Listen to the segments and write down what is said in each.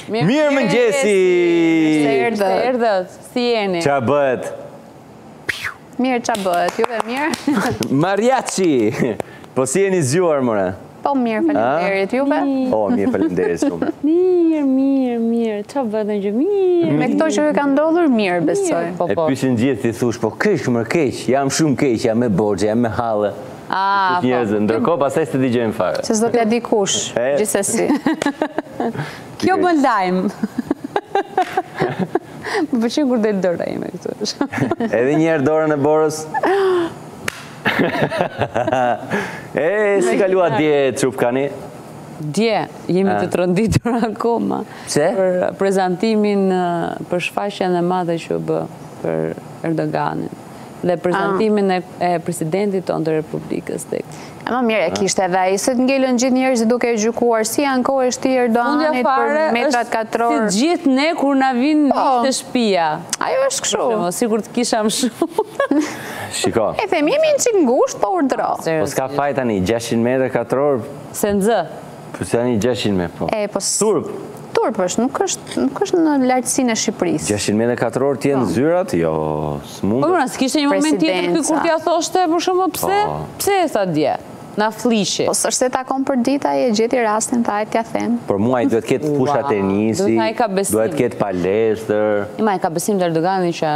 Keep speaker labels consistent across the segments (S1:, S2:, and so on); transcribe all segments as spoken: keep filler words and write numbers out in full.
S1: Mirë mëngjesi!
S2: Se erdhët, si jeni?
S1: Qa bët?
S2: Mirë, qa bëhet, juve mirë?
S1: Mariachi! Po si jeni zgjuar, more?
S2: Po mirë, faleminderit, juve?
S1: O, mirë, faleminderit shumë.
S3: Mirë, mirë, mirë, qa bëhet në gjë, mirë.
S2: Me këto që ju ka ndodhur, mirë, besoj.
S1: E pysin gjithë ti thush, po keq, më keq, jam shumë keq, jam me borxhe, jam me halle.
S2: A, po.
S1: Ndërkohë, pasaj s'të digjojnë fare.
S2: Se s'do t'ja di kush, gjithsesi.
S3: Kjo bën lajmë. Më përqen kur del dora ime këtu.
S1: Edhe njerë dorën e borës. E, si kalua dje Trupkani?
S3: Dje, jemi të tronditur akoma.
S1: Pse?
S3: Për prezantimin, për shfaqjen e madhe që u bë për Erdoganin. Dhe prezantimin e presidentit tonë të Republikës.
S2: E më mirë, e kishte edhe ai se të ngellën gjithë njerëzit duke gjykuar si janë kohë e shti Erdoganit për metrat katror.
S3: Si gjithë ne kur na vinë të shtëpia.
S2: Ajo është kështu.
S3: Sigur të kisha më shumë.
S1: Shiko.
S2: E them, jemi në qikë ngusht, po urdhro.
S1: Po s'ka faj tani, gjashtëqind metrë katror.
S3: Se nëzë.
S1: Po se tani gjashtëqind metrë, po.
S2: E, po
S1: Turp.
S2: Turp është, nuk është në lartësinë e Shqipërisë.
S1: gjashtëqind metrë katror t'jenë zyrat? Jo, s'mund.
S3: Po mëra, s'kishte një moment tjetër kë kur t'ja thoshte, për shumë, pse? Pse e sa dje? Na flishi.
S2: Po s'është se takon për dita, e gjeti rastin, ta e t'ja them.
S1: Por muaj duhet ketë pusha tenisi, duhet ketë palestër.
S3: Ima, i ka besim të Erdogani që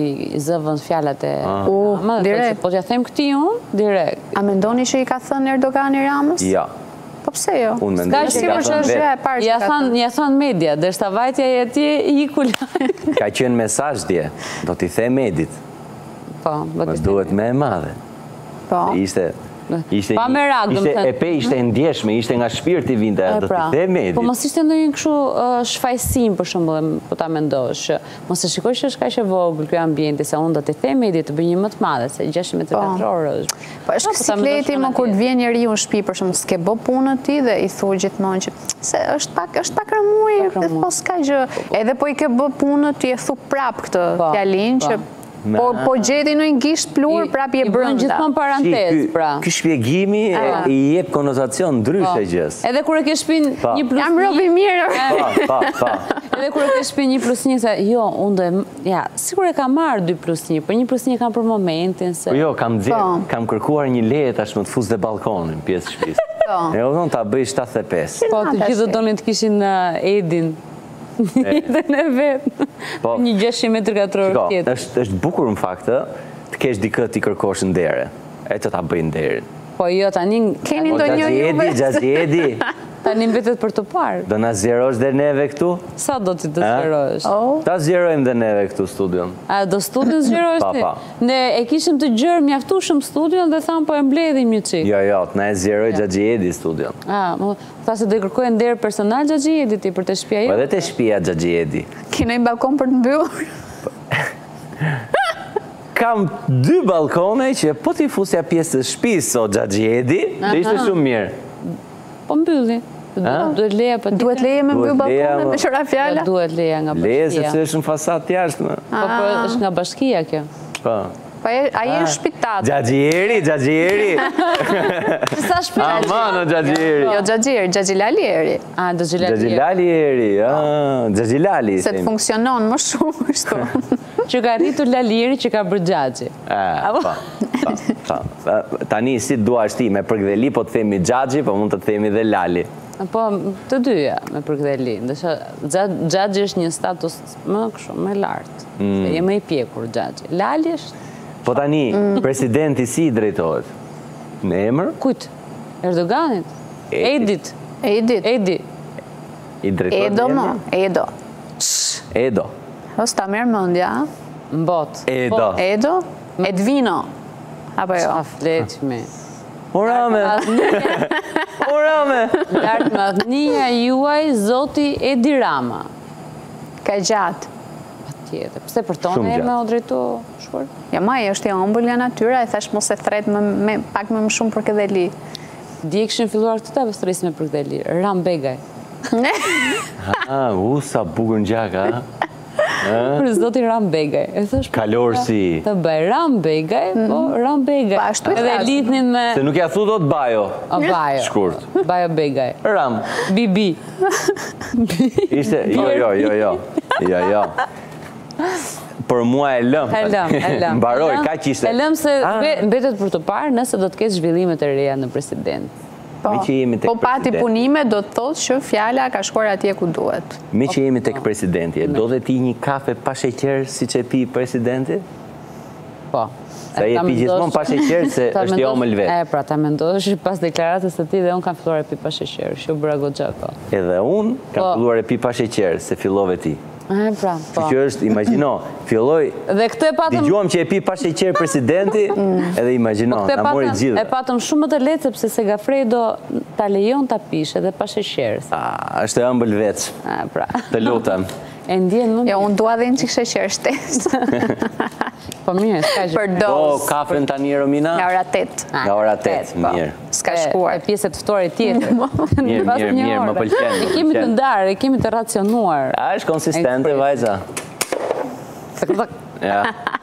S3: i zëvën fjallat e...
S2: U, direkt.
S3: Po t'ja them këti unë, direkt.
S2: A mendoni që i ka thënë Erdogani Ramës?
S1: Ja.
S2: Po pse jo?
S1: Unë mendoj që i ka thënë vetë.
S3: Ja thanë media, dërsta vajtja e ti i kulaj.
S1: Ka qenë mesazh dje, do t'i the medit.
S3: Po, do t'i
S1: duhet me e madhe.
S2: Po.
S1: Ishte...
S3: Pa me rak,
S1: ishte e pe, ishte ndjeshme, ishte nga shpirti vinte, do t'i the medit.
S3: Po mos ishte ndonjë kështu shfaqësim, për shembull, po ta mendosh, mos e shikoj që është kaq e vogël ky ambienti, se unë do t'i the medit të bëj një më të madhe, se gjashtëqind metrë katror është.
S2: Po është sikleti më kur të vjen njeriu në shtëpi, për shembull, s'ke bë punën ti dhe i thuaj gjithmonë që se është pak është pak rëmuj, po s'ka gjë. Edhe po i ke bë punën ti e thu prap këtë fjalin që Po gjeti në një gisht plur, prap je brënda.
S3: I gjithmonë parantez, pra.
S1: Ky shpjegimi i jep konotacion ndryshe gjës.
S3: Edhe kur e ke shpin një plus një...
S2: Jam robi mirë.
S1: Pa, pa, pa.
S3: Edhe kur e ke shpin një plus një, se jo, unë dhe... Ja, sikur e kam marrë dy plus një, për një plus një kam për momentin, se...
S1: Po jo, kam dzirë, kam kërkuar një leje tash më të fus dhe balkonin, pjesë shpisë. E o donë ta bëj shtatëdhjetë e pesë.
S3: Po, të gjithë do donin të kishin Edin. Njëtën e vetë, një gjashtëqind metrë katror tjetë.
S1: është bukur në faktë të kesh dikë t'i kërkosh në dere, e të ta bëjnë derin.
S3: Po jo, tani...
S2: Keni do një juve?
S1: Gjazjedi,
S3: Tani mbetet për të parë.
S1: do na zjerosh dhe neve këtu?
S3: Sa do ti të zjerosh?
S1: Ta zjerojmë dhe neve këtu studion.
S3: A do studion zjerosh ti? Ne e kishim të gjërë mjaftueshëm studion dhe thamë po e mbledhim një çik.
S1: Jo, jo, të na e zjeroj Gjazjedi studion.
S3: A, tha se do i kërkojnë nder personal Gjazjedi ti për të shtëpia jo?
S1: Po edhe te shtëpia Gjazjedi.
S2: Kena një balkon për të mbyllur?
S1: Kam dy balkone që po t'i fusja pjesë të shtëpisë o Gjazjedi, dhe ishte shumë mirë.
S3: Po mbylli. Duhet leja për t'i...
S2: Duhet leja me mbyll balkone me qëra fjalla?
S3: Duhet leja nga bashkia.
S1: Leje, sepse është në fasat jashtë.
S3: Po, po, është nga bashkia kjo.
S1: Po.
S2: Po, aje është shpitatë.
S1: Gjazjeri, Gjazjeri.
S3: Sa shpitatë?
S1: Amano, Gjazjeri.
S2: Jo, Gjazjeri, Gjazjilalieri.
S3: A,
S1: Gjazjilalieri, Gjazjilali.
S2: Se të funksionon më shumë, shtu.
S3: Që ka rritur Lalieri që ka bërë Gjagji.
S1: Pa, pa, pa. Tani si të duash ti, me përgdheli po të themi Gjagji, po mund të themi dhe Lali.
S3: Po, të dyja me përgdheli. Gjagji është një status më kështu, më lartë. Je më i pjekur Gjagji. Lali është...
S1: Po tani, presidenti si i drejtohet? Në emër?
S3: Kujt? Erdoganit? Edit?
S2: Edit?
S3: Edi?
S1: I drejtohet
S2: Edo më, Edo.
S1: Edo.
S2: Os ta merë mëndja,
S3: Mbot.
S1: Edo.
S2: Edo? Edvino. Apo jo?
S3: Qa fleqmi.
S1: Urame. Urame.
S3: Lartë madhënia juaj, zoti Edi Rama.
S2: Ka gjatë.
S3: Pa tjetër. Pse për tonë e me o drejtu shkur?
S2: Ja, ma, e është e ëmbull nga natyra, e thash mos e thret pak më më shumë për këtë li.
S3: Dje këshin filluar këtë të vëstëris me për këtë li. Ram Begaj.
S1: U, sa bukur në gjaka,
S3: për zotin Ram Begaj. E thash,
S1: Kalorsi.
S3: të bëj Ram Begaj, po Ram Begaj.
S2: Pa, ashtu i
S3: Edhe
S2: thashë.
S3: lidhnin me...
S1: Se nuk ja thu do të bajo.
S3: O, Bajo.
S1: Shkurt.
S3: Bajo Begaj.
S1: Ram.
S3: Bibi.
S1: Ishte, jo, jo, jo, jo. Jo, jo. Për mua e lëm.
S3: E lëm, e lëm.
S1: Mbaroj, ka që ishte.
S3: E lëm se mbetet për të parë nëse do të kesh zhvillimet e reja në president.
S2: Po,
S1: Mi që jemi tek
S2: po pati
S1: president.
S2: punime do të thotë që fjala ka shkuar atje ku duhet.
S1: Mi që jemi tek presidenti, do dhe ti një kafe pa sheqer si që pi presidenti?
S3: Po.
S1: Sa je pi gjithmonë pa sheqer se është jo më lvet.
S3: E, pra, ta mendosh pas deklaratës të ti dhe unë kam filluar e pi pa sheqer, që u bëra goxha ko.
S1: Edhe unë kam
S3: Po.
S1: filluar e pi pa sheqer se fillove ti.
S3: E, pra, po.
S1: Që është, imagino, filloj,
S3: Dhe këtë e patëm...
S1: digjuam që e pi pa sheqer presidenti, edhe imagino,
S3: Këtë e
S1: na mori
S3: patëm,
S1: gjithë.
S3: e patëm shumë më të lehtë sepse Segafredo ta lejon ta pish edhe pa sheqer.
S1: A, është e ëmbël veç,
S3: E, pra.
S1: të lutem.
S3: E ndjen më...
S2: Jo, unë dua dhe një qikë sheqer shtesë.
S3: Po mirë, s'ka gjë.
S2: Për
S1: Po,
S2: dozë.
S1: kafen tani Romina?
S2: Nga ora tetë.
S1: Nga ora tetë,
S2: po.
S1: mirë.
S2: S'ka
S3: E-
S2: shkuar.
S3: E pjesë të ftorit tjetër.
S1: Mirë,
S3: Pas
S1: mirë,
S3: një
S1: mirë, më
S3: ore.
S1: pëlqen, më
S3: E kemi të
S1: pëlqen.
S3: ndarë, e kemi të racionuar.
S1: A, është konsistente,
S3: Ekspert.
S1: vajza.
S3: Tak, tak.
S1: Ja.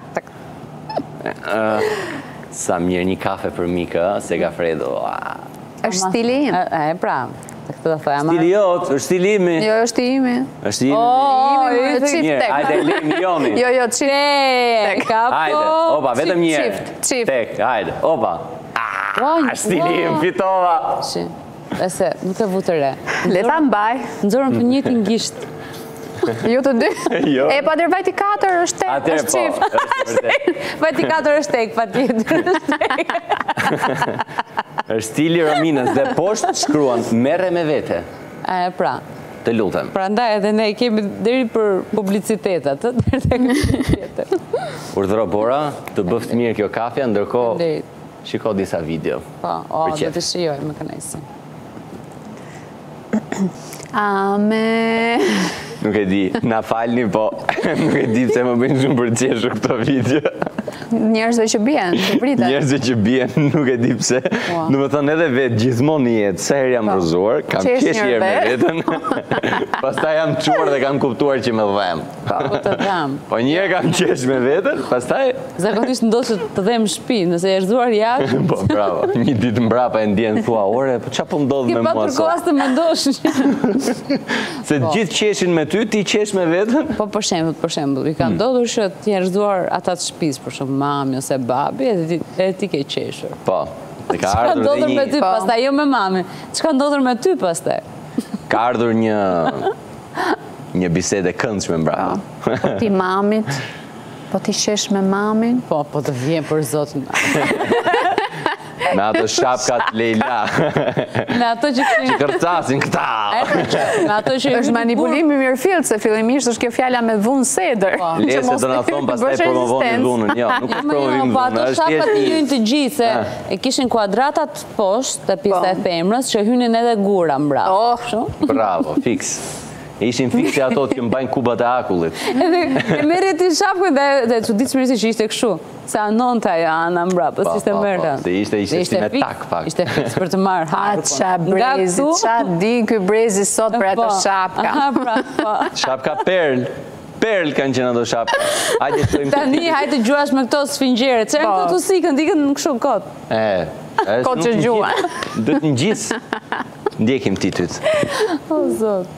S1: Ë, Sa mirë një kafe për mikë, Segafredo. a.
S2: Është stili im.
S3: E, e, pra. Këtë të thoja. ma-
S1: Stili jot, është stili imi.
S2: Jo, është imi.
S1: Është imi.
S3: O,
S2: Imi,
S3: i
S2: më
S3: thë-
S2: qift
S1: Mirë,
S2: tek.
S1: hajde, lejmë joni.
S2: Jo, jo, qift.
S3: E, ka po...
S1: Hajde, opa, vetëm një herë.
S2: Qift, qift.
S1: Tek, hajde, opa.
S3: Wow,
S1: A, stili im, fitova.
S3: Shi, e se, nuk e vu të re.
S2: Leta mbaj.
S3: Nëzorën për njëtin gisht.
S2: Ju të dy.
S1: Jo.
S2: E, pa dërë vajti katër, është tek,
S1: Atëherë
S2: është
S1: po,
S2: qift.
S1: është vërtet.
S3: Vajti katër është tek, pa tjetër.
S1: Është stili Rominës dhe poshtë shkruan merre me vete.
S3: E, pra.
S1: Të lutem.
S3: Pra ndaj edhe ne kemi deri për publicitetat, deri tek tjetër.
S1: Urdhëro Bora, të bëft mirë kjo kafja, ndërkohë
S3: Faleminderit.
S1: shiko disa video.
S3: Po, o,
S1: Për
S3: do
S1: qef.
S3: të shijoj me kënaqësi.
S2: Ame...
S1: Nuk e di, na falni, po nuk e di pse më bëjnë shumë për qeshur këto video.
S2: Njerëzve që bjen, që pritet.
S1: Njerëzve që bien, nuk e di pse. Në më thënë edhe vetë, gjithmonë një jetë, sa herë jam rëzuar, kam
S2: Qesh
S1: qesh
S2: një
S1: herë me
S2: herë
S1: vetën, pastaj jam quar dhe kam kuptuar që me dhem.
S3: Po të dham.
S1: Po një herë kam qesh me vetën, pastaj,
S3: Zakonisht ndodh që të dhem në shtëpi, nëse je rëzuar jashtë.
S1: po bravo, një ditë mbrapa e ndjen thua, ore, po qa po ndodh
S3: Ke
S1: me mua
S3: patur kohë
S1: sot?
S3: as të mendosh.
S1: Se gjithë qeshin me ty, ti qesh me vetën?
S3: Po për shembull, për shembull, i ka ndodhur që të jenë rëzuar ata të shtëpisë, për shembull mami ose babi, edhe ti, edhe ti ke qeshur.
S1: Po, dhe ka
S3: Çka
S1: ardhur dhe
S3: ndodhur me ty
S1: një,
S3: pastaj, jo me mami. Çka ndodhur me ty pastaj?
S1: ka ardhur një, një bisede këndshme mbrapa.
S2: Po ti mamit, po ti shesh me mamin.
S3: Po, po të vjen për zotin.
S1: Me ato shapkat Leila,
S3: Me ato që
S1: që
S3: kishin
S1: kërcasin këta.
S3: me ato që
S2: Është manipulimi mirëfillt, se fillimisht është kjo fjala me dhunë sedër.
S3: Po.
S1: Le se do na thon pastaj promovoni dhunën. Jo, nuk është provovim
S3: po ato
S1: dhunë, është
S3: shapat i
S1: thjesht
S3: hynë të gjithë, se e kishin kuadratat poshtë të pista e femrës që hynin edhe gura mbrapa.
S2: Oh,
S3: Kështu?
S1: bravo, fix. Ishin fiksi ato që mbajnë kubat e akullit.
S3: Edhe e merri ti shapkën dhe dhe çuditshmërisht që ishte kështu. Se anonte ajo ana mbrapa,
S1: Po,
S3: si ishte
S1: po, po,
S3: merrë.
S1: se ishte- ishte si me
S3: fik-
S1: tak, pak.
S3: Ishte fiks për të marrë
S2: A
S3: harë.
S2: qa brezi, qa di ky brezi sot për ato shapka.
S3: Aha, pra, po.
S1: Shapka perl. Perl kanë qenë ato shapka. Hajde shtojmë të
S3: Tani hajde gjuash me këto sfingjere. Çfarë
S2: Po.
S3: këto sikën, dikën në kështu kot.
S1: E, është
S2: Kot
S1: nuk
S2: që
S1: në
S2: gjua.
S1: gjithë. Do të në gjithë. Ndjekim tityt.
S3: O zot.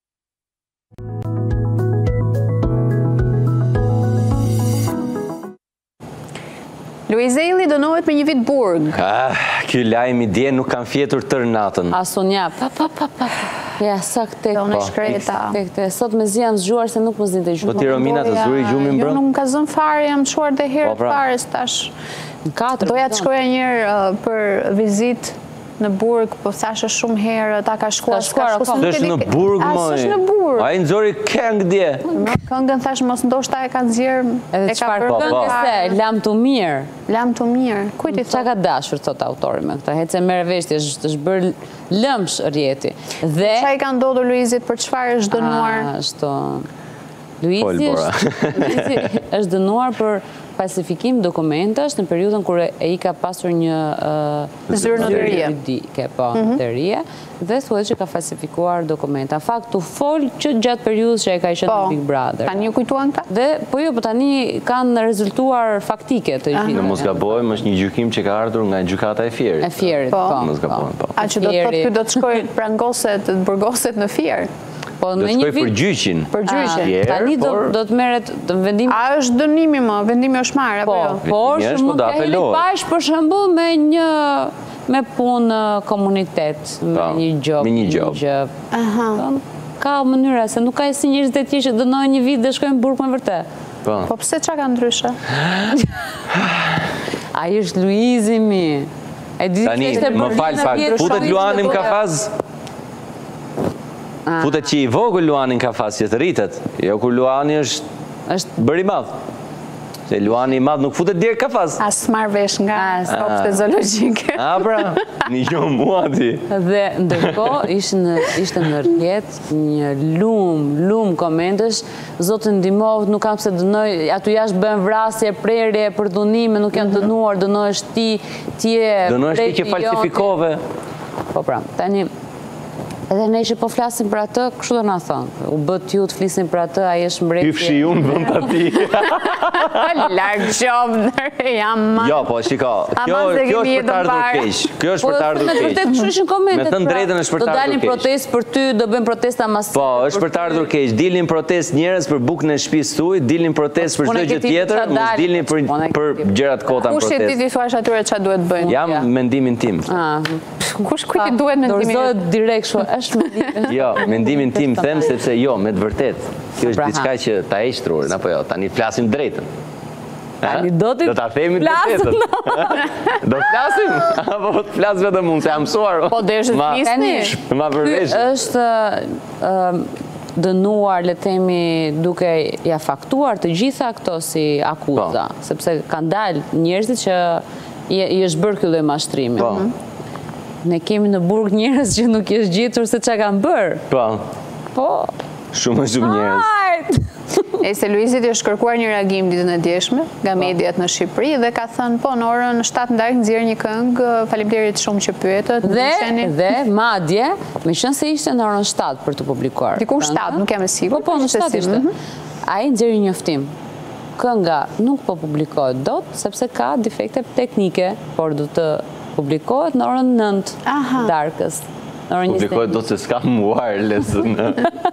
S2: Luizeli dënohet me një vit burg.
S1: Ah, ky lajm i dje nuk kanë fjetur tër natën.
S3: Asun ja, pa, pa, pa, pa. Ja, sak tek.
S2: Dhe unë
S1: Po,
S2: shkreta.
S3: Tek, tek. Sot me zi jam zgjuar se nuk më zinte
S1: Po
S3: gjumë.
S1: ti Romina të zuri gjumin
S2: Jo,
S1: brëm?
S2: nuk më ka zënë fare, jam shuar dhe herë
S1: Po, pra.
S2: fare, stash.
S3: Në katër.
S2: Doja të shkoja njërë uh, për vizit në burg, po thashë shumë herë, ta ka shkuar,
S3: Ka shkuar
S2: s'ka shkuar,
S3: akoma.
S2: nuk e
S1: Është
S2: di-
S1: në burg,
S2: A,
S1: moj.
S2: s'është në burg.
S1: A i nëzori këngë dje.
S2: Në këngën thash mos ndoshta e ka nxjerr,
S3: Edhe
S2: e ka
S3: çfarë
S1: Po, po.
S3: këngë se, lam të mirë.
S2: Lam të mirë. Kujt i
S3: Qa
S2: thot?
S3: ka dashur, thot autori me këta, hece merë veshti, është është bërë lëmsh rjeti. Dhe...
S2: Qa i ka ndodhur Luizit, për çfarë është dënuar?
S3: Ah, Ashtu...
S1: Fol,
S3: Luizi
S1: Bora.
S3: është, Luizi është dënuar për falsifikim dokumentash në periudhën kur e i ka pasur një
S2: zyrë notarie.
S3: juridike, po, notarie, dhe thuhet që ka falsifikuar dokumenta. Fakt, tu fol që gjatë periudhës që e ka qenë në Big Brother.
S2: Tani ju kujtuan këta?
S3: Dhe, po jo, po tani kanë rezultuar faktike të gjykimit.
S1: Në mos gabojmë, është një gjykim që ka ardhur nga gjykata e Fierit.
S3: E Fierit, po.
S1: Mos gabojmë, po.
S2: A që do të thotë ky do të shkojë prangoset, të burgoset në Fier?
S3: Po,
S1: Do të shkoj për gjyqin.
S2: Për gjyqin.
S3: Tani do të merret vendim.
S2: A është dënimi më, vendimi është marrë, apo
S3: Po,
S2: jo?
S3: por
S1: Njerëz,
S3: që
S1: po
S3: mund
S1: do
S3: të heli
S1: apelohet.
S3: bash për shembull me një me punë komunitet, me
S1: Po,
S3: një job.
S1: me një job.
S2: Aha.
S3: Ka mënyra, se nuk ka si njerëz të tjerë që dënojnë një vit dhe shkojnë burg me vërtet.
S1: Po.
S2: Po pse çka ka ndryshe?
S3: Ai është Luizi mi. E di
S1: Tani,
S3: që ishte
S1: më
S3: për
S1: falë
S3: vina
S1: pak,
S3: vjetë
S1: futet
S3: shumë
S1: Luani
S3: ishte
S1: në
S3: po-
S1: kafaz? Futet që i vogël Luani në kafaz që të rritet. Jo kur Luani është
S3: është
S1: bëri madh. Se Luani i madh nuk futet direkt kafaz.
S2: As marr vesh nga kopshte zoologjike.
S1: A pra, një jo mua ti.
S3: Dhe ndërkohë ishte në ishte në rrjet një lum, lum komentesh, zotë ndihmoft, nuk kam pse dënoj, aty jashtë bën vrasje, prerje, përdhunime, nuk janë dënuar, dënohesh ti, ti je
S1: Dënohesh ti që falsifikove.
S3: Po pra, tani edhe ne që po flasim për atë, kështu do na thonë. U bë t'ju të flisin për atë, ai është mbreti.
S1: Hyfshi unë vend ati.
S2: Larg qoftë, jam ma.
S1: Jo, po shiko, kjo
S2: Aman se
S1: kjo
S2: kemi
S1: është për të
S2: jetën
S1: ardhur
S2: parë.
S1: keq. Kjo është
S3: Po,
S1: për të ardhur
S3: me
S1: keq.
S3: vërtet kështu ishin komentet.
S1: Me thënë
S3: pra.
S1: drejtën është për të
S3: Do
S1: ardhur
S3: dalin
S1: keq.
S3: protestë për ty, do bëjnë protesta masive.
S1: Po, është për të ardhur keq. Dilnin protest njerëz për bukën e shtëpisë tuaj, dilnin protest për
S3: Unë
S1: çdo
S3: e
S1: gjë
S3: ke ti
S1: tjetër,
S3: qa
S1: mos
S3: dalin,
S1: dilni për
S3: unë e ke
S1: për
S3: ti.
S1: gjërat kota në
S2: Kush e ti
S1: protest.
S2: ti thuash atyre çfarë duhet bëjnë?
S1: Jam mendimin tim.
S3: Ah,
S2: Kush kujt i duhet mendimi?
S3: dorëzohet direkt kështu, është mendim.
S1: Jo, mendimin tim them sepse jo, me të vërtet. Kjo është
S3: Pra,
S1: diçka që ta heq trurin, apo jo, tani flasim drejtën.
S3: Tani do t'i
S1: Do ta themi të
S3: flasim,
S1: drejtën. Do flasim? Apo po të flas vetëm unë, se jam mësuar.
S2: Po desh të
S1: Ma-
S2: flisni.
S1: Ma
S3: Ky
S1: përvesh.
S3: është ëm, dënuar, le të themi, duke ja faktuar të gjitha këto si akuza, sepse kanë dalë njerëzit që i i është bërë ky lloj mashtrimi.
S1: Po.
S3: Ne kemi në burg njerëz që nuk i është gjetur se çka kanë bërë.
S1: Po.
S3: Po.
S1: Shumë shumë njerëz.
S3: Hajt!
S2: E se Luizit i është kërkuar një reagim ditën e djeshme nga mediat në Shqipëri dhe ka thënë po në orën shtatë ndarkë nxjerr një këngë, faleminderit shumë që pyetët.
S3: Dhe,
S2: ndiheni.
S3: dhe madje, me qenë se ishte në orën shtatë për të publikuar.
S2: Diku shtatë, nuk jam e sigurt.
S3: Po, po, në
S2: ishte
S3: shtatë
S2: si,
S3: ishte.
S2: mhm.
S3: Ai nxjerri një njoftim. Kënga nuk po publikohet dot, sepse ka defekte teknike, por do të publikohet në orën nëntë
S2: Aha.
S3: darkës. Në orën
S1: Publikohet do të se s'ka wireless në...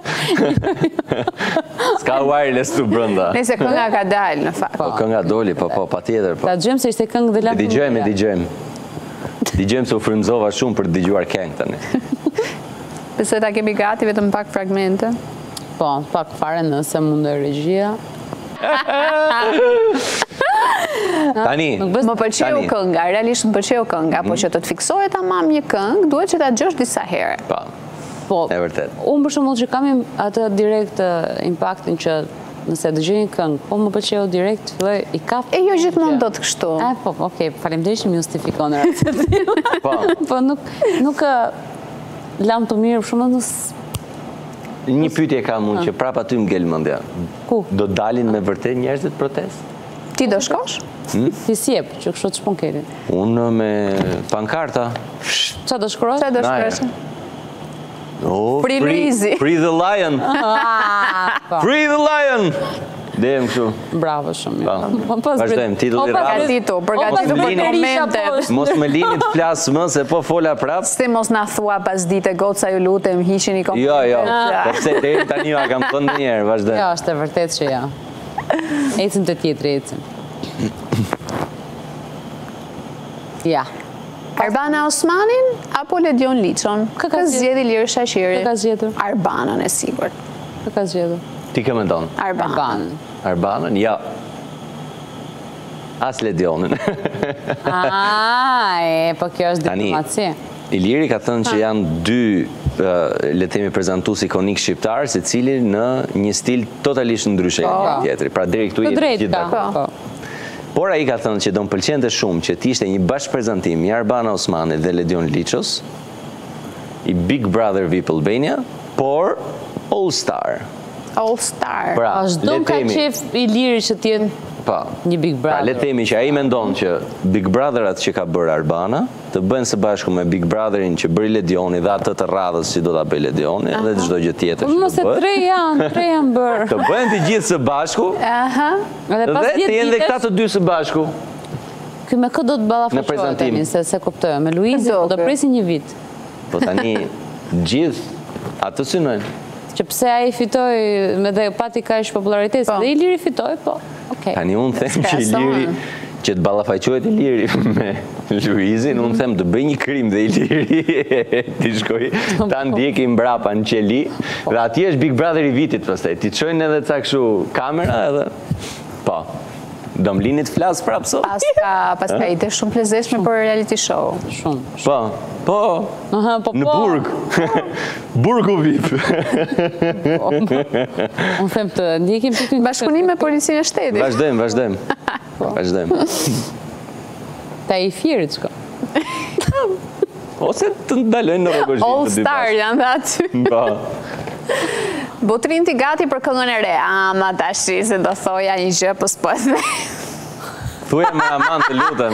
S1: S'ka wireless të brënda.
S2: Nëse kënga ka dalë në fakt.
S1: Po, kënga doli, po, po, pa tjetër, po.
S3: Ta dëgjojmë se ishte këngë dhe
S1: E
S3: lampë.
S1: digjojmë, e digjojmë. Digjojmë se u frymzova shumë për të dëgjuar këngë tani.
S2: Pse ta kemi gati vetëm pak fragmente.
S3: Po, pak fare nëse mundoj regjia.
S1: Tani,
S3: Nuk bës
S2: Më pëlqeu
S1: Tani.
S2: kënga, realisht më pëlqeu kënga, po që të të fiksohet tamam një këngë, duhet që ta dëgjosh disa herë.
S1: pa,
S3: Po,
S1: e vërtet.
S3: unë për shembull që kam im- atë direkt uh, impaktin që nëse dëgjoj një këngë, po më pëlqeu direkt filloj i kap.
S2: E jo gjithmonë do të kështu.
S3: E, po, po, okay, faleminderit që më justifikon në rast të tillë.
S1: Po.
S3: Po nuk nuk ë, lam të mirë, për shembull, nës
S1: Një pyetje kam unë që prapa ty më ngel mendja.
S3: ku
S1: Do dalin me vërtet njerëzit protest?
S2: Ti do shkosh?
S3: ti sjep që kështu ç'pun keni.
S1: Unë me pankarta.
S3: Ç'a do shkruaj?
S2: Çfarë do
S1: Naja.
S2: shkruash?
S1: Oh,
S2: Free Luizi.
S1: Free the lion.
S3: Ah, po,
S1: Free the lion. Dem kështu.
S3: bravo shumë.
S1: Po.
S3: Po, pas
S1: Vazhdojmë,
S3: bret-
S1: titulli
S3: o, pas
S1: radhës.
S3: bret-
S2: Përgatitu,
S3: o,
S2: përgatitu
S3: pas
S1: për
S3: bret-
S2: momente.
S3: po, është-
S1: Mos më lini të flas më se po fola prap.
S2: Si mos na thua pas dite goca ju lutem, hiqini komentet.
S1: Jo, jo. Po pse deri tani ja kam thënë ndonjëherë, vazhdojmë.
S3: Jo, është e vërtet që jo. Ecim të tjetri, ecim. Ja.
S2: Arbana Osmanin apo Ledion Liçon?
S3: Kë ka
S2: Kë
S3: zgjedhur?
S2: zgjedhi Lirë Shaqiri?
S3: Kë ka zgjedhur?
S2: Arbanën e sigurt.
S3: Kë ka zgjedhur?
S1: Ti kë mendon?
S2: Arbanën.
S3: Arbanën.
S1: Arbanën? Jo. As Ledionin.
S3: Ah, e, po kjo është
S1: Tani,
S3: diplomaci.
S1: Iliri ka thënë që janë dy uh, le të themi prezantues ikonik shqiptar, secili në një stil totalisht ndryshe nga tjetri. Pra deri këtu
S3: Të
S1: jemi
S3: drejtë
S1: gjithë
S3: ka.
S1: dakord.
S3: Po.
S1: Por ai ka thënë që do më pëlqente shumë që t'ishte një bashkëprezantim i Arbana Osmanit dhe Ledion Liços, i Big Brother V I P Albania, por All Star.
S2: All Star.
S1: Pra,
S3: Vazhdo
S1: le
S3: ka
S1: themi-
S3: qef i liri që t'jenë një Big
S1: Pra, le
S3: Brother.
S1: themi që ai mendon që Big Brotherat që ka bërë Arbana të bëhen së bashku me Big Brotherin që bëri Ledioni dhe atë të radhës që do ta bëj Ledioni dhe çdo gjë tjetër që do
S3: Mos e
S1: bëhet.
S3: tre janë, tre janë bërë.
S1: Të bëhen të gjithë së bashku
S2: Aha.
S3: Edhe pas
S1: dhe të
S3: dhjetë
S1: jenë dhe këta
S3: vitesh,
S1: të dy së bashku.
S3: ky me kë do të
S1: Në
S3: ballafaqohet
S1: prezantim.
S3: tani, se se kuptoj. Me Luizin
S2: Do
S3: do
S2: kë.
S3: presi një vit.
S1: Po tani gjithë atë synojnë.
S3: Që pse ai fitoi me dhe pati kaq popularitet,
S2: Po.
S3: dhe Iliri fitoi, po. Okej.
S1: Tani unë them që
S2: Krahasohen.
S1: Iliri që të ballafaqohet Iliri me Luizin, unë them të bëj një krim dhe Iliri ti shkoj ta ndjeki mbrapa në qeli dhe atje është Big Brother i vitit pastaj. Ti çojnë edhe ca kështu kamera edhe po. Do më lini të flas prapë sot?
S2: Pas ka, pas ka ide shumë plezeshme për reality show.
S3: Shumë.
S1: Po, po.
S3: Aha, po,
S1: Në
S3: po.
S1: burg. Burgu V I P.
S3: Unë them të ndjekim për ty.
S2: Bashkëpunim me policinë e shtetit.
S1: Vazhdojmë, vazhdojmë. Vazhdojmë.
S3: Ta i firit shko.
S1: Ose të ndalojnë në rrugë
S2: All star janë dhe aty.
S1: Po.
S2: Botrin ti gati për këngën e re. Ama tashi se do thoja një gjë, po s'po e the.
S1: Thuaj me aman të lutem.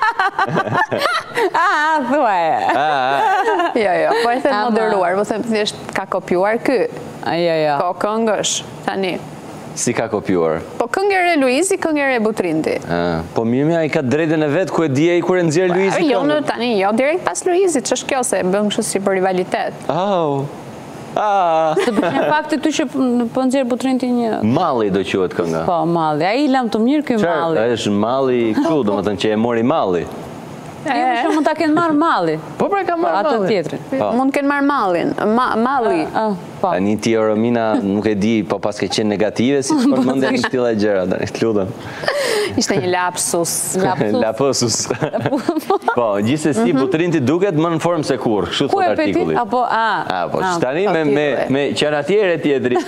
S3: A, thuaj.
S2: Jo, jo, po e them
S3: Ama.
S2: moderuar, po them thjesht ka kopjuar ky.
S3: Jo, jo.
S2: Po këngësh tani.
S1: Si ka kopjuar?
S2: Po këngë e re Luizi, këngë e re Butrinti.
S1: Ah, po mirë mirë, ai ka drejtën e vet ku e di ai kur e nxjerr Luizi.
S2: Jo, në
S1: këngën.
S2: tani, jo direkt pas Luizit, ç'është kjo se bën kështu si për rivalitet.
S1: Au. Ah,
S3: Të përshën fakti ty që po nxjerr Butrinti një...
S1: malli do quhet kënga.
S3: Po, malli. A i lam të mirë ky
S1: Çfarë?
S3: malli.
S1: Ai është malli kështu, domethënë që e mori malli.
S3: Jo, që mund ta kenë marrë malli.
S1: Po pra ka marrë
S3: Atë
S1: malli.
S3: tjetrin.
S1: Po.
S2: Mund të kenë marrë mallin, ma, malli.
S3: Ah, po.
S1: Tani ti o Romina nuk e di, po pas ke qenë negative si të përmendje në këtilla gjëra, tani të lutem.
S2: Ishte një lapsus.
S3: Lapsus.
S1: Lapsus. Po, gjithsesi Butrinti duket më në formë se kur, kështu
S3: Ku
S1: thot
S3: e peti?
S1: artikulli.
S3: Apo, a.
S1: Ah, po,
S3: a.
S1: tani me me me qenatiere tjetri.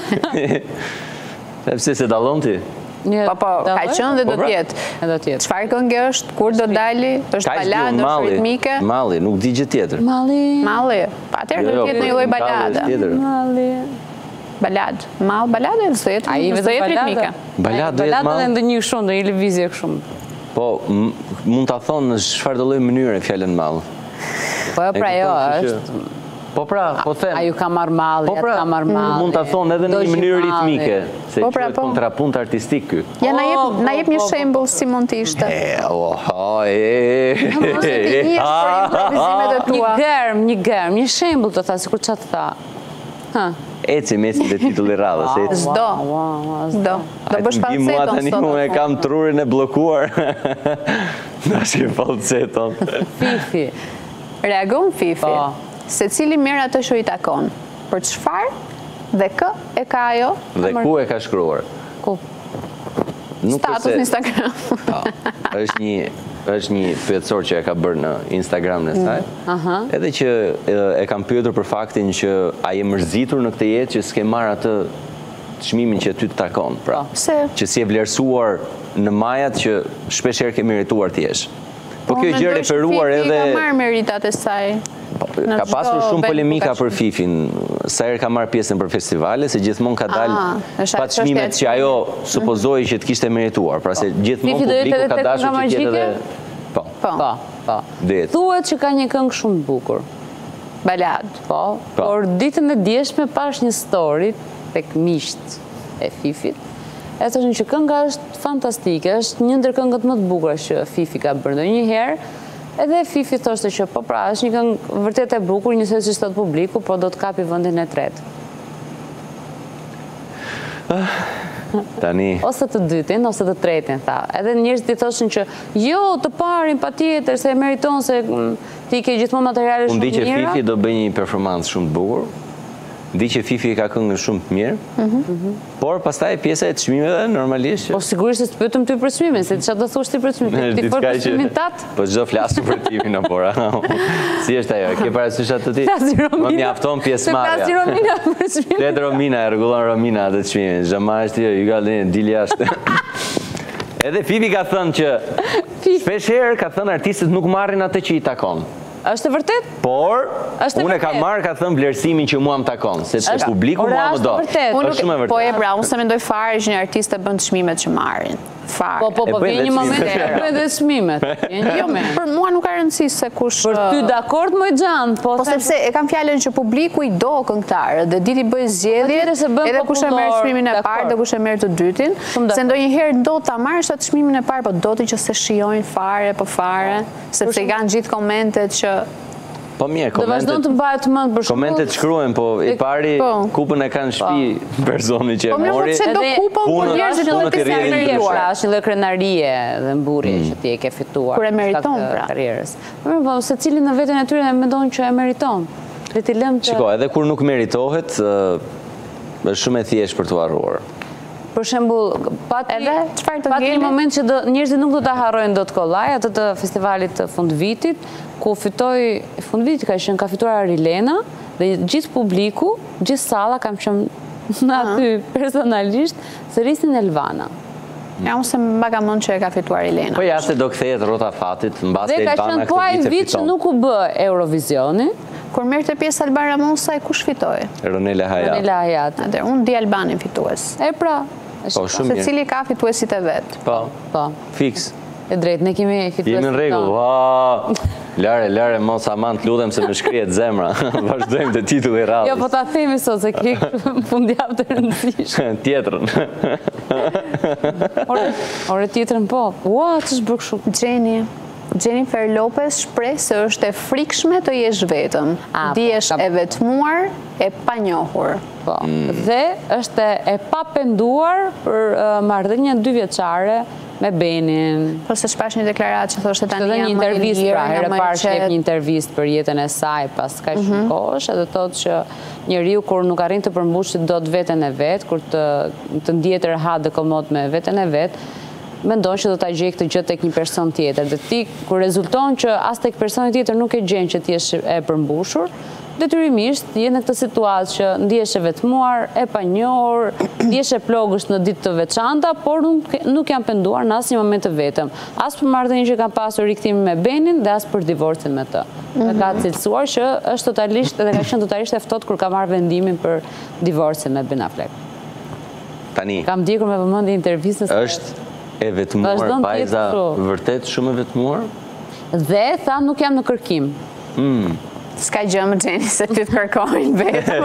S1: Sepse se dallon ti.
S3: Një-
S2: Po, po, ka
S3: Dalloj?
S2: qenë dhe
S1: Po,
S2: do
S1: pra.
S2: tjetë.
S3: E do tjetë.
S2: Çfarë këngë është, kur do dali, është
S1: Ka
S2: balad, është
S1: malli.
S2: ritmike.
S1: Malli, nuk di gjë tjetër.
S3: Malli.
S2: Malli, patër do
S1: Jo,
S2: tjetë një
S1: po,
S2: lloj
S1: malli
S2: balade.
S1: është tjetër.
S3: Malli.
S2: Balad. Mall balade, nëse jetë,
S3: A i
S2: nëse
S3: vetë
S2: jetë
S3: balada?
S2: ritmike.
S1: Balada do jetë
S3: Balada
S1: mall.
S3: dhe ndonjë shumë, ndonjë lëvizje kështu.
S1: Po, m- mund ta thonë në çfarë do lloj mënyre fjalën mall.
S3: Po jo, pra
S1: E
S3: jo,
S1: kupton, kështu
S3: është.
S1: që- Po pra, po them.
S3: A ju ka marrë malli,
S1: Po
S3: atë
S1: pra,
S3: ka marrë malli.
S1: mund ta thonë edhe në
S3: do
S1: një mënyrë
S3: gjë malli.
S1: ritmike, se
S2: Po, pra,
S1: quhet
S2: po.
S1: kontrapunt artistik ky.
S2: Ja, na jep,
S3: Po,
S2: na jep
S3: po,
S2: një
S3: po, po.
S2: shembull si mund të ishte.
S1: E, oha, e.
S2: Mos e ti një për improvizimet e
S3: Një
S2: tua.
S3: gërm, një gërm, një shembull të tha, sikur çfarë të tha. Ha.
S1: Eci mesi dhe titulli radhës, eci.
S2: S'do.
S3: Wow, wow,
S2: Do. Do
S1: Hajtë
S2: bësh
S1: m'di mua
S2: falseton
S1: tani
S2: sot.
S1: unë e kam trurin e bllokuar. Nash e falseton.
S3: Fifi.
S2: Reagon Fifi.
S3: Po.
S2: Se cili merr atë që i takon. Për çfarë dhe kë e ka ajo?
S1: Dhe ku e ka shkruar?
S3: Ku?
S1: Nuk
S2: Status
S1: është
S2: në
S1: se-
S2: Instagram.
S1: Po, është një është një pyetësor që e ka bërë në Instagram në saj.
S3: Aha.
S1: Edhe që e, e kam pyetur për faktin që a je mërzitur në këtë jetë që s'ke marrë atë çmimin që ty të takon, pra.
S2: Pse?
S1: Që si e vlerësuar në majat që shpesh herë ke merituar ti jesh. Po kjo gjë
S2: mendoj që
S1: referuar
S2: Fifi
S1: edhe
S2: ka marrë meritat e saj. Në
S1: ka
S2: çdo
S1: pasur shumë
S2: vend ku
S1: polemika
S2: ka
S1: për
S2: qenë.
S1: Fifin, sa herë ka marrë pjesën për festivale, se gjithmonë ka dalë
S2: Ah, është
S1: pa
S2: ajo çështja e
S1: çmimet që ajo supozoi që të kishte merituar, pra se gjithmonë
S3: Fifi do jetë
S1: publiku
S3: edhe
S1: ka
S3: tek
S1: dashur
S3: nga
S1: që të jetë
S3: magjike?
S1: edhe po.
S2: Po,
S3: Po, po.
S1: Det.
S3: Thuhet që ka një këngë shumë të bukur.
S2: balad.
S3: Po,
S1: Po.
S3: por ditën e djeshme pash një story tek miqt e Fifit. E thoshin që kënga është fantastike, është një ndër këngët më të bukura që Fifi ka bërë ndonjëherë. Edhe Fifi thoshte që po pra, është një këngë vërtet e bukur, njësoj si thot publiku, por do të kapi vendin e tretë.
S1: Tani
S3: Ose të dytin, ose të tretin, tha. Edhe njerëzit i thoshin që jo, të parin patjetër se e meriton se mm, ti ke gjithmonë materiale
S1: unë di
S3: shumë
S1: që
S3: mira.
S1: Fifi do bëj një performancë shumë të bukur. Di që Fifi ka këngën shumë të mirë. Por pastaj pjesa e çmimeve normalisht që
S3: Po sigurisht se të pyetëm ty për çmimin, se çfarë do thosh ti për çmimin? Ti fol për çmimin tat?
S1: Po çdo flasu për timin apo ra. Si është ajo? Ke parasysh atë ti?
S3: Flasi Romina.
S1: Më mjafton
S3: Se
S1: pjesëmarrja.
S3: flasi Romina për çmimin.
S1: Flet Romina, e rregullon Romina atë çmimin. Çdo marrësh ti, ju gallin dil jashtë. Edhe Fifi ka thënë që
S3: Fifi.
S1: shpesh herë ka thënë artistët nuk marrin atë që i takon.
S3: Është e vërtet?
S1: Por,
S3: Është e
S1: unë e kam
S3: vërtet.
S1: marrë ka thënë vlerësimin që mua më takon, se që publiku
S3: Ora,
S1: mua më
S3: është
S1: do.
S3: e vërtet.
S2: Unë
S1: Është shumë e
S2: nuk, po e
S1: vërtet.
S2: bra, unë se mendoj fare që një artist e bën të çmimet që marrin. Fare.
S3: Po, po,
S1: E
S3: po,
S1: bëjnë
S3: vjen
S1: dhe
S3: një moment
S1: çmimet.
S3: që bëjnë dhe çmimet. Vjen një
S2: Jo,
S3: moment.
S2: për mua nuk ka rëndësi se kush...
S3: Për ty dakord më xhan, po
S2: Po sepse e kam fjalën që publiku i do këngëtarët dhe diti bëj zgjedhjet,
S3: Patjetër se bën
S2: edhe kush e merr
S3: popullor,
S2: çmimin e parë
S3: dakord.
S2: dhe kush e merr të dytin,
S3: Shumë
S2: se
S3: dakord.
S2: ndonjëherë do ta marrësh atë çmimin e parë, po do ti që se shijojnë fare, po fare, sepse i kanë gjithë komentet që
S1: Po mirë,
S3: Do vazhdon
S1: komentet...
S3: të mbahet mend për shkak.
S1: Komentet shkruhen, po i pari
S2: Po.
S1: kupën e kanë në shtëpi personi që e
S2: Po mirë, po
S1: mori.
S2: pse do
S3: Edhe
S2: kupën, po
S1: punët-
S2: njerëzit do
S1: punët
S2: të
S1: i rrihen
S2: të
S1: ndryshe.
S2: merituar.
S3: Pra, është një lloj krenarie dhe mburje që ti e ke fituar.
S2: Kur e
S3: për shkak
S2: meriton,
S3: të
S2: pra.
S3: Karrierës. Po mirë, po secili në veten e tyre e mendon që e meriton. Le ti lëm të
S1: Shiko, edhe kur nuk meritohet, ë, është shumë e thjeshtë për të harruar.
S3: Për shembull, pati
S2: Edhe, çfarë të
S3: pati një
S2: ngeli?
S3: moment që do, njerëzit nuk do ta harrojnë dot kollaj, atë të festivalit të fundvitit, ku fitoi fundviti ka qenë ka fituar Arilena dhe gjithë publiku, gjithë salla kam qenë në aty personalisht, sërisin Elvana.
S2: Ja, unë se më ka mend që e ka fituar Elena.
S1: Po ja se do kthehet rrota fatit, mbas
S3: Dhe ka
S1: Elvana
S3: qenë po ai
S1: këtë vit e
S3: vit që
S1: fiton.
S3: nuk u bë Eurovisioni,
S2: Kur merrte pjesë Alban Ramosa, kush fitoi?
S1: Ronela Hayat.
S3: Ronela Hayati.
S2: Atëherë, unë di Albanin fitues.
S3: E pra,
S1: Po shumë
S2: Se
S1: mirë.
S2: cili ka fituesit e vet.
S1: Po,
S3: po,
S1: fiks.
S3: e drejt, ne kemi fitues.
S1: Jemi në rregull. Ua, Lare, lare, mos aman të lutem se më shkrihet zemra. Vazhdojmë të titulli i radhës.
S3: Jo, po ta themi sot se ke fundjavë të rëndësishme.
S1: Tjetrën.
S3: Ore, ore tjetrën po. Ua, ç'është bërë kështu?
S2: Jenny. Jennifer Lopez shpreh se është e frikshme të jesh vetëm.
S3: A, po,
S2: Dihesh
S3: ka-
S2: e vetmuar, e panjohur.
S3: Po. Dhe është e papenduar për uh, marrëdhënien dy vjeçare me Benin.
S2: Po se shpash një deklaratë që thoshte tani
S3: Të dhe një
S2: jam më e
S3: intervist,
S2: lirë,
S3: pra,
S2: jam
S3: herë
S2: më e
S3: parë shkep
S2: qetë.
S3: një intervist për jetën e saj pas ka shumë kohësh, edhe thotë që njeriu kur nuk arrin të përmbushë dot veten e vet, kur të të ndihet e rehat dhe komod me veten e vet, mendon që do ta gjej këtë gjë tek një person tjetër. Dhe ti kur rezulton që as tek personi tjetër nuk e gjen që ti je e përmbushur, detyrimisht je në këtë situatë që ndihesh e vetmuar, e panjohur, ndihesh e plogësh në ditë të veçanta, por nuk, nuk janë penduar në asnjë moment të vetëm. As për marrëdhënien që kanë pasur rikthimi me Benin dhe as për divorcin me të. Dhe ka cilësuar që është totalisht edhe ka qenë totalisht e ftohtë kur ka marrë vendimin për divorcin me Ben Affleck.
S1: Tani,
S3: Kam ndjekur me vëmendje intervistën se-
S1: është e vetmuar,
S3: Vazhdon të jetë
S1: Pajza,
S3: kështu.
S1: vërtet shumë e vetmuar?
S3: dhe tha nuk jam në kërkim.
S2: S'ka gjë më Jenny se ty të kërkojnë vetëm.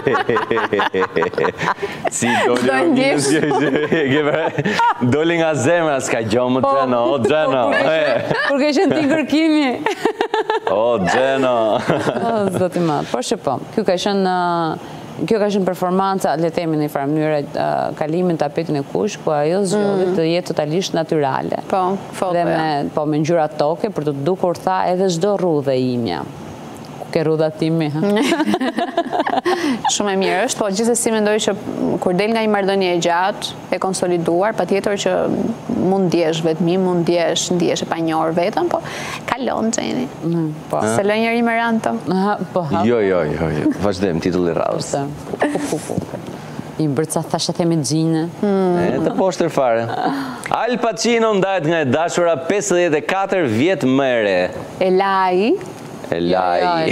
S1: Si doli
S2: S'do
S1: në
S2: ndjesh.
S1: minus, doli nga zemra, s'ka gjomë
S3: Po,
S1: Gjeno, o Gjeno, e,
S3: Kur ke qenë ti në kërkimi.
S1: o Gjeno.
S3: O, zoti i madh. Por që po, kjo ka qenë ë, Kjo ka qenë performanca, le të themi në një farë mënyrë, ë, kalimin tapetin e kuq, ku ajo zgjodhi të jetë totalisht natyrale.
S2: Po, foto.
S3: Dhe me, po, me ngjyra toke, për të dukur tha edhe çdo rrudhë imja. Ku ke rrudha timi, ha?
S2: Shumë e mirë është, po gjithsesi mendoj që kur del nga një marrëdhënie e gjatë, e konsoliduar, patjetër që mund ndjesh vetmi, mund ndjesh, ndjesh e panjohur vetëm, po kalon Jenny.
S3: Po.
S2: Se lë njëri me ranë të.
S3: Ha, po, ha.
S1: Jo, jo, jo, jo. Vazhdojmë titulli i radhës.
S3: Se, pu, pu, pu. I bërca thashe themi gjinë.
S1: E të poshtër fare. Al Pacino ndahet nga e dashura pesëdhjetë e katër vjet më e re.
S2: Elai,
S1: E laj.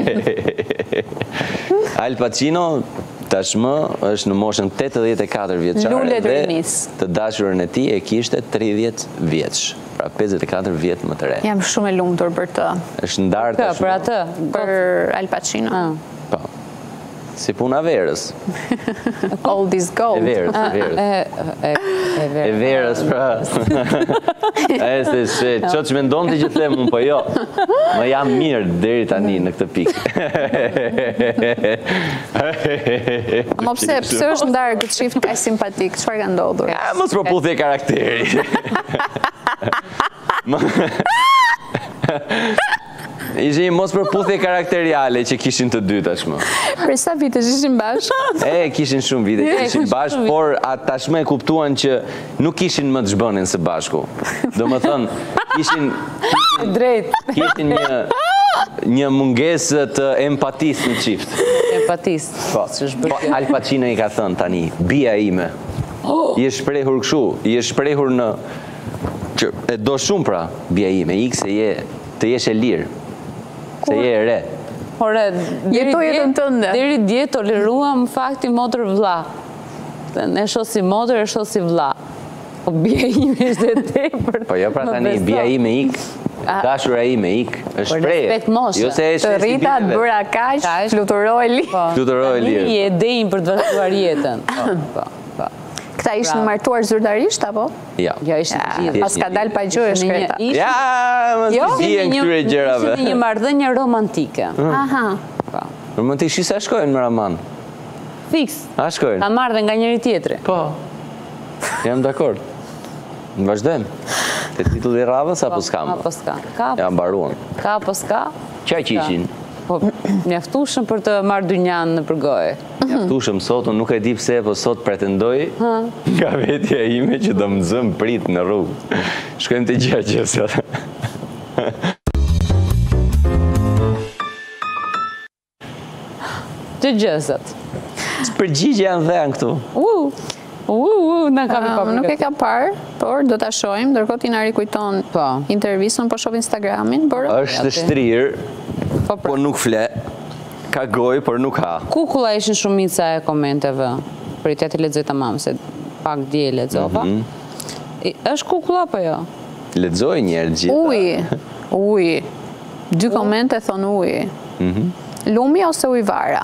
S1: Al Pacino tashmë është në moshën tetëdhjetë e katër vjeçare
S2: Lule
S1: dhe
S2: Drinis.
S1: të dashurën e tij e kishte tridhjetë vjeç. Pra pesëdhjetë e katër vjet më të re.
S2: jam shumë e lumtur për të,
S1: Është ndarë
S3: Kë, për
S1: tashmë.
S3: atë.
S2: për Al Pacino.
S3: Ah.
S1: Po. Si puna verës.
S2: All this
S1: E
S2: gold.
S1: verës, e verës.
S3: E, e, e
S1: E
S3: verë.
S1: verës, pra. E se që që që mendon të që them unë, po jo. Më jam mirë deri tani në këtë pikë.
S2: Mo pse, pse është ndarë këtë shift kaq simpatik, çfarë ka ndodhur?
S1: Ja, mos përputhje karakteri. Ishte një mos përputhje karakteriale që kishin të dy tashmë.
S2: Për sa vite ishin bashkë?
S1: E, kishin shumë vite,
S3: E,
S1: kishin
S3: kishin
S1: bashkë,
S3: shumë
S1: por atë tashmë e kuptuan që nuk kishin më të zhbënin së bashku. Do më thënë, kishin,
S3: Drejt.
S1: kishin një, një mungesë të empatisë në qift.
S3: Empatis.
S1: Po,
S3: S'është
S1: po
S3: bërë.
S1: Al Pacino i ka thënë tani, bia ime, i e shprehur këshu, i e shprehur në, që e do shumë pra, bia ime, ikë se je, të jesh e lirë. Se je e re.
S3: Ore,
S2: Jetoj jetën tënde.
S3: Deri dje toleruam fakti motër vlla. Ne shoh si motër, e shoh si vlla. Po bia ime ishte tepër.
S1: Po jo pra tani, bia ime ik, dashura ime ik, është
S3: Për
S1: shprehje.
S3: respekt moshe.
S1: Jo se e
S2: Të
S1: shes i
S2: rita të
S1: biteve.
S2: bëra kaq, fluturoj li.
S1: Fluturoj
S3: Tani
S1: lirë.
S3: je denjë për të vazhduar jetën. Po, po, po.
S2: Këta ishtë martuar zyrtarisht, apo?
S1: Ja.
S3: Ja, ishte
S2: Ja,
S3: gjithë.
S2: pas ka dal pa gjë e shkreta.
S1: Ja, më
S3: Jo,
S1: të dijen këtyre gjërave.
S3: Ishte një marrëdhënie romantike.
S2: Aha.
S3: Po.
S1: Romantik shi sa shkojnë në Raman?
S3: Fiks.
S1: A shkojnë?
S3: Ta marrë dhe nga njëri tjetri.
S1: Po. Jam dakord. Në vazhdojmë. Te titulli i radhës apo s'kam?
S3: Apo s'ka. Ka,
S1: Ja mbaruan.
S3: ka apo s'ka?
S1: Qa qishin?
S3: Po, mjaftueshëm për të marrë dynjan në përgojë.
S1: Mjaftueshëm sot, unë nuk e di pse, po sot pretendoj nga vetja ime që do më zëm prit në rrugë. Shkojmë të gjë gjësat.
S3: Të gjësat.
S1: Përgjigje janë dhe janë këtu.
S3: U, u, u, në kam i
S2: Um, nuk e ka parë, por do ta shohim, ndërkohë ti na rikujton
S3: Po.
S2: intervistën, po shoh Instagramin, por
S1: Është shtrirë,
S3: Po,
S1: po nuk fle. Ka gojë, por nuk ha.
S3: Kukulla ishin shumica e komenteve. Pritet të lexoj tamam, se pak dje lexova. I- Është kukulla apo jo?
S1: Lexoj njerë gjitha.
S2: uji, uji. Dy komente thon uji. Lumi ose ujvara?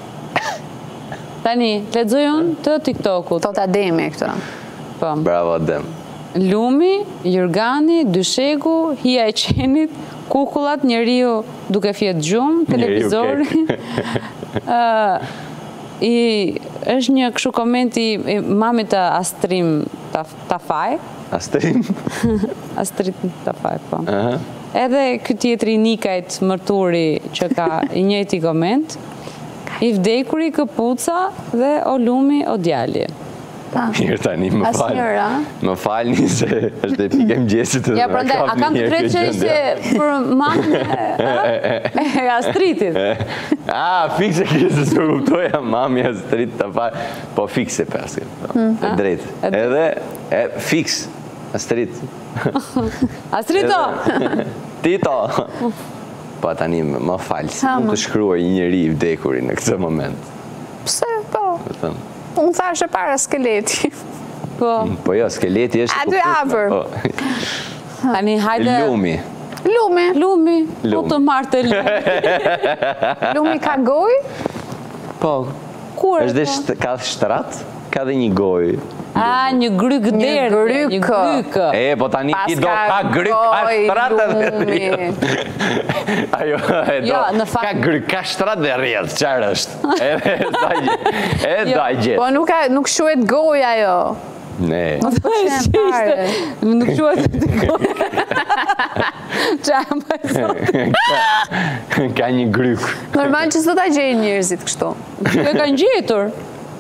S3: Tani, lexoj unë të TikTokut.
S2: Thot Ademi këtë.
S3: Po.
S1: Bravo, Adem.
S3: Lumi, Jurgani, Dyshegu, Hija e Qenit, kukullat, njeriu duke fjetë gjumë, televizori. Ë, i është një kështu komenti i mamit të Astrim Taf- Tafaj.
S1: Astrim.
S3: Astrit Tafaj, po.
S1: Aha.
S3: Edhe ky tjetri Nikajt Mërturi që ka i njëjti koment, i vdekuri këpuca dhe o lumi o djali.
S1: Mirë tani, më falë.
S2: Asnjëra.
S1: Më falni se është e pike mëgjesit të
S3: Ja, prandaj, a kam të drejtë që ishte për mamën e e Astritit?
S1: A, fikse kështë së kuptoja mami Astrit të falë. Po fikse paske. E drejtë. Edhe, e, fiks. Astrit.
S3: Astrito!
S1: Tito. Po tani, më falë, si mund të shkruaj një njeri i vdekuri në këtë moment.
S2: Pse, po.
S1: Do thënë.
S2: Unë thashe para skeleti.
S3: Po,
S1: Po jo, skeleti është...
S2: Aty afër.
S1: Po.
S3: tani hajde...
S1: Lumi.
S2: Lumi.
S3: Lumi, po
S1: Lumi.
S3: të marrë të lumi.
S2: Lumi ka gojë?
S1: Po,
S3: Kur?
S1: është dhe sht- ka shtrat, ka dhe një gojë.
S3: A, një gryk derë.
S2: gryk.
S3: Një gryk.
S1: E, po tani
S2: Pas
S1: ti do
S2: ka
S1: ka gryk, ka
S2: gojë,
S1: shtrat edhe
S2: lumi.
S1: rrjedh. Ajo, e do,
S3: Jo, në fakt-
S1: ka gryk, ka shtrat dhe rrjedh, qarë është. Edhe e da gjet. E
S3: Jo,
S1: da gjet.
S2: Po nuk, ka, nuk shuhet goja jo.
S1: Ne.
S2: Nuk pëlqen fare.
S3: Nuk quhet të gojë. Qa më e
S1: Ka një gryk.
S2: Normal që s'do ta gjejnë njerëzit kështu.
S3: e kanë gjetur.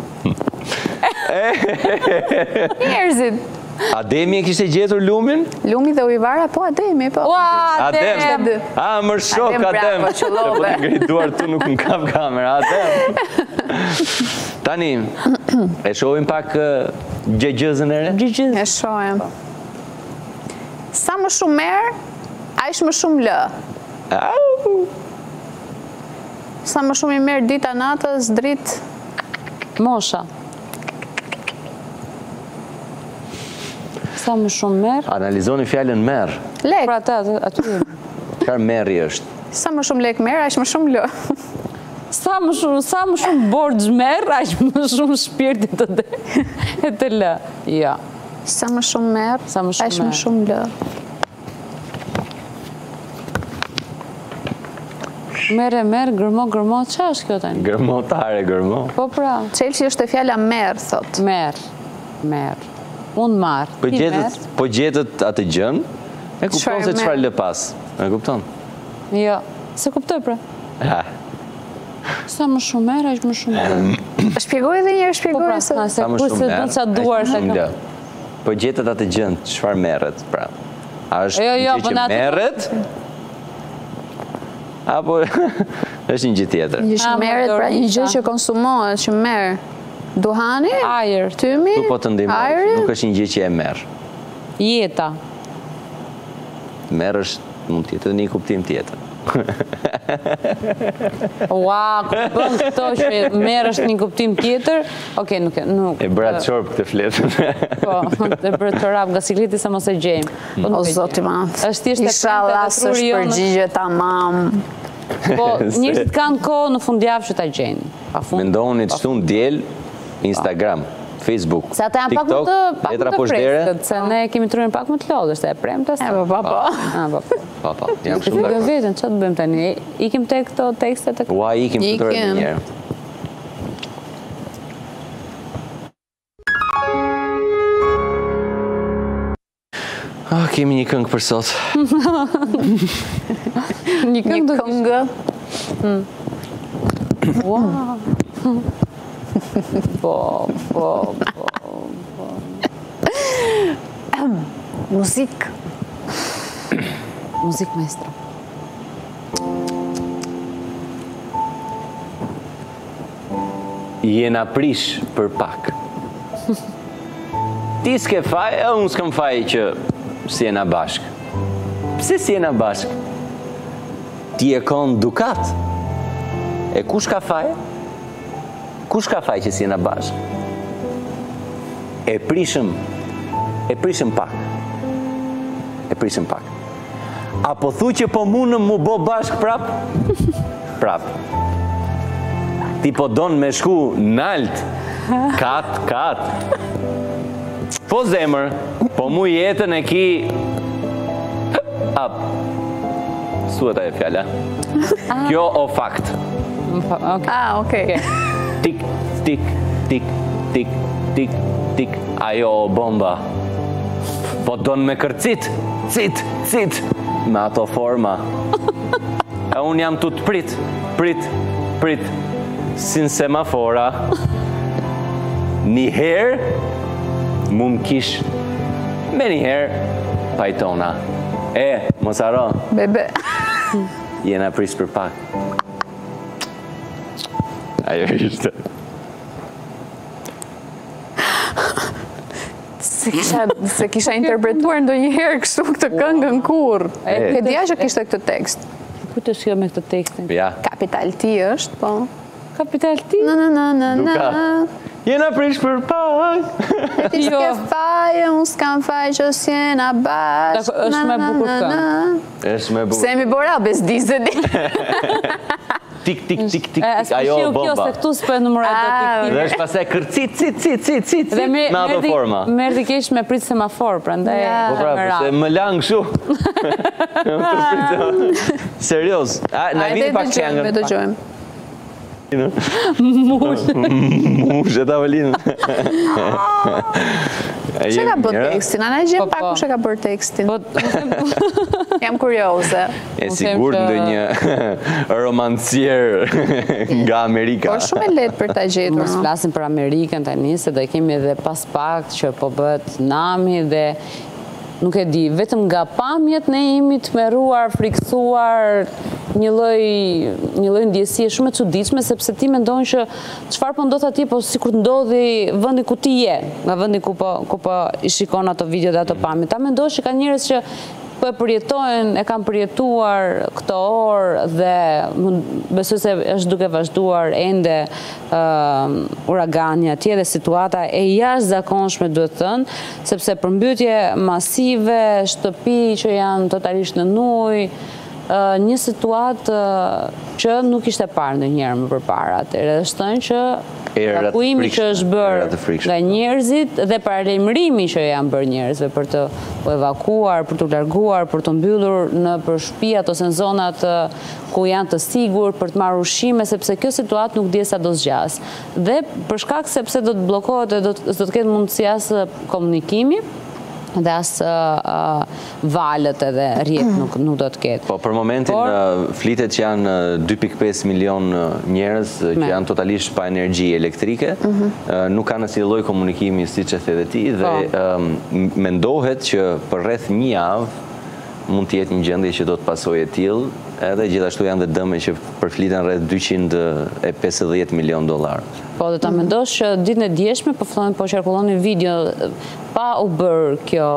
S2: Njerëzit.
S1: Ademi e kishte gjetur lumin?
S2: Lumi dhe ujvara, po Ademi, po.
S3: Ua,
S1: Adem.
S3: Adem.
S1: A, më shok,
S2: Adem,
S1: Adem.
S2: bravo, qëllove.
S1: Po të ngriduar tu nuk në kap kamera, Adem. Tani, e shohim pak gjëgjëzën e re?
S2: E shohem. Sa më shumë merë, aq më shumë lë.
S1: Au!
S2: Sa më shumë i merë dita natës, dritë.
S3: Mosha. Sa më shumë merë.
S1: Analizoni fjallën merë.
S2: Lek.
S3: Pra ta, aty.
S1: Çfarë merri është?
S2: Sa më shumë lek merë, aq më shumë lë.
S3: Sa më shumë, sa më shumë borxh merr, aq më shumë shpirti të dhe e të lë. Ja.
S2: Sa më shumë merë,
S3: Sa më shumë
S2: aq më
S3: merr.
S2: shumë lë.
S3: Merë, merë, gërmo, gërmo, qa është kjo tani?
S1: Gërmo tare, gërmo.
S3: Po pra,
S2: Çelçi është e fjala merë, thot.
S3: merë, merë. Unë marë.
S1: Po
S3: Ti
S1: gjetët,
S3: merë?
S1: po gjetët atë gjën, e kupton
S2: Çfarë
S1: se
S2: merr?
S1: çfarë lë pas. E kupton?
S3: Jo, se kuptoj pra.
S1: Ha.
S3: Sa më shumë merë, aq më shumë lë.
S2: Shpjegoj edhe një herë,
S3: Po
S2: shpjegoj
S3: pra,
S2: se.
S3: ha, se
S1: Sa më
S3: ku
S1: shumë
S3: se
S1: merr,
S3: du qa
S1: aq
S3: duar
S1: më
S3: se
S1: shumë
S3: kam.
S1: lë. Po gjetët atë gjën, çfarë merret, pra. A është
S3: Jo, jo,
S1: një
S3: po
S1: gjë
S3: na
S1: që
S3: atë-
S1: merret? Apo është një gjë tjetër?
S2: Një që
S3: Ah,
S2: merret, pra një gjë
S3: dorita.
S2: që konsumohet, që merr. Duhani,
S3: Ajër,
S2: tymi,
S1: Tu po të ndihmoj,
S2: ajri.
S1: nuk është një gjë që e merr.
S3: jeta.
S1: Merr është mund të jetë edhe një kuptim tjetër.
S3: Ua, ku bën këto që merë është një kuptim tjetër, oke, nuk e...
S1: E bëra të qorë këtë fletën.
S3: Po, e bërë të rap nga sikliti se mos e gjejmë.
S2: O, zoti ma,
S3: Isha
S2: lasë është përgjigje ta mam.
S3: Po, njërët kanë kohë në fundjavë që ta gjenë.
S1: Mendoni të shtu në djel, Instagram, Facebook, TikTok, letra poshdere.
S3: Se ne kemi trurin pak më të lodhë, se e premë të së.
S2: E, pa, pa.
S1: Pa, pa, jam shumë
S3: dakord. Vetën, që të bëjmë tani? Ikim të këto tekstet?
S1: Ua, ikim të tërë një njerë. Ah, kemi një këngë për sot.
S3: Një këngë? Wow. Po, po, po.
S2: Muzik.
S3: Muzik maestro.
S1: Jena prish për pak. Ti s'ke faj, e unë s'kam faj që si jena bashk. Pse si jena bashk? Ti e kon dukat. E kush ka faj? Kush ka faj që si jena bashk? E prishëm, e prishëm pak. E prishëm pak. Apo thu që po munëm mu bo bashk prap? Prap. Ti po donë me shku nalt. Kat, kat. Po zemër, po mu jetën e ki... Ap. Suet aje fjalla. Kjo o fakt.
S2: Ah, okej.
S1: Tik, tik, tik, tik, tik, tik, ajo bomba. Po donë me kërcit, cit, cit, me ato forma. E unë jam tu të prit, prit, prit, sin semafora. Një herë, mu më kish, me një herë, pajtona. E, mos haro.
S2: Bebe.
S1: Jena prish për pak. Ajo ishte.
S2: Se kisha interpretuar ndo një herë kështu këtë këngën kur. E dija që kishte këtë tekst.
S3: Ku të shkjo me këtë tekstin?
S1: Ja.
S2: Kapital ti është, po.
S3: Kapital ti?
S2: Në, në, në, në, në.
S1: Duka. Jena prish për pak.
S2: E ti s'ke faje, unë s'kam faje që s'jena bashkë.
S3: është me bukur këngë.
S1: është me bukur.
S2: Se mi bora besdise di.
S1: Tik, tik, tik, tik,
S3: E,
S1: tik, ajo
S3: s'pëshiu kjo
S1: bomba.
S3: se këtu s'për numërat do tik.
S1: Dhe është pasaj kërcit, cit, cit, cit, cit, cit, me ato forma.
S3: Merdi kesh me prit semafor, pra ndaj
S1: Po pra, se më langë shu. Serios. Na vini pak këngën.
S2: Ajde dëgjojmë.
S3: Mush.
S1: Mush e tavolinë.
S2: Që ka bërë tekstin? Ana e gjem pak kush e ka bërë tekstin. Jam kurioze.
S1: E sigur ndë një romancier nga Amerika.
S2: Po shumë e letë për ta gjetur.
S3: Mos flasim për Amerikën tani, se do kemi edhe pas pak që po bëhet nami dhe nuk e di, vetëm nga pamjet ne jemi të meruar, friksuar, një lloj një lloj ndjesie shumë e çuditshme, sepse ti mendon që çfarë po ndodh atje, po sikur të ndodhi vendi ku ti je, nga vendi ku po ku po i shikon ato video dhe ato pamje. Ta mendosh që ka njerëz që po e përjetojnë, e kanë përjetuar këto orë dhe besoj se është duke vazhduar ende uragani atje dhe situata e jashtëzakonshme duhet thënë, sepse përmbytje masive, shtëpi që janë totalisht në ujë, një situatë që nuk ishte parë ndonjëherë më përpara. Atëherë është thënë që evakuimi që është bërë nga njerëzit dhe paralajmërimi që janë bërë njerëzve për të u evakuar, për të larguar, për të mbyllur në për shtëpiat ose në zonat ku janë të sigur, për të marrë ushqime, sepse kjo situatë nuk dihet sa do zgjas. Dhe për shkak sepse do të bllokohet dhe do të ketë mundësi as komunikimi, dhe asë valët edhe rjetë nuk do të ketë.
S1: Po, për momentin, flitet që janë dy pikë pesë milion njerëz që janë totalisht pa energji elektrike, nuk ka nësi lloj komunikimi si që the dhe ti, dhe mendohet që për rreth një javë mund të jetë një gjendje që do të pasojë e tillë, edhe gjithashtu janë dhe dëme që përfliten rreth dyqind e pesëdhjetë milion dollar.
S3: Po, dhe ta mendosh që ditën e djeshme po fillojnë po qarkulloni video pa u bërë kjo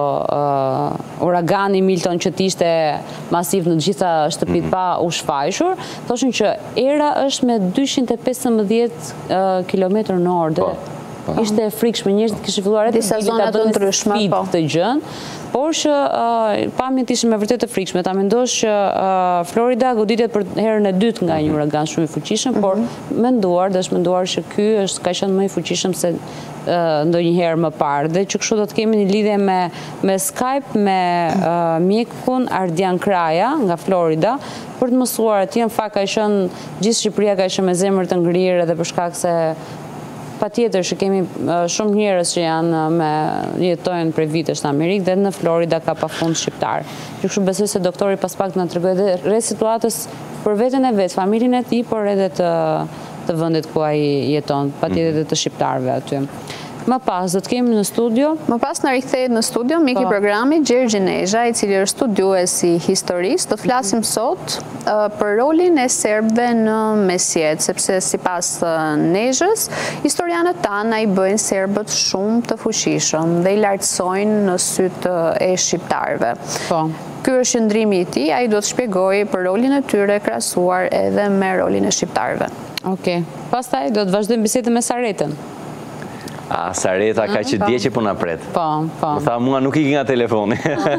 S3: uh, uragani Milton që t'ishte masiv në gjitha shtëpit mm-hmm. pa u shfaqur, thoshin që era është me dyqind e pesëmbëdhjetë uh, kilometër në orë. Po. Po. Ishte e frikshme, njerëzit kishin filluar edhe
S2: disa zona të ndryshme, po.
S3: Të gjën, por që uh, pamjet ishin me vërtet të frikshme. Ta mendosh që uh, Florida goditet për herën e dytë nga një uragan shumë i fuqishëm, mm-hmm. por menduar, dhe është menduar që ky është ka qenë më i fuqishëm se uh, ndonjëherë më parë. Dhe që kështu do të kemi një lidhje me, me Skype me uh, mjekun Ardian Kraja nga Florida, për të mësuar atje. Në fakt ka qenë gjithë Shqipëria ka qenë me zemër të ngrirë edhe për shkak se pa tjetër që kemi shumë njerëz që janë me jetojnë prej vitesh në Amerikë dhe në Florida ka pa fund shqiptar. Që kështu besoj se doktori pas pak të na tregoj edhe rreth situatës për veten e vet, familjen e tij, por edhe të, të vendit ku ai jeton, pa tjetër edhe të shqiptarëve aty. Më pas, do të kemi në studio?
S2: Më pas në rikthehet në studio, miki programit Gjergj Nezha, i cili është studiues i historisë. Do të flasim sot uh, për rolin e serbëve në mesjet, sepse sipas uh, Nezhës, historianët tanë i bëjnë serbët shumë të fuqishëm dhe i lartësojnë në sytë e shqiptarëve.
S3: Po.
S2: Ky është qëndrimi i tij, ai do të shpjegojë për rolin e tyre krahasuar edhe me rolin e shqiptarëve.
S3: Okej. Pastaj do të vazhdojmë bisedën me Saretën.
S1: A, Sareta ka që dje që po na pret.
S3: Po, po.
S1: Më tha, mua nuk iki nga telefoni.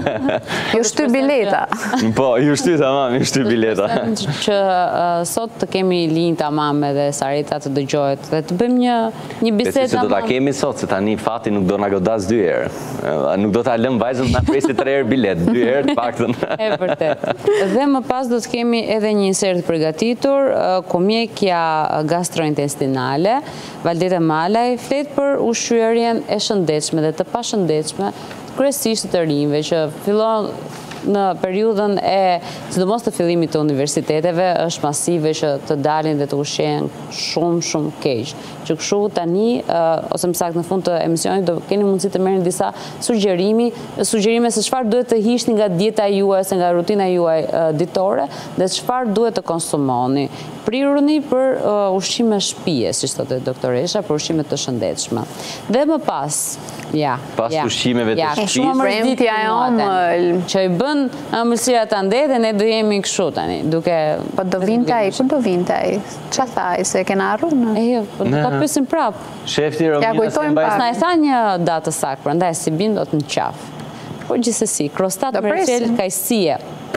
S2: Ju shty bileta.
S1: Po, ju shty tamam, ju shty bileta.
S3: Që sot të kemi linjë tamam edhe Sareta të dëgjohet dhe të bëjmë një një bisedë tamam.
S1: Besoj se do ta kemi sot, se tani fati nuk do na godas dy herë. Nuk do ta lëm vajzën të na presi tre herë bilet, dy herë të paktën.
S3: E vërtet. Dhe më pas do të kemi edhe një insert përgatitur ku mjekja gastrointestinale Valdeta Malaj flet për ushqyerjen e shëndetshme dhe të pashëndetshme, kryesisht të rinjve që fillon në periudhën e sidomos të fillimit të universiteteve është masive që të dalin dhe të ushqehen shumë shumë keq. Që kështu tani ose më saktë në fund të emisionit do keni mundësi të merrni disa sugjerimi, sugjerime se çfarë duhet të hiqni nga dieta juaj, se nga rutina juaj ditore dhe çfarë duhet të konsumoni. Priruni për uh, ushqime shtëpie, siç thotë doktoresha, për ushqime të shëndetshme. Dhe më pas, ja,
S1: pas
S3: ja,
S1: ushqimeve të
S3: ja,
S1: shtëpisë,
S3: shumë mërzitja e omël, që i bën ëmbëlsira ta ndetë, ne do jemi kështu tani, duke.
S2: Po do vinte ai, ku do vinte ai? Çfarë thaj, se kena harruar?
S3: E jo, po do ta pyesim prap.
S1: Shefti Romina
S2: se
S3: mbaj. Na e tha një datë saktë, prandaj si bin do të në qaf. Po gjithsesi, krostat me rcel kajsie.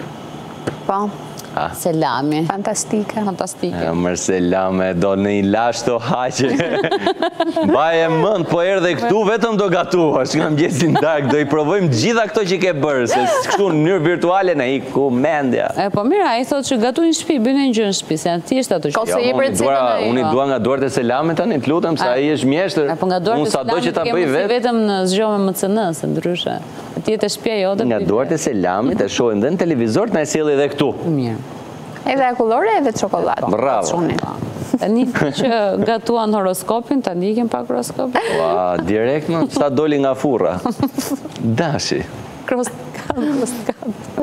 S2: Po.
S1: Ah.
S3: Selami.
S2: Fantastike.
S3: Fantastike.
S1: Ja, mërë selame, do në i lash të haqe. Baje mënd, po erë dhe këtu vetëm do gatu, është nga mgjesin dark, do i provojmë gjitha këto që ke bërë, se kështu në njërë virtuale në i ku mendja.
S3: E, po mira, i thotë që gatu një shpi, bëjnë një gjë në shpi, se janë tjeshtë ato shpi.
S2: Ose i për cilën e i.
S1: Unë i dua nga duart e selame tani, të lutëm, sa i është mjeshtër.
S3: E, po nga duart e selame të kemë si vetëm në zgjohë me më cënë, se ndryshe. Tjetë e shpja jote.
S1: Nga duart e selamit e shohim dhe në televizor të na e sjellë edhe këtu.
S3: Mirë.
S2: Edhe akullore edhe çokoladë.
S1: Bravo.
S3: Tani që gatuan horoskopin, tani ikem pak horoskopin.
S1: Ua, direkt më, sa doli nga furra. Dashi.
S3: Kroskat, kroskat.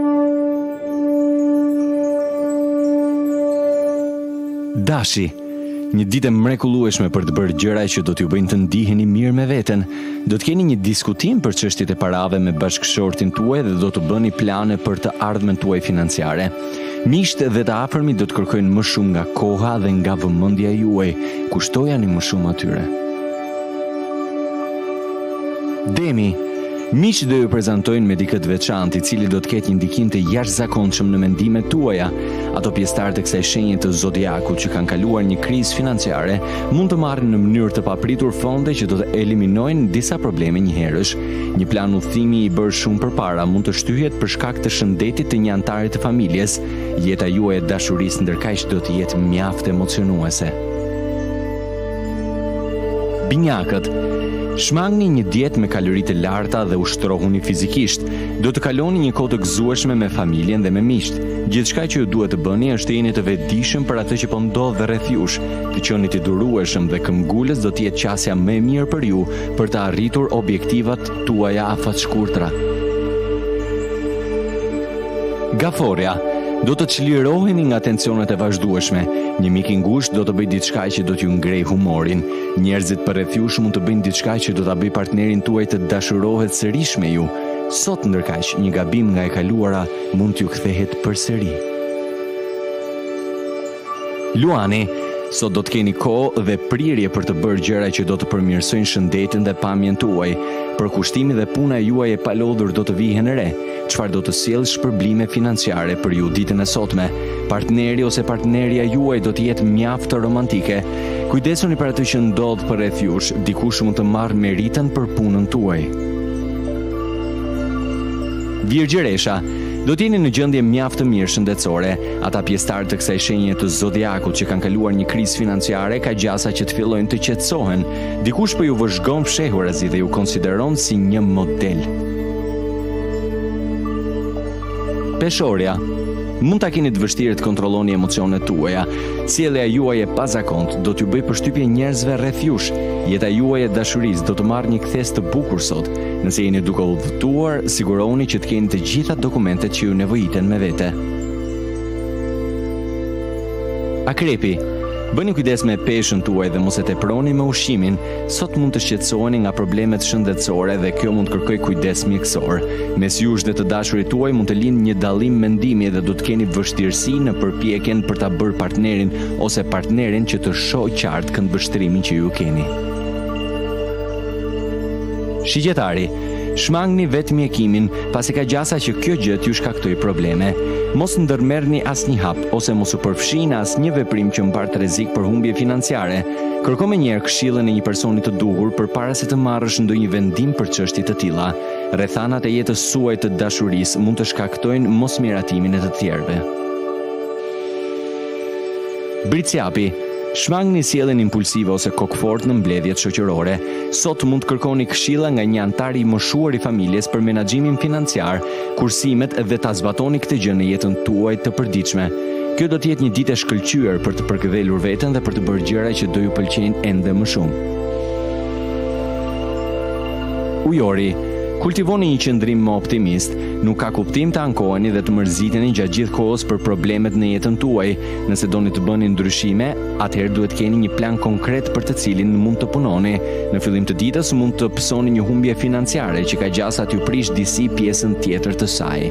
S4: Dashi. Një ditë mrekullueshme për të bërë gjëra që do t'ju bëjnë të ndiheni mirë me veten. Do të keni një diskutim për çështjet e parave me bashkëshortin tuaj dhe do të bëni plane për të ardhmen tuaj financiare. Miqtë dhe të afërmit do të kërkojnë më shumë nga koha dhe nga vëmendja juaj. Kushtojani më shumë atyre. Demi. Miqtë do ju prezantojnë me dikë të veçantë, i cili do të ketë një ndikim të jashtëzakonshëm në mendimet tuaja. Ato pjesëtarë të kësaj shenje të zodiakut që kanë kaluar një krizë financiare mund të marrin në mënyrë të papritur fonde që do të eliminojnë disa probleme njëherësh. Një plan udhëtimi i bërë shumë përpara mund të shtyhet për shkak të shëndetit të një antari të familjes. Jeta juaj e dashurisë ndërkaq do të jetë mjaft emocionuese. Binjakët. Shmangni një dietë me kalori të larta dhe ushtrohuni fizikisht. Do të kaloni një kohë të gëzueshme me familjen dhe me miqt. Gjithçka që ju duhet të bëni është të jeni të vetëdijshëm për atë që po ndodh rreth jush. Të qeni të durueshëm dhe këmbgulës do të jetë qasja më e mirë për ju për të arritur objektivat tuaja afat shkurtra. Gaforia. Do të çliroheni nga tensionet e vazhdueshme. Një mik i ngushtë do të bëjë diçka që do t'ju ngrej humorin. Njerëzit përreth jush mund të bëjnë diçka që do ta bëjë partnerin tuaj të dashurohet sërish me ju. Sot ndërkaq, një gabim nga e kaluara mund t'ju kthehet përsëri. Luani, sot do të keni kohë dhe prirje për të bërë gjëra që do të përmirësojnë shëndetin dhe pamjen tuaj. Përkushtimi dhe puna e juaj e palodhur do të vihen re. Çfarë do të sjellë shpërblime financiare për ju ditën e sotme. Partneri ose partnerja juaj do të jetë mjaft të romantike. Kujdesuni për atë që ndodh përreth jush, dikush mund të marrë meritën për punën tuaj. Virgjëresha, do t'jeni në gjendje mjaft të mirë shëndetësore. Ata pjesëtarë të kësaj shenje të zodiakut që kanë kaluar një krizë financiare ka gjasa që të fillojnë të qetësohen. Dikush po ju vëzhgon fshehurazi dhe ju konsideron si një model. Peshorja, mund ta keni të vështirë të kontrolloni emocionet tuaja. Sjellja juaj e pazakont do t'ju bëj përshtypje njerëzve rreth jush. Jeta juaj e dashurisë do të marrë një kthes të bukur sot. Nëse jeni duke udhëtuar, siguroni që të keni të gjitha dokumentet që ju nevojiten me vete. Akrepi, bëni kujdes me peshën tuaj dhe mos e teproni me ushqimin. Sot mund të shqetësoheni nga problemet shëndetësore dhe kjo mund të kërkoj kujdes mjekësor. Mes jush dhe të dashurit tuaj mund të lind një dallim mendimi dhe do të keni vështirësi në përpjekjen për ta bërë partnerin ose partnerin që të shohë qartë këndvështrimin që ju keni. Shigjetari, shmangni vetë mjekimin pasi ka gjasa që kjo gjë t'ju shkaktoj probleme. Mos ndërmerrni asnjë hap ose mos u përfshini në asnjë veprim që mbar rrezik për humbje financiare. Kërko menjëherë këshillën e një personi të duhur përpara se të marrësh ndonjë vendim për çështje të tilla. Rrethanat e jetës suaj të dashurisë mund të shkaktojnë mosmiratimin e të tjerëve. Briciapi, shmangni sjelljen impulsive ose kokfort në mbledhjet shoqërore. Sot mund të kërkoni këshilla nga një antar i moshuar i familjes për menaxhimin financiar, kursimet dhe ta zbatoni këtë gjë në jetën tuaj të përditshme. Kjo do të jetë një ditë e shkëlqyer për të përkëdhelur veten dhe për të bërë gjëra që do ju pëlqejnë ende më shumë. Ujori, kultivoni një qëndrim më optimist. Nuk ka kuptim të ankoheni dhe të mërziteni gjatë gjithë kohës për problemet në jetën tuaj. Nëse doni të bëni ndryshime, atëherë duhet keni një plan konkret për të cilin mund të punoni. Në fillim të ditës mund të pësoni një humbje financiare që ka gjasa t'ju prish disi pjesën tjetër të saj.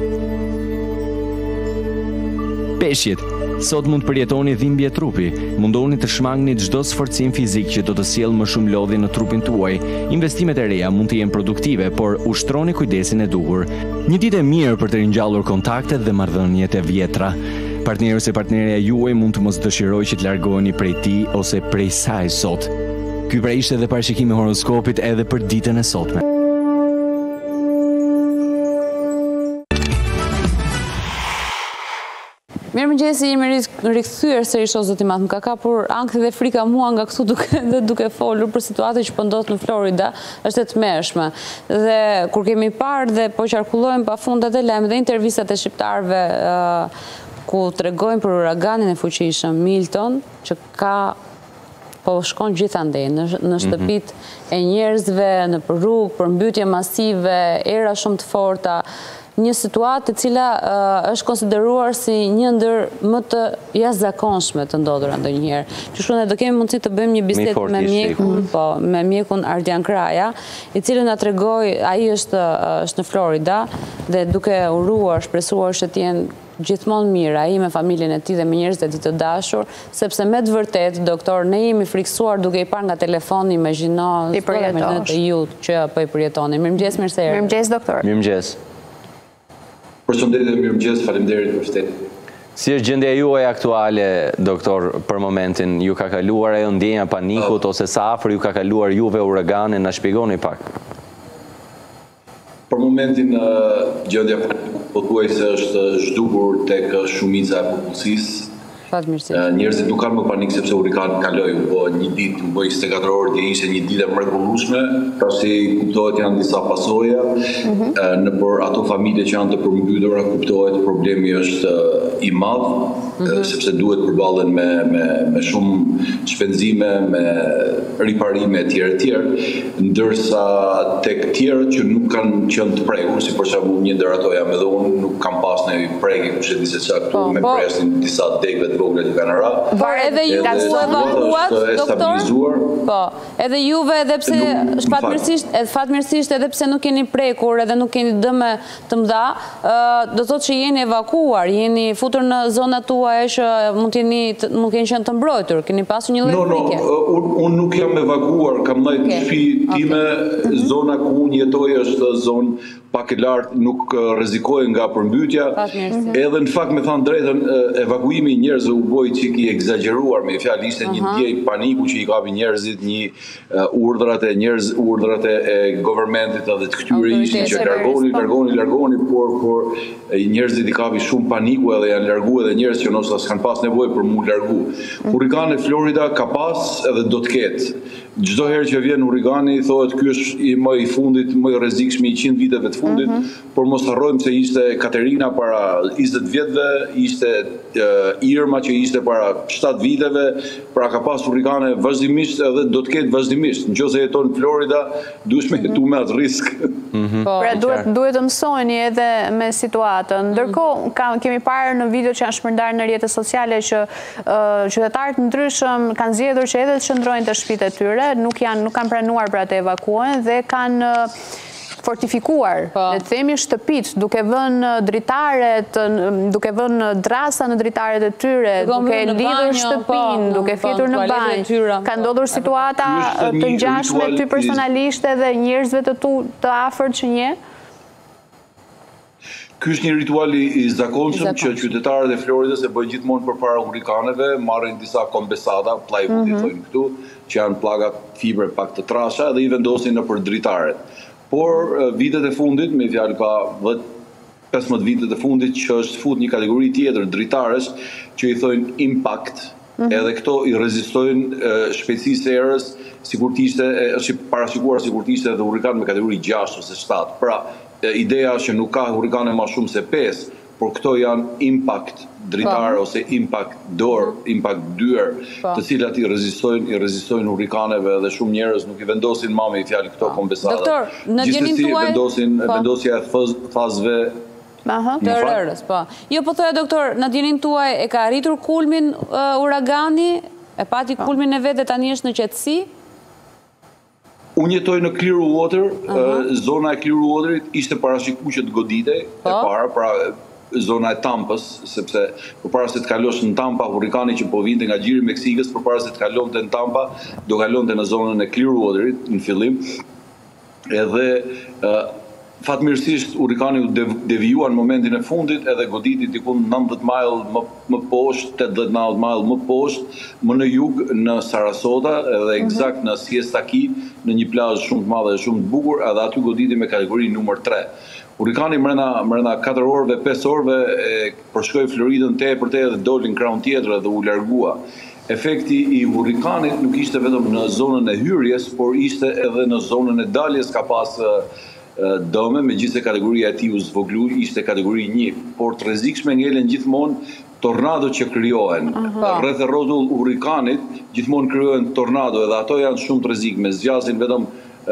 S4: Peshqit, sot mund përjetoni dhimbje trupi. Mundoni të shmangni çdo sforcim fizik që do të sjellë më shumë lodhje në trupin tuaj. Investimet e reja mund të jenë produktive, por ushtroni kujdesin e duhur. Një ditë e mirë për të ringjallur kontaktet dhe marrëdhëniet e vjetra. Partneri ose partnerja juaj mund të mos dëshirojë që të largoheni prej tij ose prej saj sot. Ky pra ishte edhe parashikimi i horoskopit edhe për ditën e sotme.
S3: Mirëmëngjesi, jemi rikthyer sërish o zoti Mat. Më ka kapur ankthi dhe frika mua nga këtu duke dhe duke folur për situatën që po ndodh në Florida, është e tmerrshme. Dhe kur kemi parë dhe po qarkullojmë pafund atë lajm dhe intervistat e shqiptarëve uh, ku tregojnë për uraganin e fuqishëm Milton, që ka po shkon gjithandej në, në shtëpit e njerëzve, në rrugë, përmbytje masive, era shumë të forta. Një situatë e cila uh, është konsideruar si një ndër më të jashtëzakonshme të ndodhura ndonjëherë. Që shkruan do kemi mundësi të bëjmë një bisedë me mjekun, po, me mjekun Ardian Kraja, i cili na tregoi, ai është është në Florida dhe duke uruar, shpresuar që të jenë gjithmonë mirë ai me familjen e tij dhe me njerëzit e tij të dashur, sepse me të vërtetë, doktor, ne jemi friksuar duke i parë nga telefoni, imagjino, të ju që po i përjetoni. Mirëmëngjes, mirë se erdhi.
S2: Mirëmëngjes, doktor.
S1: Mirëmëngjes.
S5: Përshëndetje dhe mirëmëngjes, faleminderit për ftesën.
S1: Si është gjendja juaj aktuale, doktor, për momentin? Ju ka kaluar ajo ndjenja panikut ose sa afër ju ka kaluar juve uragani, na shpjegoni pak.
S5: Për momentin gjendja panikut pothuajse është zhdukur tek shumica e popullsisë. Njerëzit nuk kanë më panik sepse uragani kaloi, po një ditë, po njëzet e katër orë dhe ishte një ditë e mrekullueshme, pasi kuptohet janë disa pasoja, në për ato familje që janë të përmbytura, kuptohet problemi është i madh, sepse duhet përballen me, me, me shumë shpenzime, me riparime e tjera e tjera, ndërsa tek tjerët që nuk kanë qenë të prekur, si për shembull një ndër ato jam edhe unë, nuk kam pas në prekje, kush e di se çka këtu me presin disa degëve të vogla që kanë ra.
S3: Por edhe ju evakuat, doktor? Po, edhe juve edhe pse fatmirësisht, edhe fatmirësisht edhe pse nuk keni prekur, edhe nuk keni dëme të mëdha, do thotë që jeni evakuar, jeni futur në zonat tuaja që mund të jeni mund keni qenë të mbrojtur, keni pasur një lloj frike.
S5: No, no, unë nuk jam evakuar, kam ndaj të shtëpi time, zona ku unë jetoj është zonë pak e lartë, nuk rrezikohen nga përmbytja. Edhe në fakt me thënë drejtën, evakuimi i njerëzve u boi çik i egzageruar, me fjalë ishte një ndjej paniku që i kapi njerëzit, një urdhrat e njerëz, urdhrat e governmentit edhe të këtyre ishin që largoni, largoni, largoni, por por njerëzit i kapi shumë paniku edhe janë larguar edhe njerëz që ndoshta s'kan pas nevojë për mu largu. Hurrikani Florida ka pas edhe do të ketë. Çdo herë që vjen hurrikani thohet ky është i më i fundit, më i rrezikshëm i qind viteve të fundit, por mos harrojmë se ishte Katerina para njëzet vjetëve, ishte Irma që ishte para shtatë viteve, pra ka pas hurrikane vazhdimisht edhe do të ketë vazhdimisht. Nëse jeton në Florida, duhet me jetu me atë risk.
S2: Pra duhet duhet të mësoni edhe me situatën. Ndërkohë kemi parë në video që janë shpërndarë në rrjetet sociale që qytetarët ndryshëm kanë zgjedhur që edhe të qëndrojnë të shtëpitë e tyre, nuk janë nuk kanë pranuar për atë evakuohen dhe kanë fortifikuar, le të themi shtëpit, duke vënë dritaret, duke vënë drasa në dritaret e tyre, duke lidhur shtëpin, duke fjetur në banjë. Ka ndodhur situata të ngjashme ty personalisht edhe njerëzve të tu të afërt që nje?
S5: Ky është një ritual i zakonshëm që qytetarët e Floridës e bëjnë gjithmonë përpara hurrikaneve, marrin disa kombesada, plywood i thojmë këtu, që janë plagat fibre pak të trasha dhe i vendosin nëpër dritaret. Por vitet e fundit, me fjalë ka pesëmbëdhjetë vitet e fundit që është fut një kategori tjetër dritaresh që i thojnë impact, edhe këto i rezistojnë shpejtësisë së erës, sikur të ishte është parashikuar sikur të ishte edhe hurrikan me kategori gjashtë ose shtatë. Pra, ideja është që nuk ka hurrikane më shumë se pesë, por këto janë impact dritar ose impact dorë, impact dyer, të cilat i rezistojnë, i rezistojnë hurrikaneve dhe shumë njerëz nuk i vendosin mami i fjalë këto kombesada.
S3: Doktor, në gjenin tuaj
S5: vendosin vendosja e fazëve
S3: të rërës, po. Jo, po thoya doktor, në gjenin tuaj e ka arritur kulmin uragani, e pati kulmin e vet dhe tani është në qetësi?
S5: Unë jetoj në Clearwater, zona e Clearwaterit ishte parashikuar që të goditej e para, pra zona e Tampës, sepse përpara se të kalosh në Tampa, hurrikani që po vinte nga gjiri Meksikës, përpara se të kalonte në Tampa, do kalonte në zonën e Clearwaterit në fillim. Edhe fatmirësisht hurrikani u devijuar në momentin e fundit edhe goditi diku nëntëdhjetë majl më poshtë, tetëdhjetë nëntëdhjetë majl më poshtë, më në jug në Sarasota edhe eksakt në Siesta Key, në një plazh shumë të madh dhe shumë të bukur, edhe aty goditi me kategori numër tre. Hurrikani mrena katër orëve, pesë orëve përshkoi Floridën tepër te dhe doli në krahun tjetër dhe u largua. Efekti i hurrikanit nuk ishte vetëm në zonën e hyrjes, por ishte edhe në zonën e daljes ka pas dëme, megjithëse kategoria e tij u zvoglu, ishte kategori një, por të rrezikshme ngelen gjithmonë tornado që krijohen. Rreth e rrotull hurrikanit gjithmonë krijohen tornado dhe ato janë shumë të rrezikshme, zgjasin vetëm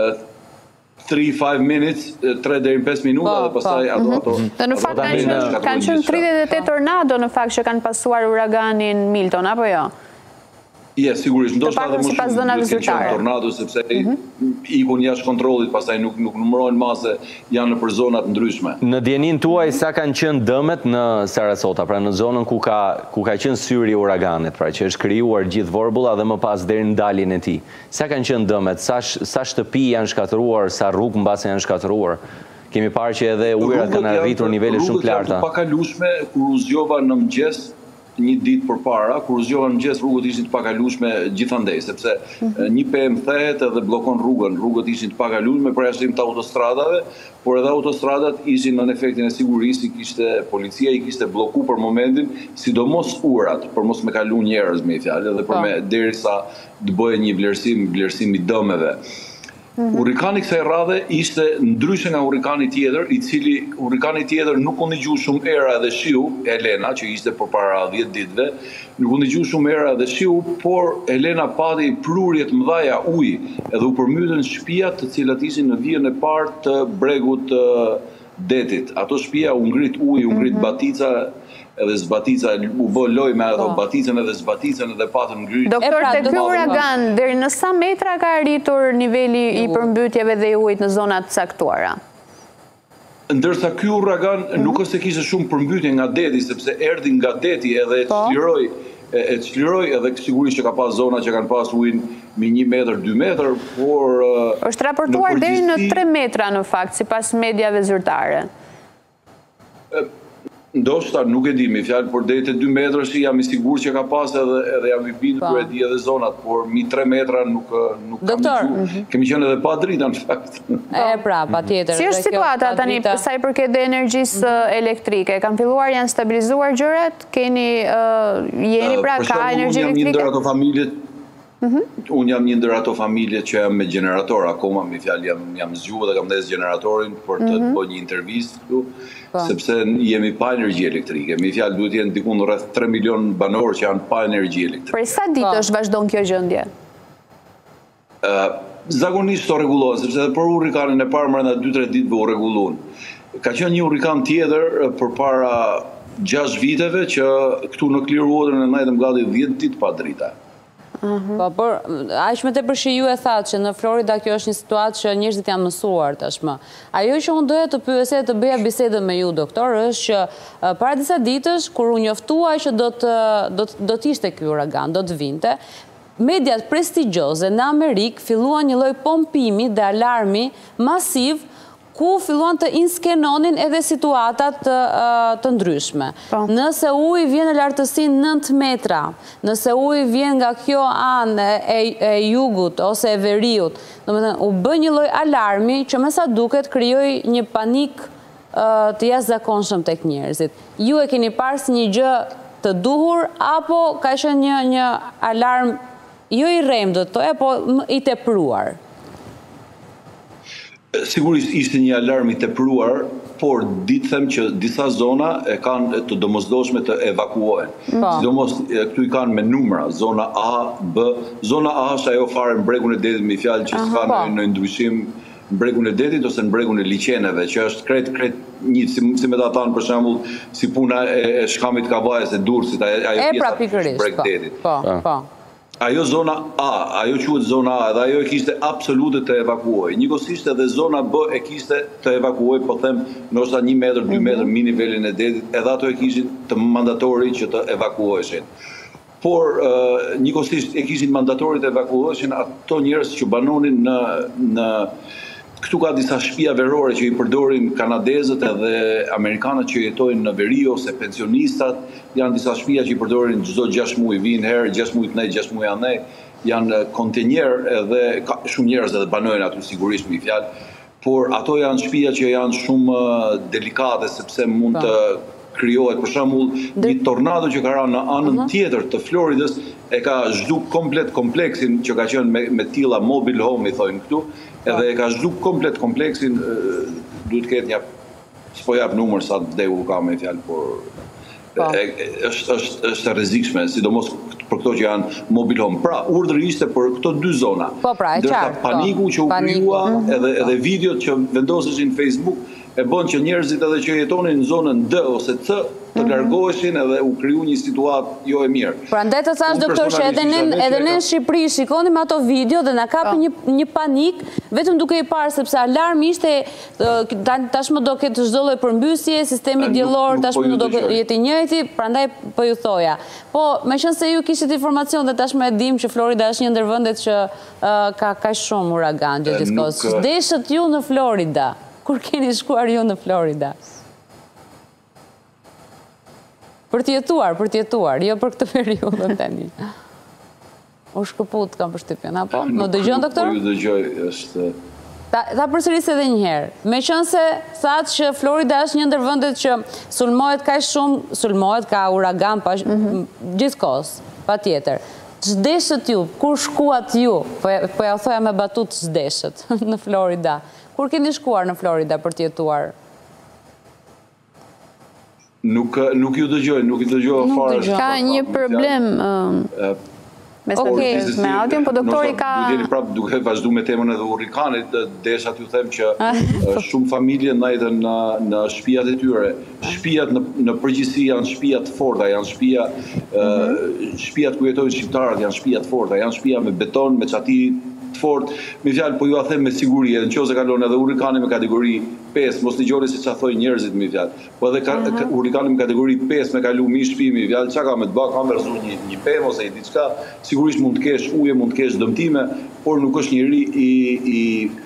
S5: tre pesë minutes, tre deri në pesë minuta dhe pastaj ato ato.
S2: Dhe në fakt kanë qenë tridhjetë e tetë tornado në fakt që kanë pasuar uraganin Milton apo jo?
S5: Ja, sigurisht, ndoshta edhe më shumë që janë tornado sepse ikun jashtë kontrollit, pastaj nuk nuk numërohen mase janë nëpër zona të ndryshme.
S1: Në dijenin tuaj sa kanë qenë dëmet në Sarasota, pra në zonën ku ka ku ka qenë syri i uraganit, pra që është krijuar gjithë vorbulla dhe më pas deri në daljen e tij. Sa kanë qenë dëmet, sa sa shtëpi janë shkatëruar, sa rrugë mbase janë shkatëruar. Kemi parë që edhe ujërat kanë arritur nivele shumë të larta.
S5: Rrugët janë pakalueshme kur u zgjova në mëngjes një ditë përpara, kur u zgjova në mëngjes rrugët ishin të pakalueshme gjithandej, sepse një pemë thehet edhe bllokon rrugën, rrugët ishin të pakalueshme për jashtim të autostradave, por edhe autostradat ishin në efektin e sigurisë, kishte policia i kishte bllokuar për momentin, sidomos urat, për mos me kalu njerëz me fjalë, edhe për me derisa të bëjë një vlerësim, vlerësim i dëmeve. Urikani kësaj radhe ishte ndryshe nga urikani tjetër, i cili urikani tjetër nuk u ndëgju shumë era dhe shiu, Elena, që ishte përpara dhjetë ditëve, nuk u ndëgju shumë era dhe shiu, por Elena pati prurjet mëdhaja ujë, edhe u përmbytën shtëpiat të cilat ishin në vijën e parë të bregut të detit. Ato shtëpia u ngrit ujë, u ngrit batica, edhe zbatica, u bë loj me ato baticën edhe zbaticën edhe patën ngrit.
S2: Doktor, te ky uragan, deri në sa metra ka arritur niveli i përmbytjeve dhe i ujit në zonat caktuara?
S5: Ndërsa ky uragan nuk është se kishte shumë përmbytje nga deti, sepse erdhi nga deti edhe e çliroi, e çliroi edhe sigurisht që ka pas zona që kanë pas ujin me një metër, dy metër, por
S2: është raportuar deri në tre metra në fakt, sipas mediave zyrtare.
S5: Ndoshta nuk e di me fjalë, por deri te dy metra si jam i sigurt që ka pas edhe edhe jam i bindur kur e di edhe zonat, por mi tre metra nuk nuk kam dëgjuar. Kemi qenë edhe pa drita në fakt.
S3: E pra, patjetër.
S2: Si është situata tani sa i përket energjisë elektrike? Kanë filluar, janë stabilizuar gjërat? Keni jeni pra ka energji elektrike?
S5: Unë jam një ndër ato familje Unë jam një ndër ato familje që jam me generator akoma, me fjalë jam jam zgjuar dhe kam dhënë generatorin për të bëj një intervistë këtu, sepse jemi pa energji elektrike. Me fjalë duhet jenë diku në rreth tre milion banor që janë pa energji elektrike.
S2: Për sa ditësh vazhdon kjo gjendje?
S5: Ë, zakonisht to rregullohet, sepse edhe për urrikanin e parë brenda dy tre ditëve u rregulluan. Ka qenë një urrikan tjetër përpara gjashtë viteve që këtu në Clearwater ne ndajtëm gati dhjetë ditë pa drita.
S3: Po, por aq më tepër që ju e thatë që në Florida kjo është një situatë që njerëzit janë mësuar tashmë. Ajo që unë doja të pyesja të bëja bisedën me ju, doktor, është që para disa ditësh kur u njoftua që do të do të do të ishte ky uragan, do të vinte, mediat prestigjioze në Amerikë filluan një lloj pompimi dhe alarmi masiv ku filluan të inskenonin edhe situatat të ndryshme. Nëse uji vjen në lartësinë nëntë metra, nëse uji vjen nga kjo anë e jugut ose e veriut, domethënë u bë një lloj alarmi që me sa duket krijoi një panik të jashtëzakonshëm tek njerëzit. Ju e keni parë si një gjë të duhur apo ka qenë një një alarm jo i rrem do të thoya, po i tepruar?
S5: Sigurisht ishte një alarm i tepruar, por ditë them që disa zona e kanë të domosdoshme të evakuohen. Sidomos këtu i kanë me numra, zona A, B. Zona A është ajo fare në bregun e detit, me fjalë që s'ka në ndryshim në bregun e detit ose në bregun e liçeneve, që është kret kret një si, si me ta thanë për shembull si puna e shkamit kavajës e Durrësit, ajo pjesa e breg detit.
S3: Po, po.
S5: Ajo zona A, ajo quhet zona A, dhe ajo e kishte absolute të evakuoj. Njëkohësisht edhe zona B e kishte të evakuoj, po them, ndoshta një metër, dy metër mbi nivelin e detit, edhe ato e kishin të mandatori që të evakuoheshin. Por njëkohësisht e kishin mandatori të evakuoheshin ato njerëz që banonin në në këtu ka disa shtëpia verore që i përdorin kanadezët edhe amerikanët që jetojnë në veri ose pensionistat, janë disa shtëpia që i përdorin çdo gjashtë muaj vinë herë, gjashtë muaj ne, gjashtë muaj ne, janë kontenjer edhe ka shumë njerëz edhe banojnë aty sigurisht me fjalë, por ato janë shtëpia që janë shumë delikate sepse mund të krijohet për shembull një tornado që ka rënë në anën tjetër të Floridës e ka zhduk komplet kompleksin që ka qenë me, me tilla mobile home i thojnë këtu, edhe e ka zhduk komplet kompleksin, duhet ketë një, s'po jap numër sa të vdekur ka me fjalë, por është është është e rrezikshme, sidomos për këto që janë mobile home. Pra, urdhri ishte për këto dy zona.
S3: Po pra, e qartë.
S5: Paniku që u krijua edhe edhe videot që vendoseshin në Facebook e bën që njerëzit edhe që jetonin në zonën D ose C të largoheshin edhe u kriju një situatë jo e mirë.
S3: Prandaj të thash doktor që edhe ne edhe ne në Shqipëri shikonim ato video dhe na kapi një një panik vetëm duke i parë sepse alarmi ishte tashmë do ketë çdo lloj përmbysje, sistemi diellor tashmë do jetë i njëjti, prandaj po ju thoja. Po, meqense ju kishit informacion dhe tashmë e dim që Florida është një ndër vendet që ka kaq shumë uragan gjatë gjithë kohës. Deshët ju në Florida? Kur keni shkuar ju në Florida? Për t'jetuar, për t'jetuar, jo për këtë periudhën tani. U shkëput kam përshtypjen, apo? Më dëgjon, doktor?
S5: Po ju dëgjoj, është...
S3: Ta, ta përsëris edhe një herë. Me qënë se thatë që Florida është një ndër vendet që sulmohet ka shumë, sulmohet ka uragan pa, mm -hmm. gjithkohës, pa tjetër. Ç'deshët ju, kur shkuat ju, po ja thoja me batut ç'deshët në Florida. Kur keni shkuar në Florida për t'jetuar?
S5: Nuk ju dëgjoj, nuk ju dëgjoj fare.
S2: Ka një problem me audion, po doktori ka...
S5: Duke prap duke vazhdu me temën edhe hurikanit, desha t'ju them që shumë familje ndajten në shtëpiat e tyre. Shtëpiat në përgjithësi janë shtëpiat forta, janë shtëpia, shtëpiat ku jetojnë shqiptarët janë shtëpiat forta, janë shtëpia me beton, me çati të fort. Me fjalë, po ju a them me siguri, edhe nëse kalon edhe hurikani me kategori pesë, mos dëgjoni se çfarë thonë njerëzit me fjalë. Po edhe hurikani me kategori pesë me kalu mi shtëpi me fjalë, çka ka me të bëjë, ka vërzu një një pemë ose diçka, sigurisht mund të kesh uje, mund të kesh dëmtime, por nuk është njëri i i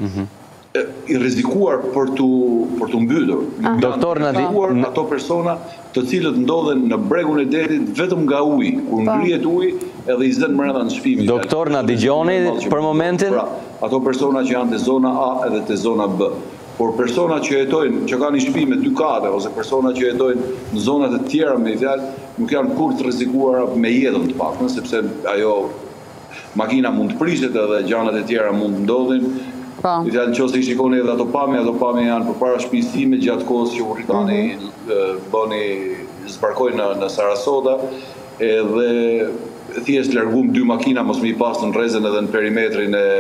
S5: i rrezikuar për tu për tu mbytur.
S1: Doktor na di
S5: ato persona të cilët ndodhen në bregun e detit vetëm nga uji, kur ngrihet uji edhe i zën brenda në shtëpi.
S1: Doktor na dëgjoni për momentin?
S5: Pra, ato persona që janë te zona A edhe te zona B. Por persona që jetojnë, që kanë një shtëpi me dy kate, ose persona që jetojnë në zonat e tjera me fjalë, nuk janë kur të rrezikuara me jetën të paktën, sepse ajo makina mund të prishet edhe gjanat e tjera mund të ndodhin. I fjalë nëse i shikoni edhe ato pamje, ato pamje janë përpara shtëpisë time gjatë kohës që hurikani bëni zbarkoi në në Sarasota, edhe thjesht largum dy makina mos më i pas në rrezën edhe në perimetrin e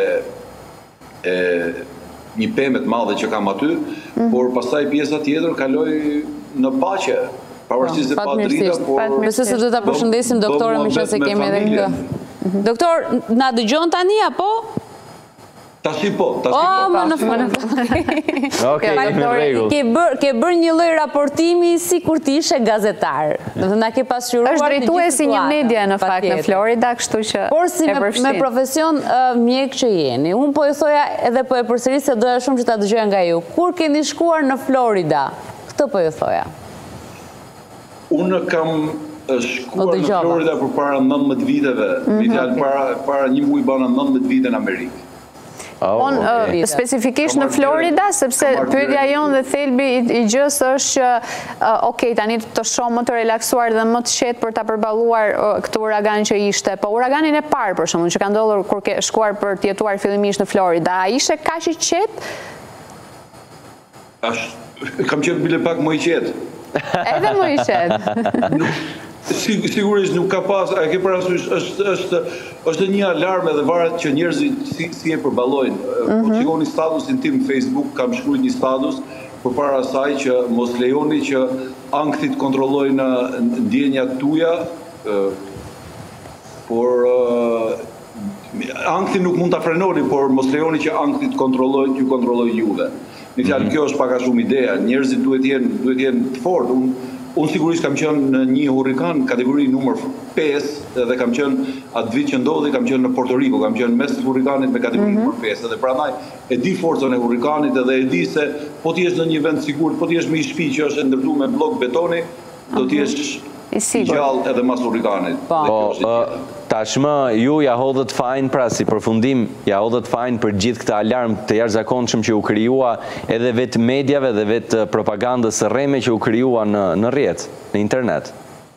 S5: e një pemë të madhe që kam aty, por pastaj pjesa tjetër kaloi në paqe. Pavarësisht se pa drita, por
S3: besoj se do ta përshëndesim doktorën më që se kemi edhe një. Doktor, na dëgjon tani apo?
S5: Tashi po, tashi po.
S3: Oh, më në fund.
S1: Okej, në rregull.
S3: Ke bër ke bër një lloj raportimi sikur ti ishe gazetar. Do të na ke pasqyruar.
S2: Është drejtuesi një media në fakt në Florida, kështu që
S3: por si me profesion mjek që jeni. Un po e thoja edhe po e përsëris se doja shumë që ta dëgjoja nga ju. Kur keni shkuar në Florida? Këtë po ju thoja.
S5: Unë kam shkuar në Florida përpara nëntëmbëdhjetë viteve, me fjalë para para një muaji bana nëntëmbëdhjetë vite në Amerikë.
S2: On specifikisht në Florida, sepse pyetja jonë dhe thelbi i gjës është që okej, tani të shoh më të relaksuar dhe më të qetë për ta përballuar këtë uragan që ishte, po uraganin e parë për shembull që ka ndodhur kur ke shkuar për të jetuar fillimisht në Florida, a ishte kaq i qetë?
S5: Kam qenë bile pak më i qetë.
S2: Edhe më i qetë.
S5: Sigurisht nuk ka pas, a ke parasysh, është është një alarm edhe varet që njerëzit si e përballojnë. Po shikoni statusin tim në Facebook, kam shkruar një status përpara asaj që mos lejoni që ankthit kontrollojnë ndjenjat tuaja, por ankthi nuk mund ta frenoni, por mos lejoni që ankthit kontrollojnë, ju kontrollojnë juve. Në fjalë, kjo është pak a shumë ideja. Njerëzit duhet jenë duhet jenë të fortë. Unë Unë sigurisht kam qenë në një hurikan kategori numër pesë dhe kam qenë atë vit që ndodhi, kam qenë në Porto Rico, kam qenë mes të hurikanit me kategori numër pesë dhe prandaj e di forcën e hurikanit edhe e di se po ti jesh në një vend sigurt, po ti jesh me një shtëpi që është ndërtuar me blok betoni, do të jesh i gjallë edhe mas hurikanit.
S1: Po, tashmë ju ja hodhët fajin, pra si përfundim, ja hodhët fajin për gjithë këtë alarm të jashtëzakonshëm që u krijua edhe vetë mediave dhe vetë propagandës së rreme që u krijua në në rrjet, në internet.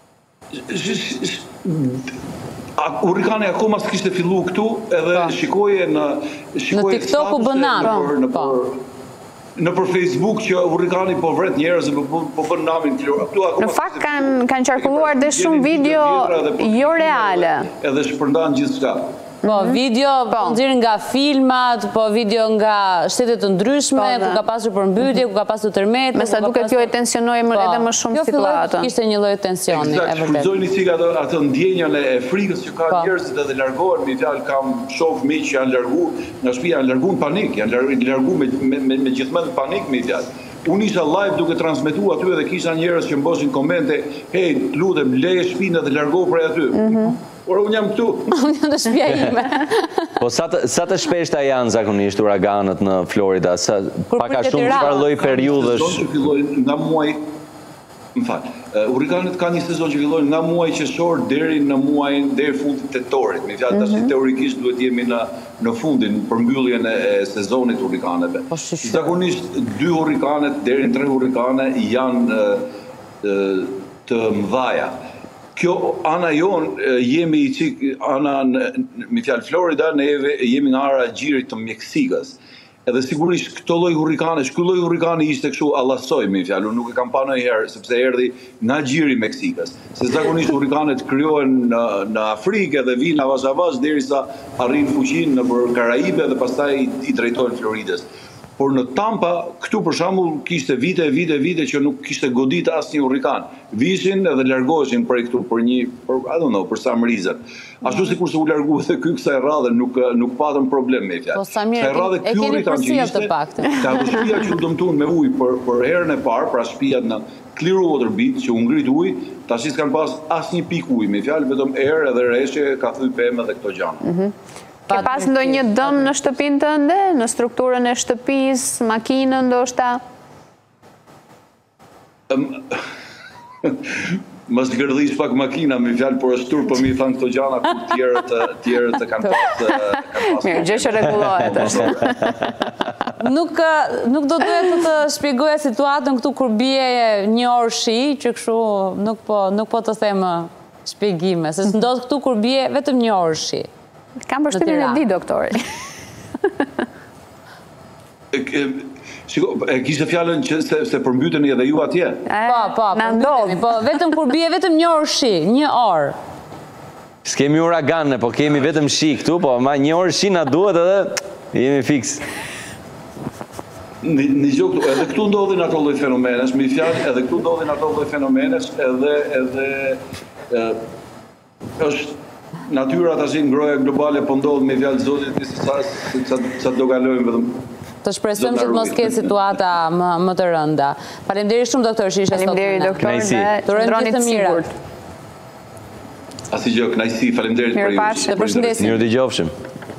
S5: Hurikani akoma s'kishte filluar këtu, edhe shikoje në
S3: shikoje në TikTok u bënan.
S5: Në për Facebook që hurikani po vret njerëz, po bën namin klor.
S2: Në fakt kanë kanë qarkulluar dhe shumë video jo reale.
S5: Edhe shpërndan gjithçka.
S3: Po, video po nxjerrin nga filmat, po video nga shtete të ndryshme, ku ka pasur përmbytje, ku ka pasur tërmet.
S2: Me sa duket kjo e tensionoi edhe më shumë situatën.
S3: Kishte një lloj tensioni, e vërtetë.
S5: Shfrytëzojnë si ato atë ndjenjën e frikës që ka njerëzit edhe largohen, me fjalë kam shoh fëmijë që janë larguar nga shtëpia, janë larguar në panik, janë larguar me me me gjithmonë panik me fjalë. Unë isha live duke transmetuar aty dhe kisha njerëz që mboshin komente, "Hey, lutem, leje shtëpinë dhe largohu prej aty." Por unë jam këtu.
S3: Unë jam në shtëpia ime.
S1: Po sa të, sa të shpeshta janë zakonisht uraganët në Florida? Sa pak a shumë çfarë lloj periudhësh?
S5: Sezon që fillojnë nga muaji, më fal. Uraganët kanë një sezon që fillojnë nga muaji qershor deri në muajin deri fundit tetorit. Me fjalë tash teorikisht duhet jemi në në fundin përmbylljen e sezonit uraganëve. Zakonisht dy uraganet deri në tre uragane janë të mëdhaja. kjo ana jonë jemi i qik, ana me fjalë Florida, ne jemi nga ara gjirit të Meksikës. Edhe sigurisht këto lloj hurrikane, ky lloj hurrikani ishte kështu allasoj me fjalë, nuk e kam pa ndonjëherë sepse erdhi nga gjiri i Meksikës. Se zakonisht hurrikanet krijohen në, në Afrikë dhe vinë avash avash derisa arrin fuqinë nëpër Karaibe dhe pastaj i drejtojnë Floridës. Por në Tampa, këtu për shembull kishte vite, vite, vite që nuk kishte godit asnjë hurrikan. Vishin edhe largoheshin prej këtu për një, për, I don't know, për some reason. Ashtu sikur se u largua edhe ky kësaj radhe nuk nuk patëm problem me fjalë.
S3: Po Samir, e keni përcjell të paktën.
S5: Ka shtëpia që u dëmtuan me ujë për për herën e parë, pra shtëpiat në Clearwater Beach që u ngrit ujë, tash s'kan pas asnjë pikë ujë, me fjalë vetëm erë edhe rreshtje, ka thyr pemë dhe këto gjëra.
S2: Ke pas ndonjë dëm në shtëpinë tënde, në strukturën e shtëpisë, makinën ndoshta?
S5: Më zgërdhish pak makina, me fjalë, por është tur, po mi thanë këto gjana ku tjerët tjerët të kanë pas.
S2: Mirë, gjë që rregullohet është.
S3: Nuk nuk do duhet të të shpjegoja situatën këtu kur bie një orë shi, që kështu nuk po nuk po të them shpjegime, se ndodh këtu kur bie vetëm një orë shi.
S2: Kam përshtypjen e di, doktori.
S5: Shiko, e kishte fjalën që se, se përmbyteni edhe ju atje?
S3: Po, po, përmbyteni, po vetëm kur bie vetëm një orë shi, një orë.
S1: S'kemi uragane, po kemi vetëm shi këtu, po ma një orë shi na duhet edhe jemi fiks.
S5: Një gjë këtu, edhe këtu ndodhin ato lloj fenomenesh, me fjalë, edhe këtu ndodhin ato lloj fenomenesh, edhe edhe e, është natyra tash ngroja globale po ndodh me fjalë Zotit se sa do kalojmë vetëm.
S3: Të shpresojmë që të mos ketë situata më më të rënda. Faleminderit shumë doktor që ishe sot.
S2: Faleminderit doktor dhe ndroni të mirë.
S5: Asnjë gjë, kënaqësi, faleminderit për ju.
S3: Të përshëndesim.
S1: Mirë dëgjofshim.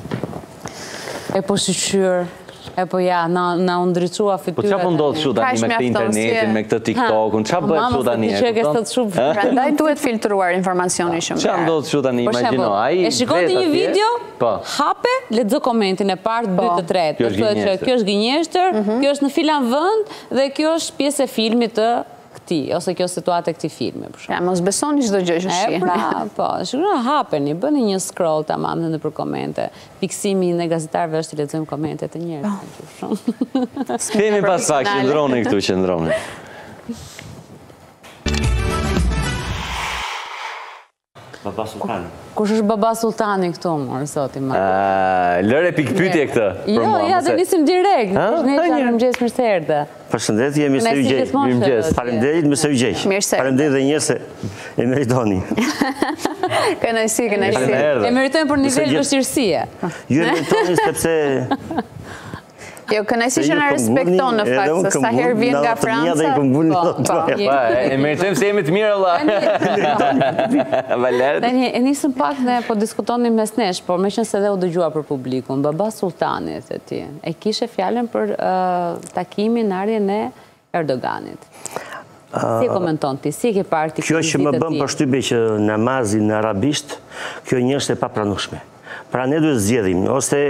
S3: E po shqyr. E po ja, na na u ndriçua fytyrat.
S1: Po çfarë po ndodh kështu tani me këtë internetin, me këtë TikTokun? Çfarë bëhet kështu tani?
S2: Prandaj duhet filtruar informacioni shumë.
S1: Çfarë ndodh kështu tani? Imagjino, ai
S3: e shikon ti një video, hape, lexo komentin e parë, dytë, të tretë. Thotë që kjo është gënjeshtër, kjo është në filan vend dhe kjo është pjesë e filmit të këtij ose kjo situatë e këtij filmi për shkak.
S2: Ja, mos besoni çdo gjë që shihni.
S3: E pra, po, shikoni, hapeni, bëni një scroll tamam nëpër komente. Fiksimi në gazetarëve është të lexojmë komentet e njerëzve.
S1: Kemi pas pak qëndroni këtu, qëndroni.
S6: Baba Sultani.
S3: Kush është Baba Sultani këtu, mor, zoti më?
S1: Lëre pikpyetje këtë.
S3: Jo, ja, do nisim direkt. Ne jam mëngjes mirë se erdhe.
S6: Përshëndetje, mirë se u gjej.
S1: Mirëmëngjes.
S6: Faleminderit, mirë se u gjej. Faleminderit edhe një herë se e meritoni.
S2: Kënaqësi, kënaqësi.
S3: E meritojmë për nivel vështirësie.
S6: Ju e meritoni sepse
S2: Jo, kënaqësi që na respekton në fakt, se sa herë vjen nga Franca.
S1: E meritojmë se jemi të mirë Allah. Valer.
S3: Tani e nisëm pak ne po diskutonim mes nesh, por meqense edhe u dëgjua për publikun. Baba Sultani e ti, e kishe fjalën për takimin në ardhen e Erdoganit. Si e komenton ti? Si e ke parë ti?
S6: Kjo që më bën përshtypje që namazi në arabisht, kjo një është e papranueshme. Pra ne duhet zgjedhim ose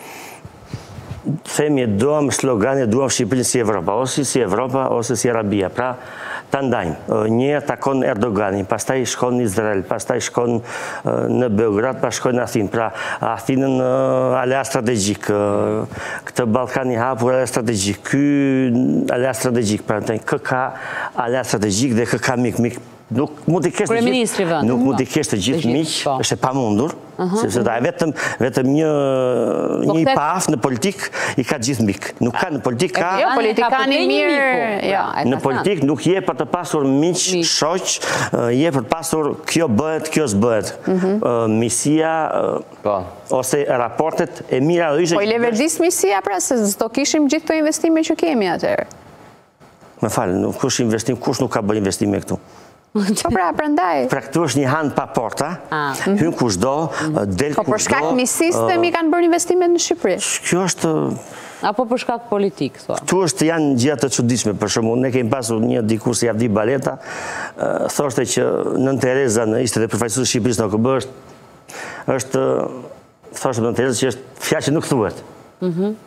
S6: themi duam sloganin, duam Shqipërinë si Evropa, ose si Evropa, ose si Arabia. Pra, ta ndajmë. Një takon Erdoganin, pastaj shkon në Izrael, pastaj shkon në Beograd, pastaj shkon në Athinë. Pra, Athinën alea strategjik, këtë Ballkani hapur alea strategjik, ky alea strategjik, pra, kë ka alea strategjik dhe kë ka mik, mik. Nuk mund të kesh të gjithë, nuk mund të kesh të gjithë miq, është e pamundur, sepse da vetëm vetëm një një i paf në politik i ka gjithë mik. Nuk ka në politik ka.
S2: Jo, politikani mirë, jo.
S6: Në politik nuk je për të pasur miq, shoq, je për të pasur kjo bëhet, kjo s'bëhet. Misia ose raportet e mira do ishte.
S2: Po i leverdis misia pra se do kishim gjithë këto investime që kemi atëherë.
S6: Më fal, kush investim, kush nuk ka bërë investime këtu?
S2: Po pra, prandaj.
S6: Pra këtu është një hand pa porta, hyn kushdo, del kushdo.
S2: Po për shkak misiste mi kanë bërë investimet në Shqipëri.
S6: Kjo është
S3: apo për shkak politik, thua?
S6: Këtu është janë gjëra të çuditshme, për shembull, ne kemi pasur një dikur si Avdi Baleta, thoshte që Nën Tereza në ishte dhe përfaqësues i Shqipërisë në O K B është është thoshte Nën Tereza që është fjalë që nuk thuhet.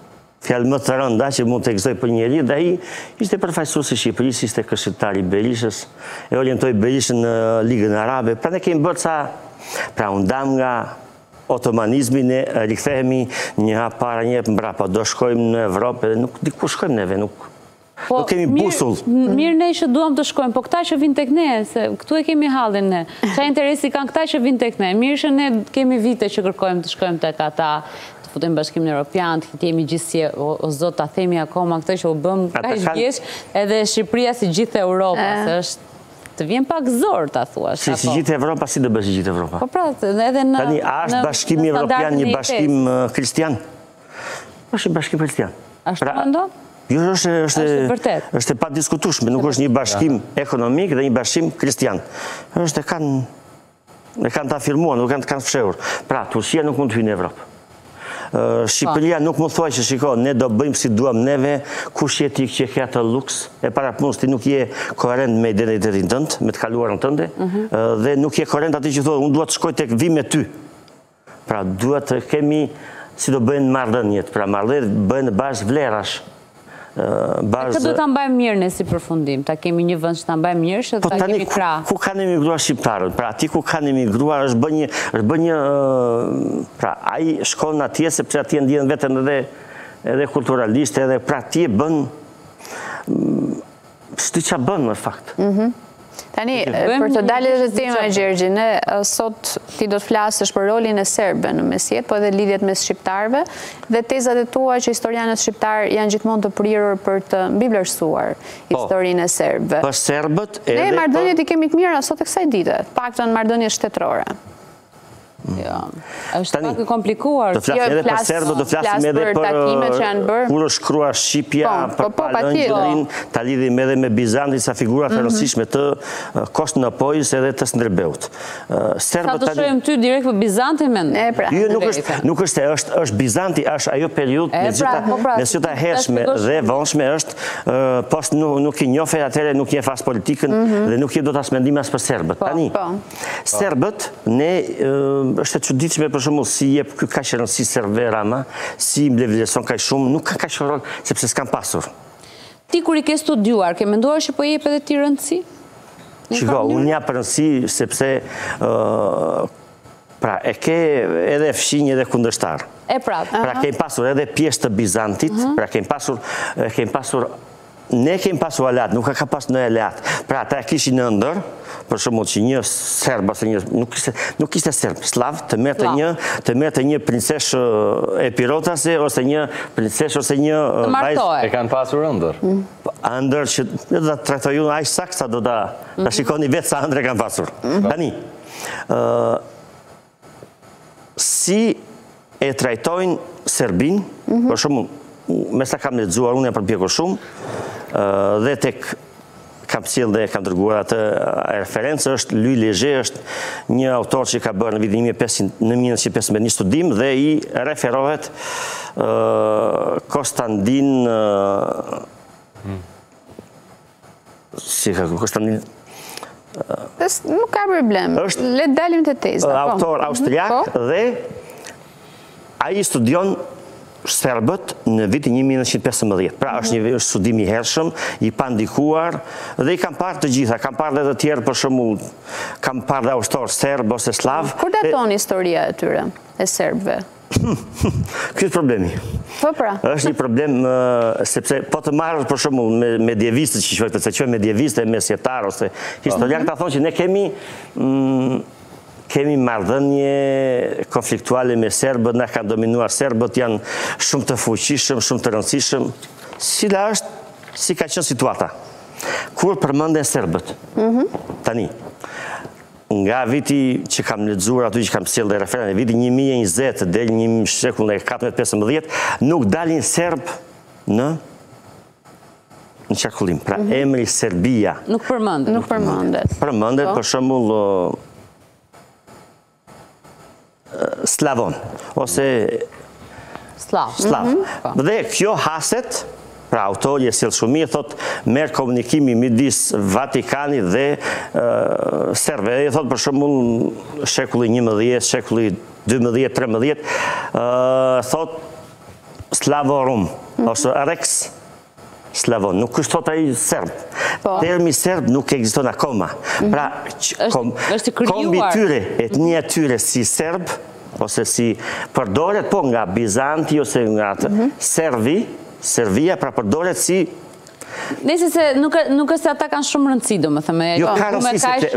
S6: fjalë më të rënda që mund të ekzistoj për njeri, dhe ai ishte përfaqësues i Shqipërisë, ishte këshilltar i Berishës, e orientoi Berishën në Ligën Arabe. Pra ne kemi bërë ca, pra u ndam nga otomanizmi, ne rikthehemi një hap para një hap mbrapa, do shkojmë në Evropë dhe nuk diku shkojmë neve, nuk nuk kemi busull.
S3: Mirë ne që duam të shkojmë, po këta që vinë tek ne, se këtu e kemi hallin ne. Qa interesi kanë këta që vinë tek ne? Mirë që ne kemi vite që kërkojmë të shkojmë tek ata, futemi Bashkimin Evropian, të jemi gjithësi, o zot, ta themi akoma këtë që u bëm ka i vjeç, edhe Shqipëria si gjithë Europa, se është të vjen pak zor, ta thua.
S6: Si si gjithë Evropa, si do bësh gjithë Evropa?
S3: Po pra, edhe në
S6: Tani, a është Bashkimi Evropian një bashkim kristian? është një bashkim kristian.
S3: Ashtu mendon?
S6: Jo, është është e padiskutueshme, nuk është një bashkim ekonomik dhe një bashkim kristian. Është e kanë e kanë të afirmuar, nuk kanë të kanë fshehur. Pra, Turqia nuk mund të hyjë në Evropë. Shqipëria nuk më thuaj që shiko, ne do bëjmë si duam neve, kush je ti që ke atë luks, e para punës ti nuk je koherent me identitetin tënd, me të kaluarën tënde, dhe nuk je koherent aty që thotë, unë duhet të shkoj tek vi me ty. Pra, duhet të kemi, si do bëjnë marrëdhëniet, pra marrëdhëniet bëjnë bazë vlerash.
S3: Këtë do të mbajmë mirë në si përfundim, ta kemi një vënd që ta mbajmë mirë, që ta kemi kra.
S6: Ku kanë emigruar shqiptarët? Pra, ati ku kanë emigruar është bë një, është bë një, pra, ai shkon atje, sepse atje ndjen veten edhe, edhe kulturaliste, edhe pra, atje bën, s'di qa bën në fakt.
S2: Tani, për të dalë dhe tema, Gjergji, ne sot ti do të flasësh për rolin e Serbëve në mesjet, po edhe lidhjet mes shqiptarëve, dhe tezat e tua që historianët shqiptarë janë gjithmonë të prirur për të mbivlerësuar historinë e Serbëve.
S6: Për Serbët edhe...
S2: Ne marrëdhëniet i kemi të mira sot e kësaj dite, paktën marrëdhëniet shtetërore.
S3: është pak e komplikuar.
S6: Do flasim edhe për Serbët, do flasim edhe për kur është shkruar Shqipja për Palëngjëllin, ta lidhim edhe me Bizantin sa figura të rëndësishme të Konstantinopojës edhe të Skënderbeut.
S3: Sa të shojmë ty direkt për Bizantin me në?
S6: Jo, nuk është, është Bizanti, është ajo periud me gjitha hershme dhe vonshme është, pas nuk i njofe atëre, nuk je fas politikën dhe nuk je do të asmendim as për Serbët. Tani, Serbët, ne është e çuditshme për shembull si jep ky kaq rëndësi Serve Rama, si më vlerëson kaq shumë, nuk ka kaq rol sepse s'kan pasur.
S3: Ti kur i ke studiuar, ke menduar që po jep edhe ti rëndësi?
S6: Shiko, unë jap rëndësi sepse pra e ke edhe fshinj edhe kundërshtar.
S3: E prap.
S6: Pra kemi pasur edhe pjesë të Bizantit, pra kemi pasur kemi pasur ne kemi pasur aleat, nuk ka pasur në aleat. Pra ata kishin në ëndër, për shembull që një serb ose një nuk ishte nuk ishte serb, slav, të merrte një të merrte një princeshë epirotase ose një princeshë ose një
S1: vajzë e kanë pasur ëndër.
S6: Ëndër që do ta trajtojnë aq saktë sa do ta ta shikoni vetë sa ëndër kanë pasur. Tani, ë si e trajtojnë Serbin, për shembull, me sa kam lexuar unë e përpjekur shumë, dhe tek kam sjell dhe kam dërguar atë referencë, është Louis Leger, është një autor që ka bërë në vitin një mijë nëntëqind e pesëmbëdhjetë një studim dhe i referohet Konstantin si ka Konstantin
S2: nuk ka problem, le të dalim te teza.
S6: Autor austriak dhe ai studion Serbët në vitin një mijë nëntëqind e pesëmbëdhjetë. Pra është një studim i hershëm, i pandikuar, dhe i kam parë të gjitha, kam parë dhe të tjerë për shembull, kam parë dhe autor serb ose slav.
S2: Kur daton historia e tyre, e serbëve?
S6: Ky është problemi.
S2: Po pra.
S6: Është një problem sepse po të marrësh për shembull me medievistët që quhet, se quhen medievistë, mesjetar ose historian, ta thonë që ne kemi kemi marrëdhënie konfliktuale me serbët, na kanë dominuar serbët, janë shumë të fuqishëm, shumë të rëndësishëm. Cila është, si ka qenë situata? Kur përmenden serbët? Tani, nga viti që kam lexuar aty që kam sjellë dhe referencë, viti një mijë e njëzet deri në shekullin e katërmbëdhjetë pesëmbëdhjetë, nuk dalin serb në në qarkullim. Pra emri Serbia
S3: nuk përmendet.
S2: Nuk përmendet.
S6: Përmendet për shembull Slavon, ose
S3: Slav.
S6: Slav. Dhe kjo haset, pra autori e sjell shumë mirë, thot merr komunikimi midis Vatikanit dhe serbëve. I thot për shembull shekulli njëmbëdhjetë, shekulli dymbëdhjetë, tretëmbëdhjetë, thot Slavorum. ose Rex Slavon, nuk është thot ai serb. Termi serb nuk ekziston akoma. Pra, kombi tyre, etnia tyre si serb, ose si përdoret po nga Bizanti ose nga Servi, Servia, pra përdoret si...
S3: Nese se nuk është se ata kanë shumë rëndësi, do më thëme.
S6: Jo, ka rëndësi,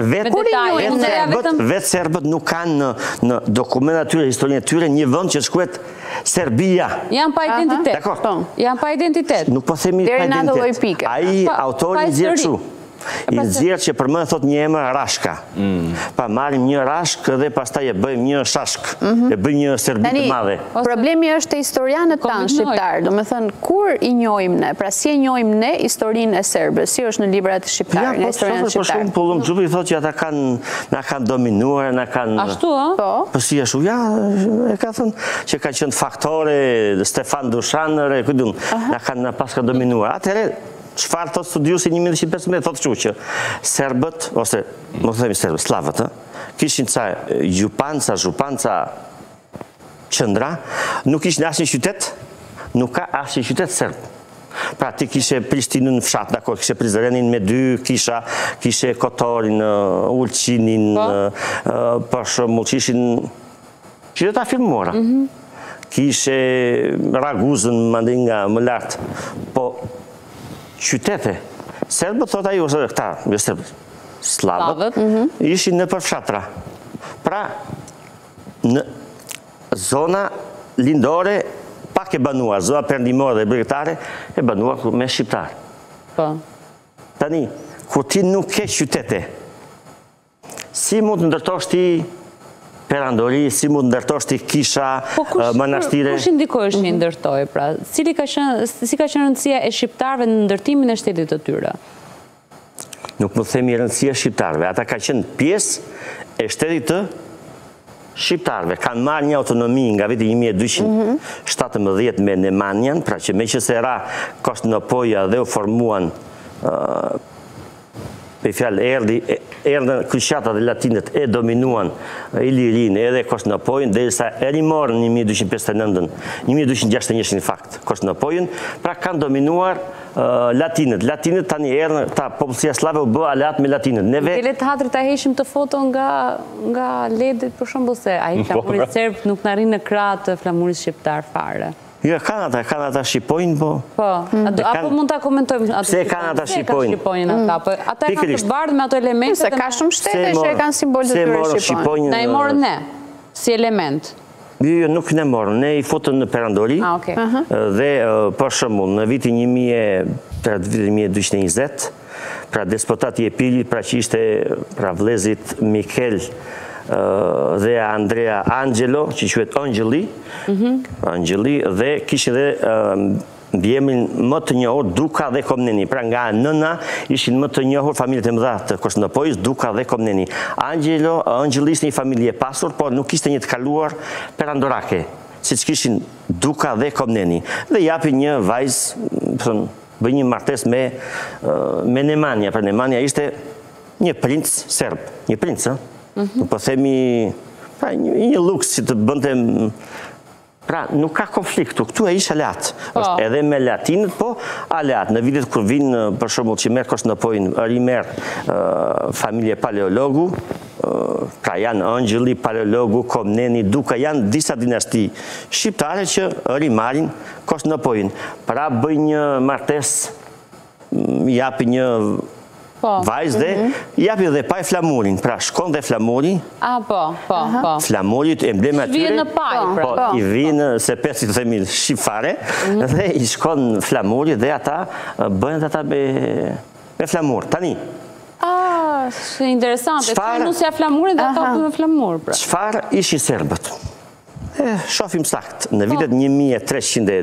S6: sepse vetë serbët nuk kanë në dokumentat tyre, historinë tyre, një vënd që shkruhet Serbia.
S3: Janë pa identitet. Janë pa identitet.
S6: Nuk po themi pa identitet. Ai autori nxjerr kështu. I nxjerr që për më thot një emër Rashka. Pa marrim një Rashk dhe pastaj e bëjmë një Shashk. E bëjmë një Serbi të madhe.
S2: Problemi është te historianët tanë shqiptarë. Do me thënë, kur i njohim ne, pra si e njohim ne historinë e serbës, si është në librat e shqiptarë, në historianët shqiptarë.
S6: Ja, po shumë pullum gjubi thot që ata na kanë dominuar, na kanë...
S3: Ashtu, a?
S6: Po si ashtu, ja, e ka thënë që ka qenë faktore, Stefan Dushanër, na kanë paska dominuar. Atëherë, çfarë thot studiusi një mijë nëntëqind e pesëmbëdhjetë, thot kështu që serbët, ose më themi serbët, slavët, kishin ca gjupanca, zhupanca qëndra, nuk ishin asnjë qytet, nuk ka asnjë qytet serb. Pra ti kishe Prishtinën në fshat, dakor, kishe Prizrenin me dy, kisha, kishe Kotorin, Ulqinin, për shembull, kishin qyteta firmora. Kishe Raguzën, mandej nga më lart, po qytete. Serbët, thot ajo, ose këta, jo serbët, slavët, ishin në përfshatra. Pra, në zona lindore, pak e banuar, zona perëndimore dhe bregtare, e banuar me shqiptar. Tani, kur ti nuk ke qytete, si mund të ndërtosh ti perandori, si mund ndërtosh ti kisha, manastire?
S3: Po kush indikoj është një ndërtoj, pra? Si ka qenë rëndësia e shqiptarve në ndërtimin e shtetit të tyre?
S6: Nuk më themi rëndësia e shqiptarve, ata ka qenë pjesë e shtetit të shqiptarve. Kanë marrë një autonomi nga viti një mijë e dyqind e shtatëmbëdhjetë me Nemanjan, pra që me që se ra Konstantinopoja dhe u formuan me fjalë erdhën kryqëzatat dhe latinët e dominuan Ilirinë edhe Konstantinopojën, derisa e rimorën një mijë e dyqind e pesëdhjetë e nëntën, një mijë e dyqind e gjashtëdhjetë e një në fakt, Konstantinopojën, pra kanë dominuar latinët. Latinët tani erdhën, ta popullsia slave u bë aleat me latinët.
S3: Neve le të hatrit ta heqim të foto nga nga ledit për shembull se ai flamurit serb nuk na rrin në krah të flamurit shqiptar fare.
S6: Jo, kanë ata, kanë ata shqipojnë, po...
S3: Po, apo mund ta komentojmë...
S6: Se kanë ata shqipojnë.
S3: Ata e kanë të bardhë me ato elemente...
S2: Se ka shumë shtete që e kanë simbol të tyre shqipojnë.
S3: Na i morën ne, si element.
S6: Jo, nuk ne morën, ne i futën në perandori, dhe për shembull, në vitin një mijë e dyqind e njëzet, pra despotati e Pilit, pra që ishte vëllezrit Mikel dhe Andrea Angelo, që quhet Angeli, Angeli, dhe kishin dhe mbiemrin më të njohur Duka dhe Komneni. Pra nga nëna ishin më të njohur familjet e mëdha të Konstantinopojës, Duka dhe Komneni. Angelo, Angeli ishte një familje e pasur, por nuk ishte një të kaluar perandorake, siç kishin Duka dhe Komneni. Dhe japi një vajzë, bëj një martesë me me Nemanja. Pra Nemanja ishte një princ serb, një princ, ëh. Nuk po themi, pra një luks që të bënte, pra nuk ka konfliktu, këtu e ish aleat, është edhe me latinët, po aleat. Në vitet kur vinë, për shembull, që merr Konstantinopojën, rimer familje Paleologu, pra janë Angeli, Paleologu, Komneni, Duka, janë disa dinasti shqiptare që rimarin Konstantinopojën. Pra bëj një martesë, japi një vajzë dhe japi dhe paj flamurin, pra shkon dhe flamuri.
S3: A, po, po, po.
S6: Flamurit, emblema tyre.
S3: Shvijë në paj, pra.
S6: Po, i vinë se pesë të themi shqipfare, dhe i shkon flamuri dhe ata bëjnë ata me flamur. Tani.
S3: A, shë interesante. Që nusja flamurin dhe ata me flamur, pra.
S6: Çfarë ishin serbët? Shofim sakt, në vitet një mijë e treqind e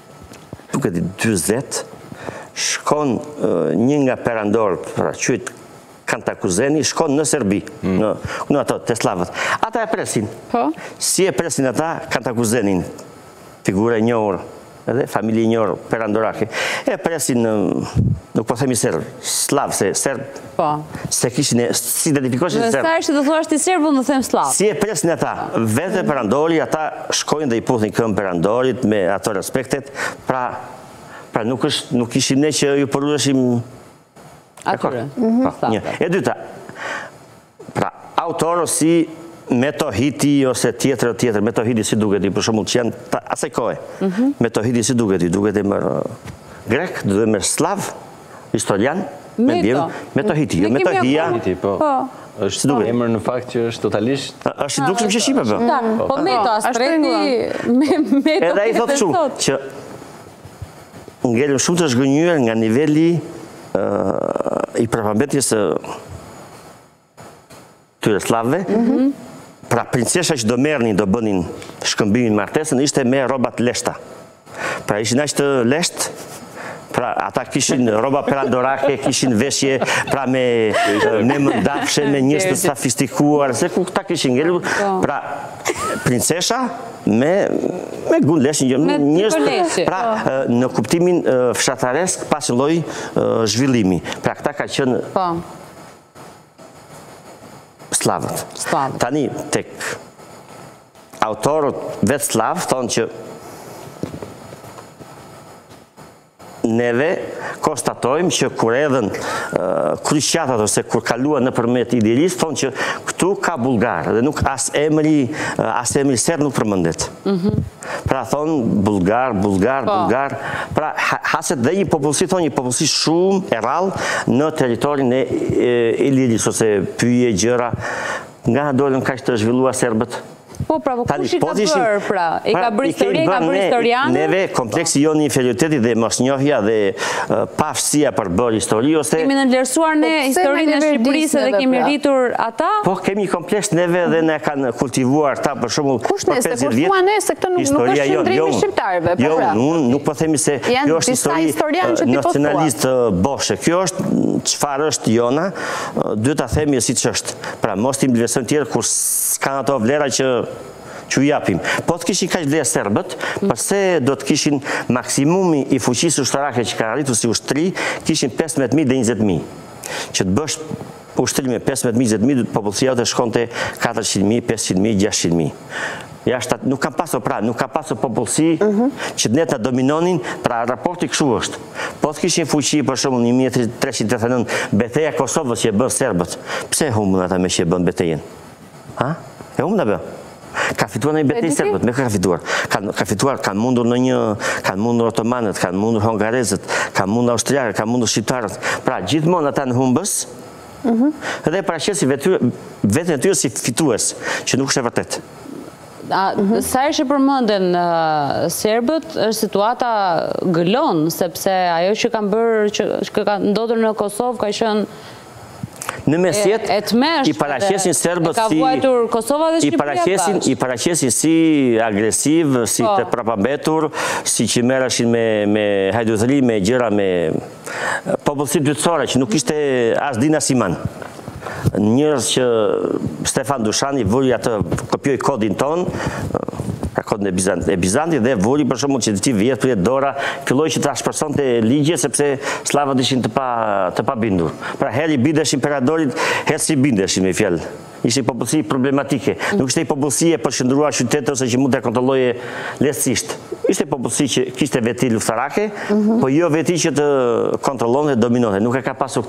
S6: dyzet, shkon një nga perandor, pra quhet Kantakuzeni, shkon në Serbi, në ato, të slavët. Ata e presin. Si e presin ata Kantakuzenin, figura e njohur, edhe familje e njohur perandorake. E presin, nuk po themi serb, slav, se serb, se kishin, si identifikoshin serb.
S3: Sa ishte të thua është i serb, unë them slav.
S6: Si e presin ata, vete perandori, ata shkojnë dhe i puthin këmbë perandorit me ato respektet, pra Pra nuk ishim ne që ju përrueshim...
S3: Atyre.
S6: E dyta, pra autorë si Metohiti ose tjetër tjetër, Metohiti si duket i, për shembull që janë asaj kohe. Metohiti si duket i, duket i mërë grek, duket i mërë slav, historian, Metohiti, jo Metohia.
S1: është emër në fakt që është totalisht...
S6: është i dukshëm që shqipe, për.
S3: Po Meto, Astreti, Meto...
S6: Edhe i thotë shumë, që ngellëm shumë të zhgënjur nga nivelli i përpambetjes tyre slavëve, pra princesha që do merrnin, do bënin shkëmbimin martesën, ishte me robat leshta. Pra ishin aq të lesht, pra ata kishin roba perandorake, kishin veshje, pra me mëndafshe, me njës të sofistikuar, se ku këta kishin ngellur, pra princesha me gun leshin, njës të, pra në kuptimin fshataresk pas lloj zhvillimi. Pra këta ka qenë slavët. Tani, tek autorët vetë slavë, thonë që neve konstatojmë që kur edhen kryqatat ose kur kaluan në përmet Iliris, thonë që këtu ka bulgar, dhe nuk as emri, as emri ser nuk përmëndet. Pra thonë bulgar, bulgar, bulgar, pra haset dhe një popullsi, thonë një popullsi shumë e rallë në teritorin e Iliris, ose pyje, gjëra, nga dolën ka që të zhvillua serbët.
S3: Po, pra, po, kush i ka bërë, pra? I ka bërë histori, i ka bërë historianë?
S6: Neve, kompleksi jo një inferioritetit dhe mosnjohja dhe pafësia për bërë histori, ose...
S3: Kemi në vlerësuar ne historinë e Shqipërisë dhe kemi rritur ata?
S6: Po, kemi kompleks neve dhe ne kanë kultivuar ta për shumë
S2: për pesëdhjetë vjet. Kush ne, se këtë nuk është qëndrimi shqiptarëve, po pra?
S6: Jo, nuk po themi se kjo është histori nacionalist boshe. Kjo është çfarë është jona, duhet ta themi siç është. Pra, mos tim vlerësojmë tjerë kur s'kan ato vlera që që japim. Po të kishin kaq vlerë serbët, përse do të kishin maksimumi i fuqisë ushtarake që ka arritur si ushtri, kishin pesëmbëdhjetë mijë dhe njëzet mijë. Që të bësh ushtri me pesëmbëdhjetë mijë, njëzet mijë, popullsia jote shkonte katërqind mijë, pesëqind mijë, gjashtëqind mijë. Nuk kam pasur pra, nuk kam pasur popullsi që ne ta dominonin, pra raporti kështu është. Po të kishin fuqi për shembull një mijë treqind tetëdhjetë e nëntë, betejë e Kosovës që e bën serbët. Pse humbën ata me që e bën betejën? Ha? E humbën apo? Ka fituar në i betejë serbët, me ka fituar. Ka fituar, kanë mundur në një, kanë mundur otomanët, kanë mundur hongarezët, kanë mundur austriakët, kanë mundur shqiptarët. Pra, gjithmonë ata në humbës, edhe paraqesin vetën e tyre si fitues, që nuk është e vërtet.
S3: Sa ishe përmënden serbët, është situata gëllon, sepse ajo që kanë bërë, që kanë ndodhur në Kosovë, ka qenë
S6: në mesjet, i paraqesin serbët si...
S3: Ka vuajtur Kosova dhe Shqipëria bashkë.
S6: I paraqesin si agresiv, si të prapambetur, si që merreshin me hajdutëri, me gjëra, me popullsi dytësore, që nuk ishte as din as iman. Njërës që Stefan Dushani vuri atë, kopjoj kodin ton, kodin e Bizantit, dhe vuri për shumë që të ti vjetë për jetë dora, filloj që të ashpërson të ligje, sepse slavët ishin të pa bindur. Pra heri bindeshin peradorit, herë si bindeshin me fjallë. Ishte i popullsi problematike. Nuk ishte i popullsi e përshëndruar qytetë ose që mund të kontrolloje lehtësisht. Ishte i popullsi që kishte veti luftarake, po jo veti që të kontrollon dhe dominohet. Nuk e ka pasur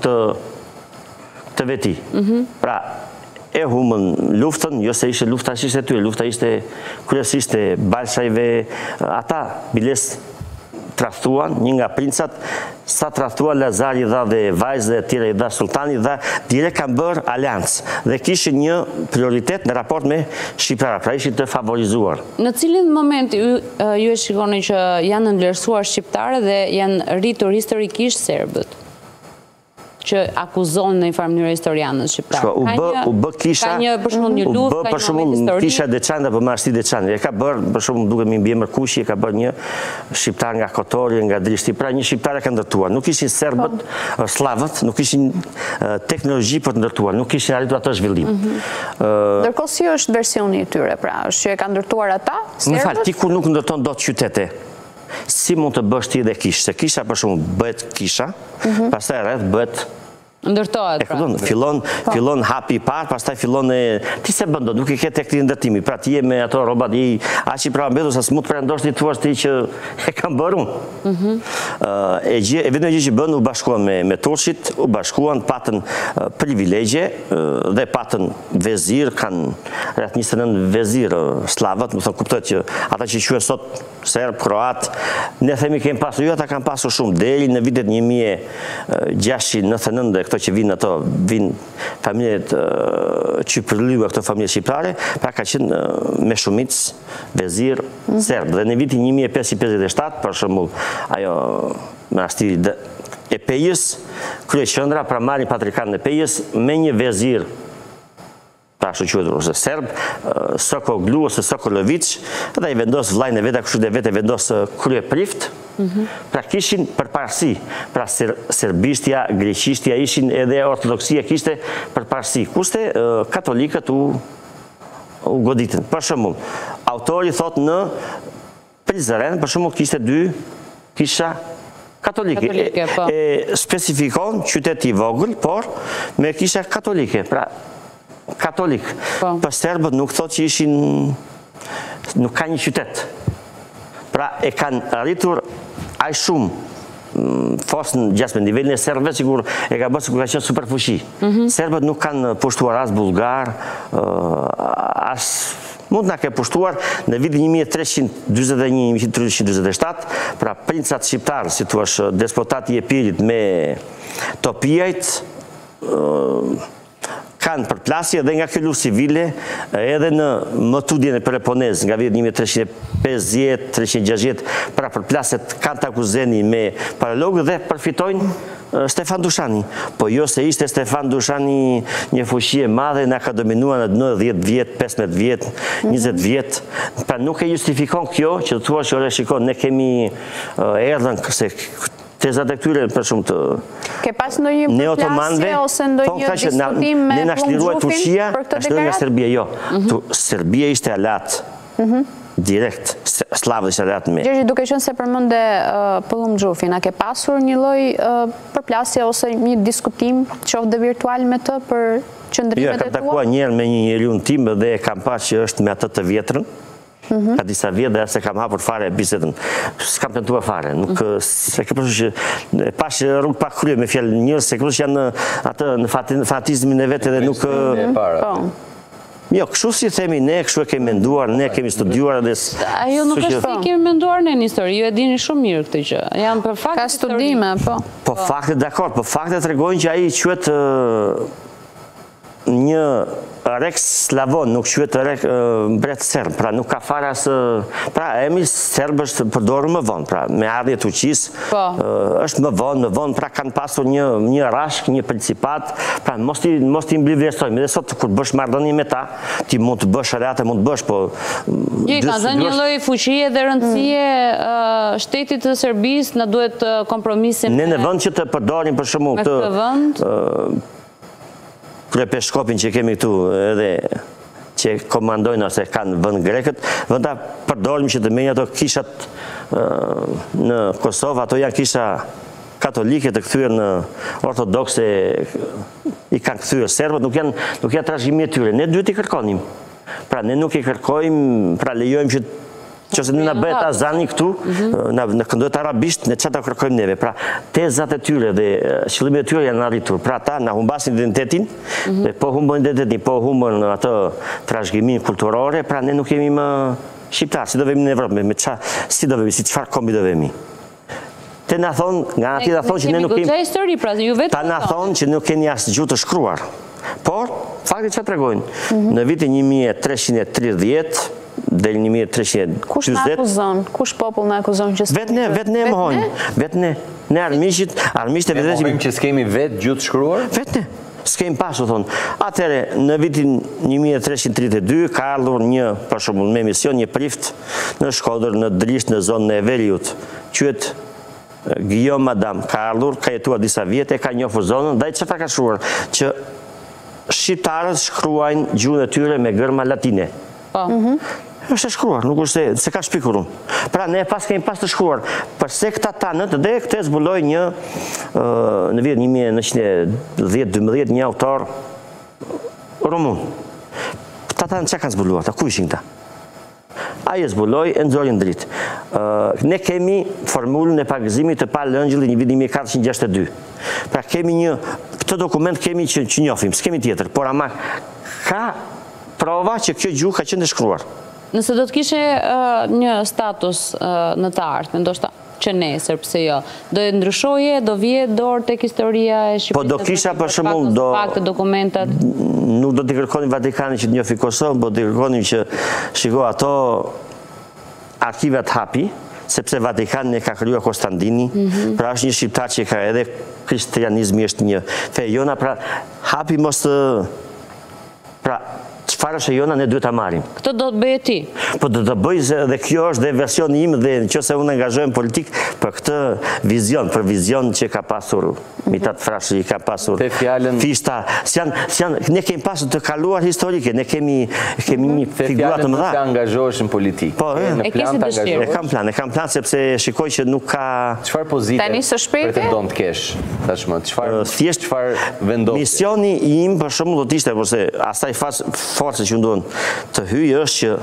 S6: këtë veti. Pra, e humën luftën, jo se ishte lufta ishte tyre, lufta ishte kryesisht e balshajve, ata biles trahtuan, një nga princat, sa trahtuan Lazari dha dhe vajzë dhe tjere i dha sultani, dha dire kanë bërë aliancë dhe kishë një prioritet në raport me Shqiptara, pra ishë të favorizuar.
S3: Në cilin moment ju e shikoni që janë nënvlerësuar Shqiptare dhe janë rritur historikisht serbët? Që akuzon në një farë mënyrë historianët shqiptarë.
S6: U bë kisha...
S3: Ka një për shumë një luft, ka një moment histori...
S6: Kisha Deçanda për Marshti Deçanda. E ka bërë, për shumë duke mi mbje mërkushi, e ka bërë një shqiptar nga Kotori, nga Drishti. Pra një shqiptar e ka ndërtuar. Nuk ishin serbët, slavët, nuk ishin teknologji për të ndërtuar. Nuk ishin arritur ato zhvillim.
S2: Ndërkohë si është versioni i tyre, pra? është që e ka ndërtuar ata, serbët?
S6: Më falë, ti kur nuk ndërton do të qytete, si mund të bësh ti dhe kishë? Se kisha për shumë bëhet kisha, pastaj rreth bëhet
S3: Ndërtohet, pra.
S6: Fillon hapi i parë, pastaj fillon e... Ti se bëndo, nuk i ke tek ti ndërtimi, pra ti e me ato robat i... A që i pra mbedu, sa s'mu të përëndosh një të thuash ti që e kam bërë unë. E vetë në gjë që bënë, u bashkuan me Turqit, u bashkuan, patën privilegje dhe patën vezir, kanë rreth njëzet e nëntë vezir slavët, më thonë kuptojt që ata që quhen sot Serb, Kroat, ne themi kemë pasur, jo ata kanë pasur shumë, deri në vitet një mijë e gjashtëqind e nëntëdhjetë e nëntë, këto që vinë ato, vinë familjet që përlyua këto familje shqiptare, pra ka qenë me shumic vezir serb. Dhe në vitin një mijë e pesëqind e pesëdhjetë e shtatë, për shembull, ajo manastiri e Pejës, kryeqendra, pra marrin patriarkatin e Pejës me një vezir, pra ashtu quhet ose serb, Sokoglu ose Sokolovic, dhe i vendos vllajën e vet, kështu dhe vetë vendos kryeprift. Pra kishin përparësi, pra serbishtja, greqishtja ishin edhe ortodoksia kishte përparësi. Kuste katolikët u goditën. Për shembull, autori thot në Prizren, për shembull kishte dy kisha katolike. E specifikon qytet i vogël, por me kisha katolike. Pra katolik. Për serbët nuk thot që ishin, nuk ka një qytet. Pra e kanë arritur aj shumë fosën gjasë me nivelin e serbëve, sigur e ka bërë sikur ka qenë superfuqi. Serbët nuk kanë pushtuar as bulgar, as mund nga ke pushtuar në vitin një mijë e treqind e dyzet e një - një mijë e treqind e dyzet e shtatë, pra princat shqiptarë, si thua despotati i Epirit me Topijajt, kanë përplasje edhe nga kjo luftë civile, edhe në mëtudjen e Peloponez nga vitet një mijë e treqind e pesëdhjetë - treqind e gjashtëdhjetë, pra përplasjet kanë takuzeni me paralogë dhe përfitojnë Stefan Dushani. Po jo se ishte Stefan Dushani një fuqi e madhe, na ka dominuar në dhjetë vjet, pesëmbëdhjetë vjet, njëzet vjet. Pra nuk e justifikon kjo që të thua që ore shikon, ne kemi erdhën se tezat e këtyre për shumë të
S2: Ke pas ndonjë përplasje ose ndonjë diskutim me Plumgjufin për këtë deklarat?
S6: Serbia, jo. Serbia ishte alat direkt, slavë ishte alat me.
S2: Gjergji, duke qenë se përmende Plumgjufin, a ke pasur një lloj përplasje ose një diskutim qoftë dhe virtual me të për qëndrimet e tua?
S6: Jo, kam takuar një herë me një njeriu tim dhe kam parë që është me atë të vjetrën. Ka disa vjetë dhe se kam hapur fare bisedën. S'kam tentuar fare. Nuk se ke përshë që pash rrugë pak krye me fjallë njërës, se ke përshë që janë atë në fatizmin e vetë dhe nuk... Jo, kështu si themi ne, kështu e kemi menduar, ne kemi studiuar dhe...
S3: Ajo nuk është si kemi menduar ne një histori, ju e dini shumë mirë këtë që. Janë për fakte...
S2: Ka studime, po.
S6: Po fakte, dakor, po fakte të regojnë që aji qëtë një Rex Slavon, nuk quhet Rex mbret serb, pra nuk ka fare as, pra emri serb është përdorur më vonë, pra me ardhje të Turqisë, është më vonë, më vonë, pra kanë pasur një një rashk, një principat, pra mos ti mos ti mblivrestojmë, edhe sot kur bësh marrëdhënie me ta, ti mund të bësh reate, mund të bësh, po
S3: Ju ka dhënë një lloj fuqie dhe rëndësie shtetit të Serbisë, na duhet kompromisin.
S6: Ne në vend që të përdorim për shembull këtë Krepeshkopin që kemi këtu edhe që komandojnë ose kanë vënd grekët, vënd ta përdorim që të menjë ato kishat në Kosovë, ato janë kisha katolike të këthyre në ortodokse, i kanë këthyre serbët, nuk janë, nuk janë trashëgimi e tyre. Ne duhet i kërkonim. Pra ne nuk i kërkojmë, pra lejojmë që që se në bëhet azani këtu, në këndojt arabisht, ne qëta kërkojmë neve. Pra, tezat e tyre dhe qëllime e tyre janë arritur. Pra, ta në humbasin identitetin, dhe po humbën identitetin, po humbën atë trashëgimin kulturore, pra ne nuk jemi më shqiptarë, si do vemi në Evropë, me qa, si do vemi, si qëfar kombi do vemi. Te në thonë, nga ati da thonë që ne nuk kemi... Ta në thonë që nuk keni asë gjuhë të shkruar. Por, fakti që të regojnë, në vitin një mijë e treqind e tridhjetë, dhe një mijë e treqind e
S2: Kush në akuzon? Kush popull në akuzon që s'kemi?
S6: Vetë ne, vetë ne më hojnë. Vetë ne. Ne armiqit, armiqit e vetë...
S1: Ne mohojmë që s'kemi vetë gjuhë shkruar?
S6: Vetë ne. S'kemi pasu, thonë. Atere, në vitin një mijë e treqind e tridhjetë e dy, ka ardhur një, për shembull, me mision, një prift në Shkodër, në Drisht, në zonën e Veriut. Quhet Guillaume Madame. Ka ardhur, ka jetuar disa vjetë, ka njohur zonën, dhe çfarë ka shkruar? Që shqiptarët shkruajnë gjuhën e tyre me gërma latine. është e shkruar, nuk është se ka shpikur unë. Pra, ne pas kemi pas të shkruar, përse këta tanët dhe këtë zbuloj një, në vitin një mijë e nëntëqind e dhjetë dymbëdhjetë, një autor rumun. Këta tanët që kanë zbuluar, ta ku ishin këta? Aje zbuloj, e nëzori në dritë. Ne kemi formulën e pagëzimit të Palë Ëngjëlli një vitin një mijë e katërqind e gjashtëdhjetë e dy. Pra, kemi një, këtë dokument kemi që njofim, s'kemi tjetër, por ama ka prova që kjo gjuhë ka qenë e shkruar.
S3: Nëse do të kishe një status në të ardhmen, ndoshta që nesër, pse jo, do e ndryshoje, do vje dorë tek historia e Shqipërisë?
S6: Po do kisha për shembull do
S3: fakte, dokumentat.
S6: Nuk do t'i kërkonim Vatikanin që të njohë Kosovën, po do t'i kërkonim që shiko ato arkivat hapi, sepse Vatikanin e ka krijuar Konstantini, pra është një shqiptar që ka edhe kristianizmi është një fe jona, pra hapi mos të pra çfarë është e jona ne duhet ta marrim.
S3: Këtë do të bëje ti.
S6: Po do të bëj dhe kjo është dhe versioni im dhe nëse unë angazhohem politik për këtë vizion, për vizion që ka pasur Mitat Frashi, ka pasur Fishta, ne kemi pasur të kaluar historike, ne kemi kemi një figura të mëdha.
S1: Të angazhohesh në politikë.
S6: Po,
S3: e ke si dëshirë?
S6: E kam plan, e kam plan sepse shikoj që nuk ka
S1: çfarë pozite
S2: tani së shpejti
S1: pretendon të kesh tashmë, çfarë
S6: thjesht
S1: çfarë vendos.
S6: Misioni im për shembull do të ishte ose asaj forcë që ndon të hyj është që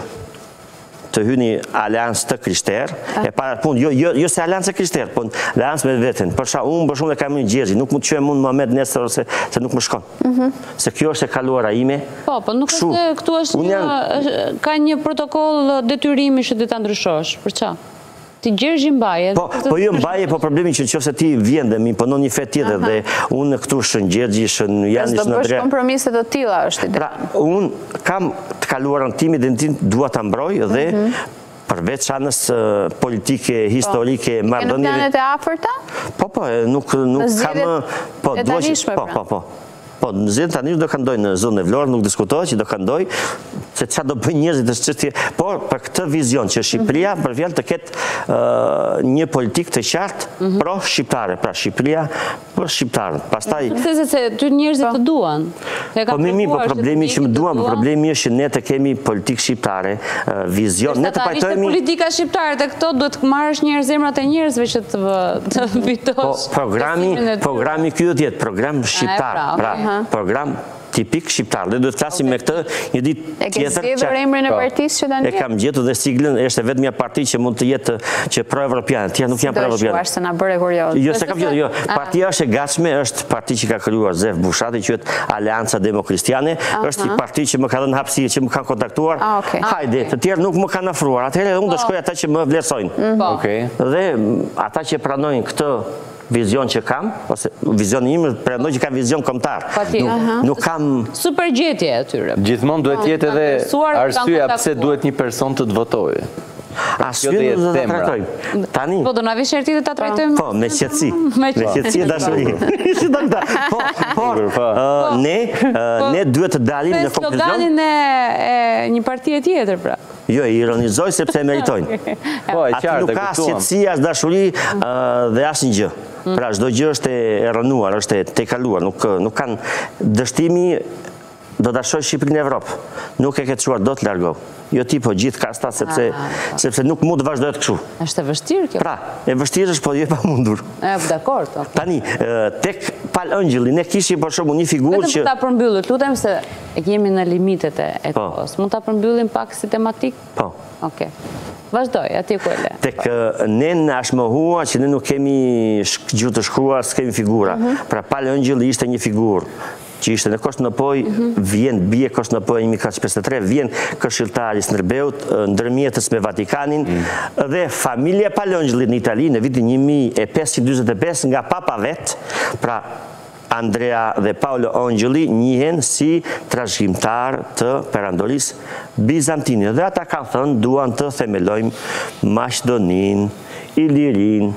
S6: të hyni aleancë të krishterë, e para punë, jo, jo, jo se aleancë krishterë, po aleancë me veten. Për shkak unë për shkak e kam një Gjergji, nuk mund të quhem unë Muhamet nesër ose se nuk më shkon. Se kjo është e kaluara ime.
S3: Po, po nuk është se këtu është një, ka një protokoll detyrimi që do ta ndryshosh. Për çfarë? Ti Gjergji mbaje.
S6: Po, po jo mbaje, po problemi që nëse ti vjen dhe më imponon një fe tjetër dhe unë këtu shën Gjergji, shën Jani, shën Andrea.
S2: Do bësh kompromise të tilla është ide.
S6: Pra, unë kam të kaluarën tim identitet dua ta mbroj dhe përveç anës politike, historike, marrëdhënieve.
S2: Në planet e afërta?
S6: Po, po, nuk nuk kam po dua që po, po, po. Po, në zjedhën tani do këndoj në zonën e Vlorës, nuk diskutohet që do këndoj, se çfarë do bëjnë njerëzit është çështje, por për këtë vizion që Shqipëria për fjalë të ketë një politikë të qartë pro shqiptare, pra Shqipëria për shqiptarët. Pastaj
S3: se se ty njerëzit të duan.
S6: Po mimi, po problemi që më duan, po problemi është që ne të kemi politikë shqiptare, vizion, ne të pajtojmë
S3: politika shqiptare të këto duhet të marrësh njerëz zemrat e njerëzve që të fitosh.
S6: Po programi, programi ky do të jetë program shqiptar, pra program tipik shqiptar. Dhe duhet të flasim me këtë një ditë tjetër.
S2: E ke zgjedhur emrin e partisë që tani?
S6: E kam gjetur dhe siglën, është vetëm një parti që mund të jetë që pro-evropiane, tjerë nuk janë pro-evropiane.
S2: Do të se na bëre kurioz.
S6: Jo, se kam gjetur, jo. Partia është e gatshme, është parti që ka krijuar Zef Bushati, quhet Aleanca Demokristiane, është një parti që më ka dhënë hapësirë, që më kanë kontaktuar. Hajde, të tjerë nuk më kanë ofruar. Atëherë unë do shkoj ata që më vlerësojnë.
S1: Okej.
S6: Dhe ata që pranojnë këtë vizion që kam, ose vizion im, pretendoj që kam vizion kombëtar. Nuk kam
S3: super gjetje atyre.
S1: Gjithmonë duhet jetë edhe arsyeja pse duhet një person të të votojë.
S6: Arsyeja do ta trajtojmë. Tani.
S3: Po do na vish herë të ta trajtojmë?
S6: Po, me qetësi. Me qetësi e dashuri. Si do ta? Po, po. Ne, ne duhet të dalim në konkluzion.
S3: Sloganin e një partie tjetër pra.
S6: Jo, e ironizoj sepse e meritojnë.
S1: Po, e qartë,
S6: nuk ka qetësi, as dashuri dhe asnjë gjë. Pra, çdo gjë është e rënuar, është e tejkaluar, nuk nuk kanë dështimi do ta shoh Shqipërinë në Evropë. Nuk e ke çuar dot largo. Jo ti, po gjithë kasta sepse sepse nuk mund të vazhdojë kështu.
S3: Është e vështirë kjo.
S6: Pra, e vështirë është, po jo e pamundur.
S3: E, dakor.
S6: Tani, tek Palë Ëngjëlli ne kishim për shembull një figurë që
S3: vetëm ta përmbyllim, lutem se e kemi në limitet e kohës. Mund ta përmbyllim pak si tematik?
S6: Po.
S3: Okej. Vazhdoj, aty ku e le.
S6: Tek ne na është mohua që ne nuk kemi gjuhë të shkruar, s'kemi figura. Pra Palë Ëngjëlli ishte një figurë që ishte në Kosnopoj, vjen bie Kosnopoj një mijë katëqind e pesëdhjetë e tre, vjen këshilltari Skënderbeut, ndërmjetës me Vatikanin dhe familja Palë Ëngjëlli në Itali në vitin një mijë e pesëqind e dyzet e pesë nga papa vet, pra Andrea dhe Paolo Ëngjëlli njihen si trashëgimtar të perandorisë bizantine. Dhe ata kanë thënë duan të themelojmë Maqedoninë, Ilirinë.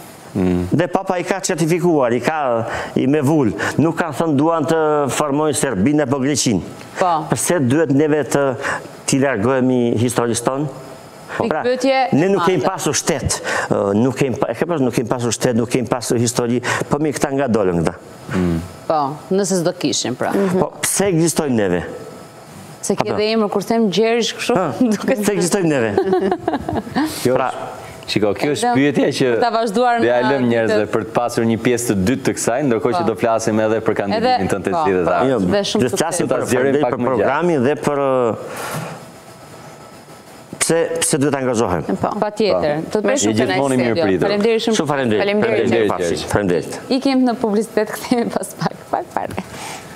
S6: Dhe papa i ka certifikuar, i ka i me vull. Nuk kanë thënë duan të formojnë Serbinë apo Greqinë.
S3: Po.
S6: Pse duhet neve të t'i largohemi historisë tonë? Pra, ne nuk kemi pasur shtet, nuk kemi nuk kemi pasur shtet, nuk kemi pasur histori, po mi këta nga dolën këta.
S3: Po, nëse s'do kishim pra.
S6: Po, pse ekzistojmë neve?
S3: Se ke dhe emër, kur them Gjergj, kështu duke
S6: se ekzistojmë neve.
S1: Shiko, kjo është pyetja që dhe ja lëm njerëzve për të pasur një pjesë të dytë të kësaj, ndërkohë që do flasim edhe për kandidatin të të cilët të
S6: Jo, dhe flasim për programin dhe për pse duhet angazhohem.
S3: Pa tjetër. Të të me shumë të
S1: gjithmonë i mirë pritur.
S3: Falemderit shumë.
S6: Shumë falemderit. Falemderit.
S3: Ikim në publicitet, këthemi pas pak. Pak pare.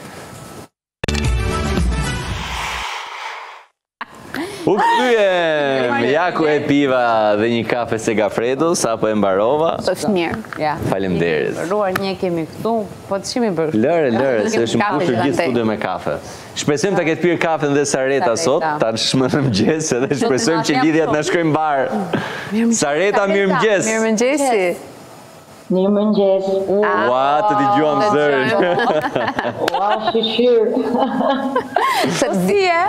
S1: U këthyem, Jaku e piva dhe një kafe Segafredos, apo e mbarova.
S2: Është mirë.
S1: Falemderit.
S3: Ruar një kemi këtu, po të shimi bërë.
S1: Lëre, lëre, se është më kushër gjithë studio me kafe. Shpresojmë të ketë pirë kafe dhe Sareta sot, ta shmë në mëgjes, edhe shpresojmë që lidhjat në shkojmë barë. Sareta, mirë mëgjes.
S2: Mirë mëgjesi.
S7: Mirë mëngjes.
S1: Ua, të t'i gjuam zërën.
S7: Ua, shqyqyr.
S2: Se të dhije?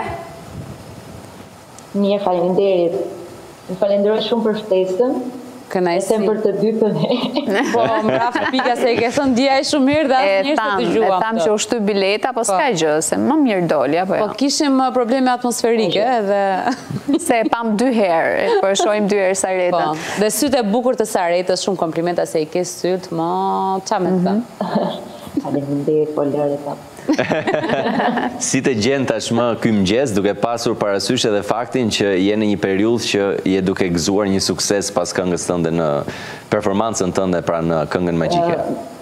S7: Mirë, falenderit. Më falenderoj shumë për ftesën.
S3: Kënaqësi.
S7: Për të dy për ne.
S3: Po, mbraftë pika se i ke thënë dia e shumë mirë dhe asë njërë të të gjuam.
S2: E thamë që u shty bileta, po s'ka gjë, se më mirë doli, apo jo?
S3: Po kishim probleme atmosferike dhe...
S2: Se e pam dy herë, po e shojmë dy herë Saretën.
S3: Dhe sytë e bukur të Saretës, shumë komplimenta se i ke sytë, ma qa me të thëmë.
S7: Faleminderit, po lërë e thamë.
S1: Si të gjenë tashmë ky mëngjes, duke pasur parasysh edhe faktin që je në një periudhë që je duke gëzuar një sukses pas këngës tënde në performancën tënde pra në këngën magjike?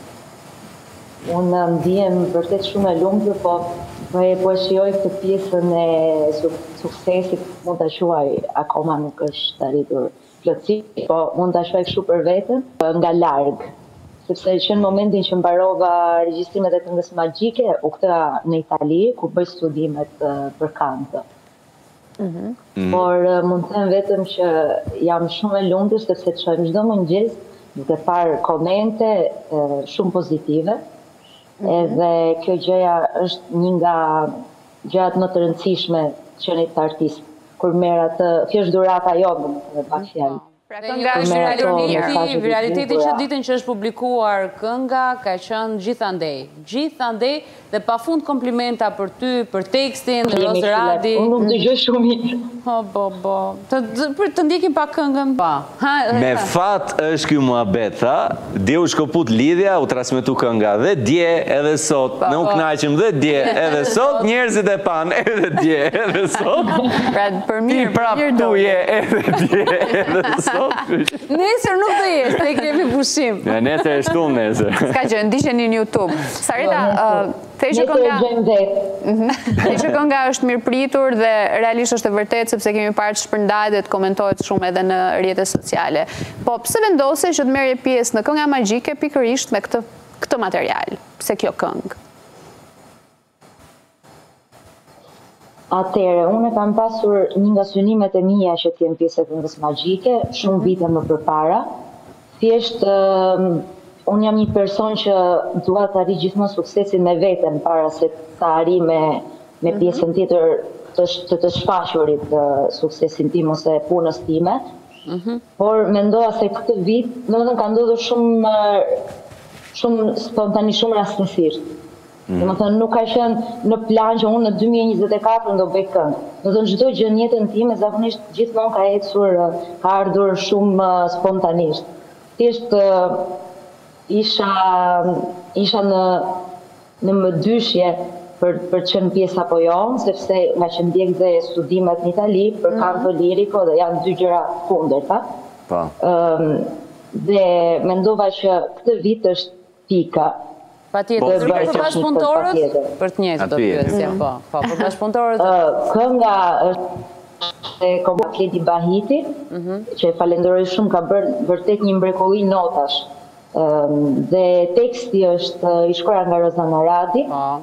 S7: Unë ndihem vërtet shumë e lumtur, po po e po shijoj këtë pjesën e suksesit, mund ta quaj, akoma nuk është arritur plotësisht, po mund ta quaj kështu për veten, nga larg. Sepse që në momentin që mbarova regjistrimet e këngës magjike, u këta në Itali, ku bëj studimet për kanto. Por mund të them vetëm që jam shumë e lumtur sepse çojmë çdo mëngjes duke parë komente shumë pozitive. Edhe kjo gjëja është një nga gjërat më të rëndësishme që një artist, kur merr atë thjesht dhurata jonë, me pak fjalë.
S3: Pra kënga është realiteti, realiteti që ditën që është publikuar kënga ka qënë gjithandej. Gjithandej dhe pa fund komplimenta për ty, për tekstin, dhe Rosë Radi.
S7: Unë nuk dëgjoj shumë mirë.
S3: Po, po, po. Të ndjekim pa këngën.
S1: Me fat është kjo muhabet, tha, dje u shkoput lidhja, u transmetu kënga dhe dje edhe sot, në u knaqëm dhe dje edhe sot, njerëzit e pan edhe dje edhe sot.
S2: Pra për mirë,
S1: për mirë do. Ti prap tu je edhe dje edhe sot.
S3: Nesër nuk të jesh, te kemi pushim.
S1: Nesër e shtumë nesër.
S2: Ska gjë, ndiqeni në YouTube. Sarita, thej që kënga është mirë pritur dhe realisht është e vërtet sepse kemi parë që shpërndajt dhe të komentohet shumë edhe në rrjetet sociale. Po, pse vendose që të merrje pjesë në kënga magjike pikërisht me këtë material? Pse kjo këngë?
S7: Atere, unë e kam pasur një nga synimet e mija që t'jem pjesë e këngës magjike, shumë vite më përpara. Thjesht, unë jam një person që dua të arri gjithmonë suksesin me veten para se të arri me pjesën tjetër të të shfaqurit suksesin tim ose punës time. Por mendoja se këtë vit, në më të ka ndodhur shumë shumë spontani, shumë rastësisht. Dhe më thënë, nuk ka qenë në plan që unë në dy mijë e njëzet e katër ndo bëj këngë. Dhe thënë, çdo gjë në jetën time, zakonisht gjithmonë ka ecur, ka ardhur shumë spontanisht. Thjesht isha isha në në mëdyshje për për të qenë pjesë apo jo, sepse nga që ndjek dhe studimet në Itali për kanto liriko dhe janë dy gjëra kundërta. Po. Dhe mendova që këtë vit është pika.
S3: Pa tjetër, për bashkëpunëtorët, për të njëjtë do të pyesja, po, po, për bashkëpunëtorët.
S7: Kënga është e kompozitor Ledi Bahiti, që e falenderoj shumë, ka bërë vërtet një mrekulli notash. Dhe teksti është i shkruar nga Rozana Radi.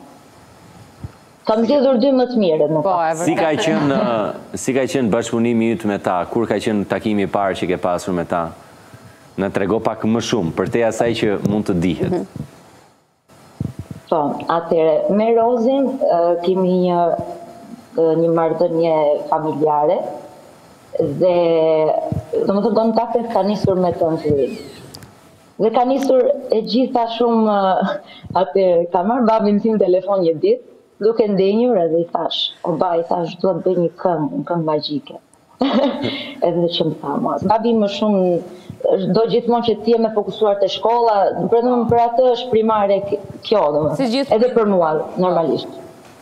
S7: Kam zgjedhur dy më të mirët në fakt.
S1: Si ka qenë si ka qenë bashkëpunimi yt me ta? Kur ka qenë takimi i parë që ke pasur me ta? Na trego pak më shumë për te asaj që mund të dihet.
S7: Po, atëre, me Rozin kemi një, një marrëdhënie familjare dhe do më thënë kontaktet ka nisur me të në fillim. Dhe ka nisur e gjitha shumë, atëre, ka marrë babin tim telefon një ditë duke ndenjur edhe i thash, o ba, i thash, duhet bëj një këngë, një këngë magjike. Edhe që më tha, ma, babi më shumë, do gjithmonë që ti e me fokusuar të shkolla, për për atë është primare kjo, edhe për mua, normalisht.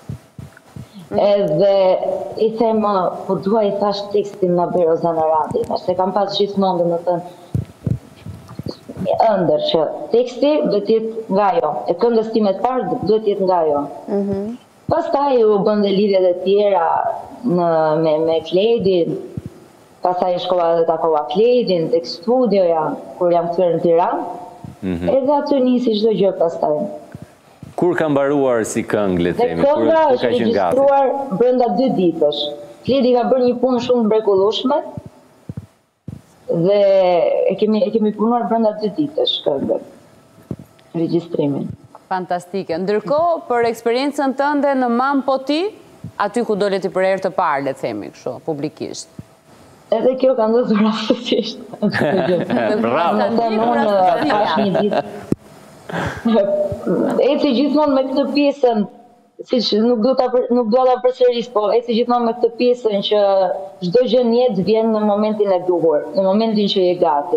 S7: Edhe i themë, po dua i thash tekstin në bërë o zanë radi, se kam pas gjithmonë dhe më thënë, ëndër që teksti do t'jetë nga jo, e këngës time të parë do t'jetë nga jo. Pastaj u bënde lidhjet e tjera me Kledin, pastaj shkova dhe takova Kledin, tek studioja, kur jam kthyer në Tiranë, edhe aty nisi çdo gjë pastaj.
S1: Kur ka mbaruar si këngë, le të themi?
S7: Dhe kënga është regjistruar brenda dy ditësh. Kledi ka bërë një punë shumë mrekullueshme dhe e kemi e kemi punuar brenda dy ditësh këngën. Regjistrimin.
S3: Fantastike. Ndërkohë, për eksperiencën tënde në Mam po ti, aty ku dole ti për herë të parë, le të themi kështu, publikisht.
S7: Edhe kjo ka ndodhur rastësisht.
S1: Bravo.
S7: Pash një ditë. Eci gjithmonë me këtë pjesën, siç nuk do ta nuk do ta përsëris, po eci gjithmonë me këtë pjesën që çdo gjë në jetë vjen në momentin e duhur, në momentin që je gati.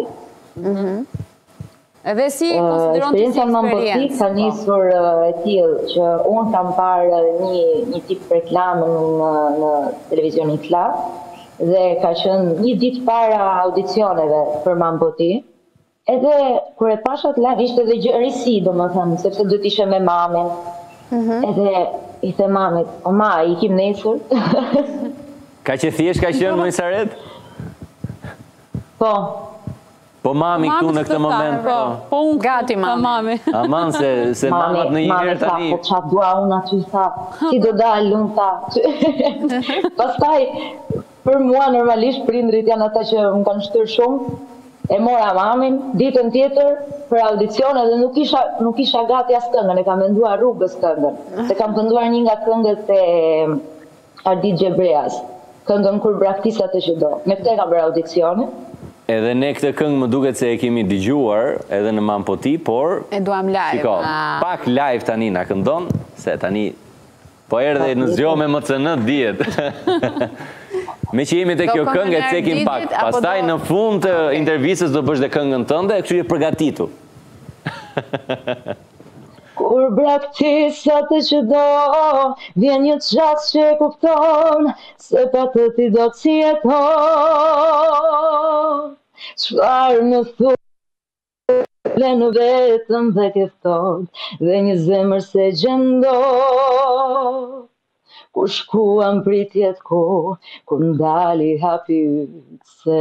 S3: Edhe si konsideron ti si eksperiencë?
S7: Ka nisur e tillë që unë kam parë një një tip reklamë në në televizionin Klan dhe ka qenë një ditë para audicioneve për Mamboti. Edhe kur e pasha të lajm ishte edhe gjë risi, domethënë, sepse duhet ishe me mamin. Edhe i the mamit, o ma, ikim nesër.
S1: Ka që thjesht ka qenë më Saret?
S7: Po.
S1: Po mami këtu në këtë moment.
S3: Po unë gati mami.
S1: Aman se mamat në një herë tani.
S7: Po çfarë dua unë aty tha, si do dal unë tha. Pastaj për mua normalisht prindrit janë ata që më kanë shtyrë shumë. E mora mamin, ditën tjetër për audicione dhe nuk isha, nuk isha gati as këngën, e kam menduar rrugës këngën. Se kam kënduar një nga këngët e Ardit Gjebreas, këngën kur braktisa të që do. Me këtë kam bërë audicione.
S1: Edhe ne këtë këngë më duket se e kemi dëgjuar edhe në Mam po ti, por...
S2: E duam live.
S1: Shiko, pak live tani na këndon, se tani po erdhe në zgjo me M C N djetë. Me që jemi të kjo këngë e cekim pak, pastaj në fund të intervistës do bësh dhe këngën tënde, e kështu je përgatitur.
S7: Kur braktisa të që do, vjen një qas që e kupton, se pa të ti do të si jeton. Çfarë më thule në vetëm dhe kefton, dhe një zemër se gjendon. Kur shkuam pritjet ko, kur ndali hapi yt se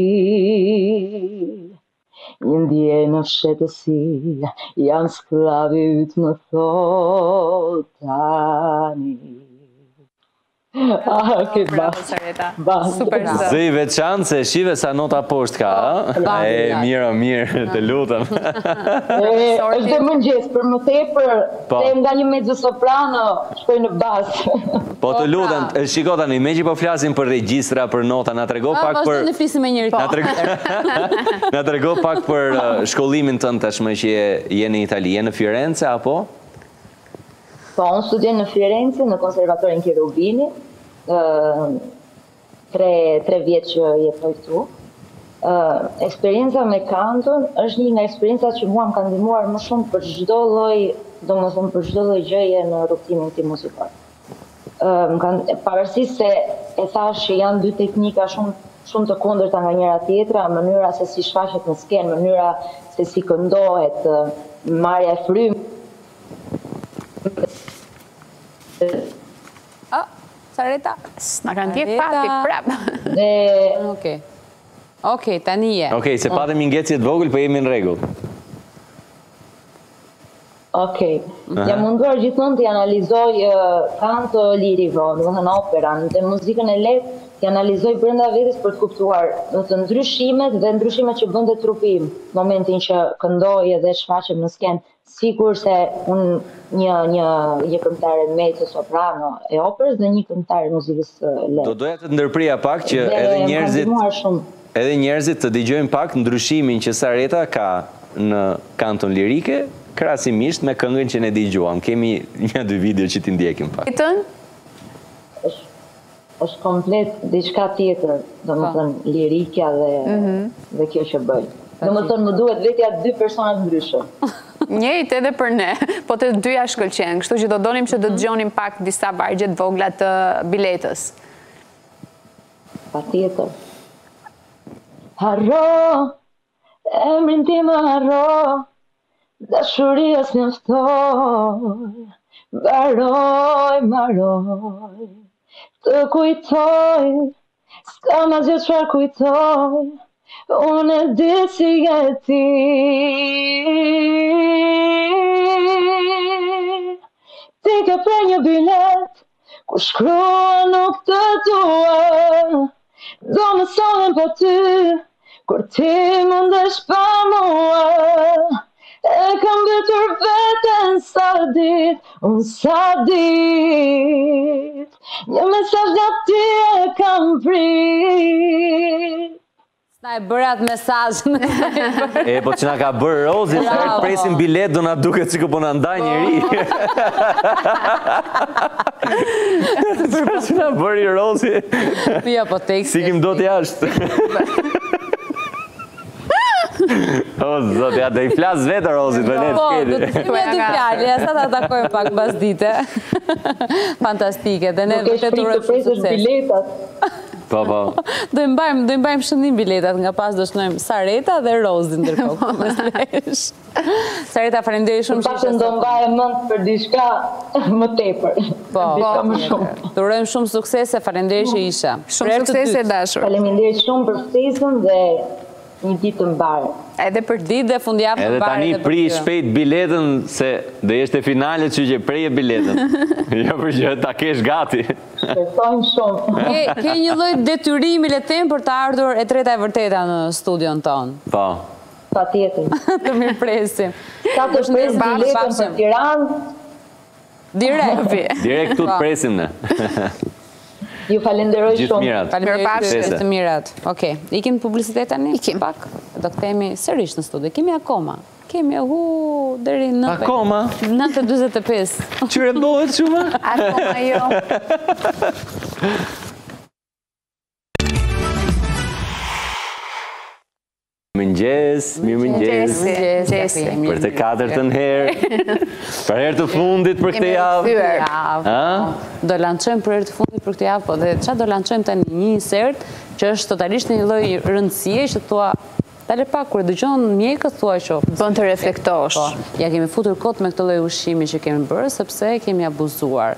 S7: di. Një ndje në fshetësi, janë sklavi yt më thot tani. Ah, ke bas.
S2: Super zë.
S1: Zë i veçanë se shive sa nota poshtë ka, e mirë, mirë, të lutëm.
S7: është dhe mëngjes, për më tepër, se nga një mezzo soprano, shkoj në bas.
S1: Po të lutëm, shiko tani, me që po flasim për regjistra, për nota, na trego pak për...
S3: Në flisim me njëri tjetër.
S1: Na trego pak për shkollimin tënë tashmë që je në Itali, je në Firenze, apo?
S7: Po, unë studioj në Firenze, në konservatorin Cherubini, tre vjetë që jetoj këtu. Eksperienca me kanton është një nga eksperiencat që mua më kanë ndihmuar më shumë për çdo lloj, domethënë për çdo lloj gjëje në rrugtimin tim muzikal. Pavarësisht se e thash që janë dy teknika shumë shumë të kundërta nga njëra tjetra, mënyra se si shfaqet në skenë, mënyra se si këndohet, marrja e frymës.
S3: Ah, Sareta.
S2: Na kanë tjek pati prap.
S3: Okej. Okej, tani je.
S1: Okej, se patëm një ngecje të vogël, po jemi në rregull.
S7: Okej. Jam munduar gjithmonë të analizoj kanto lirico, domethënë operan, dhe muzikën e lehtë, të analizoj brenda vetes për të kuptuar të ndryshimet dhe ndryshimet që bënte trupi im, momentin që këndoj edhe shfaqem në skenë. Sigur se unë një, një, një këngëtare mezzo soprano e operës dhe një këngëtare muzikës lehtë.
S1: Do doja të ndërprija pak që edhe njerëzit, edhe njerëzit të dëgjojnë pak ndryshimin që Sareta ka në kanton lirike krahasimisht me këngën që ne dëgjuam. Kemi një dy video që ti ndjekim pak.
S7: Është komplet diçka tjetër, do më thënë lirikja dhe kjo që bëj. Do më thënë më duhet vetja dy personat ndryshëm.
S2: Njëjtë edhe për ne, po të dyja shkëlqen, kështu që do donim që do të dëgjonim pak disa vargjet vogla të biletës.
S7: Pa tjetër. Harro, emrin ti më harro, dashuria s'mjaftoj, mbaroj, mbaroj, të kujtoj, s'ka ma gjë çfarë kujtoj, unë e di si e ti. Ti ke prej një bilet, ku shkrua nuk të dua, do më sonen për ty, kur ti mundesh pa mua. E kam bëtur veten sa dit, unë sa dit, një mesazh nga ti e kam prit.
S3: Na e bërë atë mesazh.
S1: E, po që na ka bërë Rozi, sa herë të presim bilet, do na duket si ku po na ndaj njëri. Sa që na bëri Rozi.
S3: Ja, po teksti.
S1: Si kim do të jashtë. O, zot, ja, do i flas vetë Rozi, të ne të
S3: Po, do
S1: kedi.
S3: të thime dy fjallë, ja sa ta takojmë pak bas dite. Fantastike, dhe ne
S7: Nuk e
S3: vërtet
S7: shprik të
S3: urojmë
S7: presësh
S3: sukses.
S7: biletat.
S1: Po, po.
S3: Do i mbajmë, do i mbajmë shëndim biletat, nga pas do shënojmë Sareta dhe Rozi ndërkohë. me slesh. Sareta, faleminderit shumë që
S7: Pak
S3: ishe
S7: do
S3: sot.
S7: mbaje mend për diçka më tepër.
S3: Po,
S7: Diçka më shumë.
S3: të urojmë shumë suksese, faleminderit që ishe.
S2: Shumë sukses e dashur.
S7: Faleminderit shumë për ftesën dhe një ditë të mbarë.
S2: Edhe për
S3: Ditë dhe fundjavë
S1: Edhe tani pri shpejt biletën, se dhe jeshte finale që që preje biletën. Jo për që ta kesh gati.
S7: Shpresojmë shumë.
S3: Ke, ke një lloj detyrimi le të them për të ardhur e treta e vërteta në studion ton.
S1: Po.
S7: Patjetër.
S3: Të mirë presim.
S7: Sa të shpresë biletën për Tiranë,
S3: Direkt.
S1: Direkt këtu të presim ne.
S7: ju falenderoj
S1: Gjithë
S7: shumë.
S1: mirat.
S3: Faleminderit të mirat. Okej, ikim publicitet tani?
S2: Ikim.
S3: Pak. Do të themi sërish në studio. Kemi akoma. Kemi hu deri në
S1: Akoma?
S3: nëntë e dyzet e pesë.
S1: Qyre bëhet shumë?
S2: akoma jo.
S1: Mëngjes, mirë mëngjes.
S2: Gjesi.
S1: Për të katërtën herë. Për herë të fundit për këtë javë.
S3: javë. Do lançojmë për herë të fundit për këtë javë, po dhe çfarë do lançojmë tani një insert që është totalisht një lloj rëndësie që thua dale pak kur dëgjon mjekët thua që
S2: Bën të reflektosh.
S3: Po, ja kemi futur kot me këtë lloj ushqimi që kemi bërë sepse kemi abuzuar.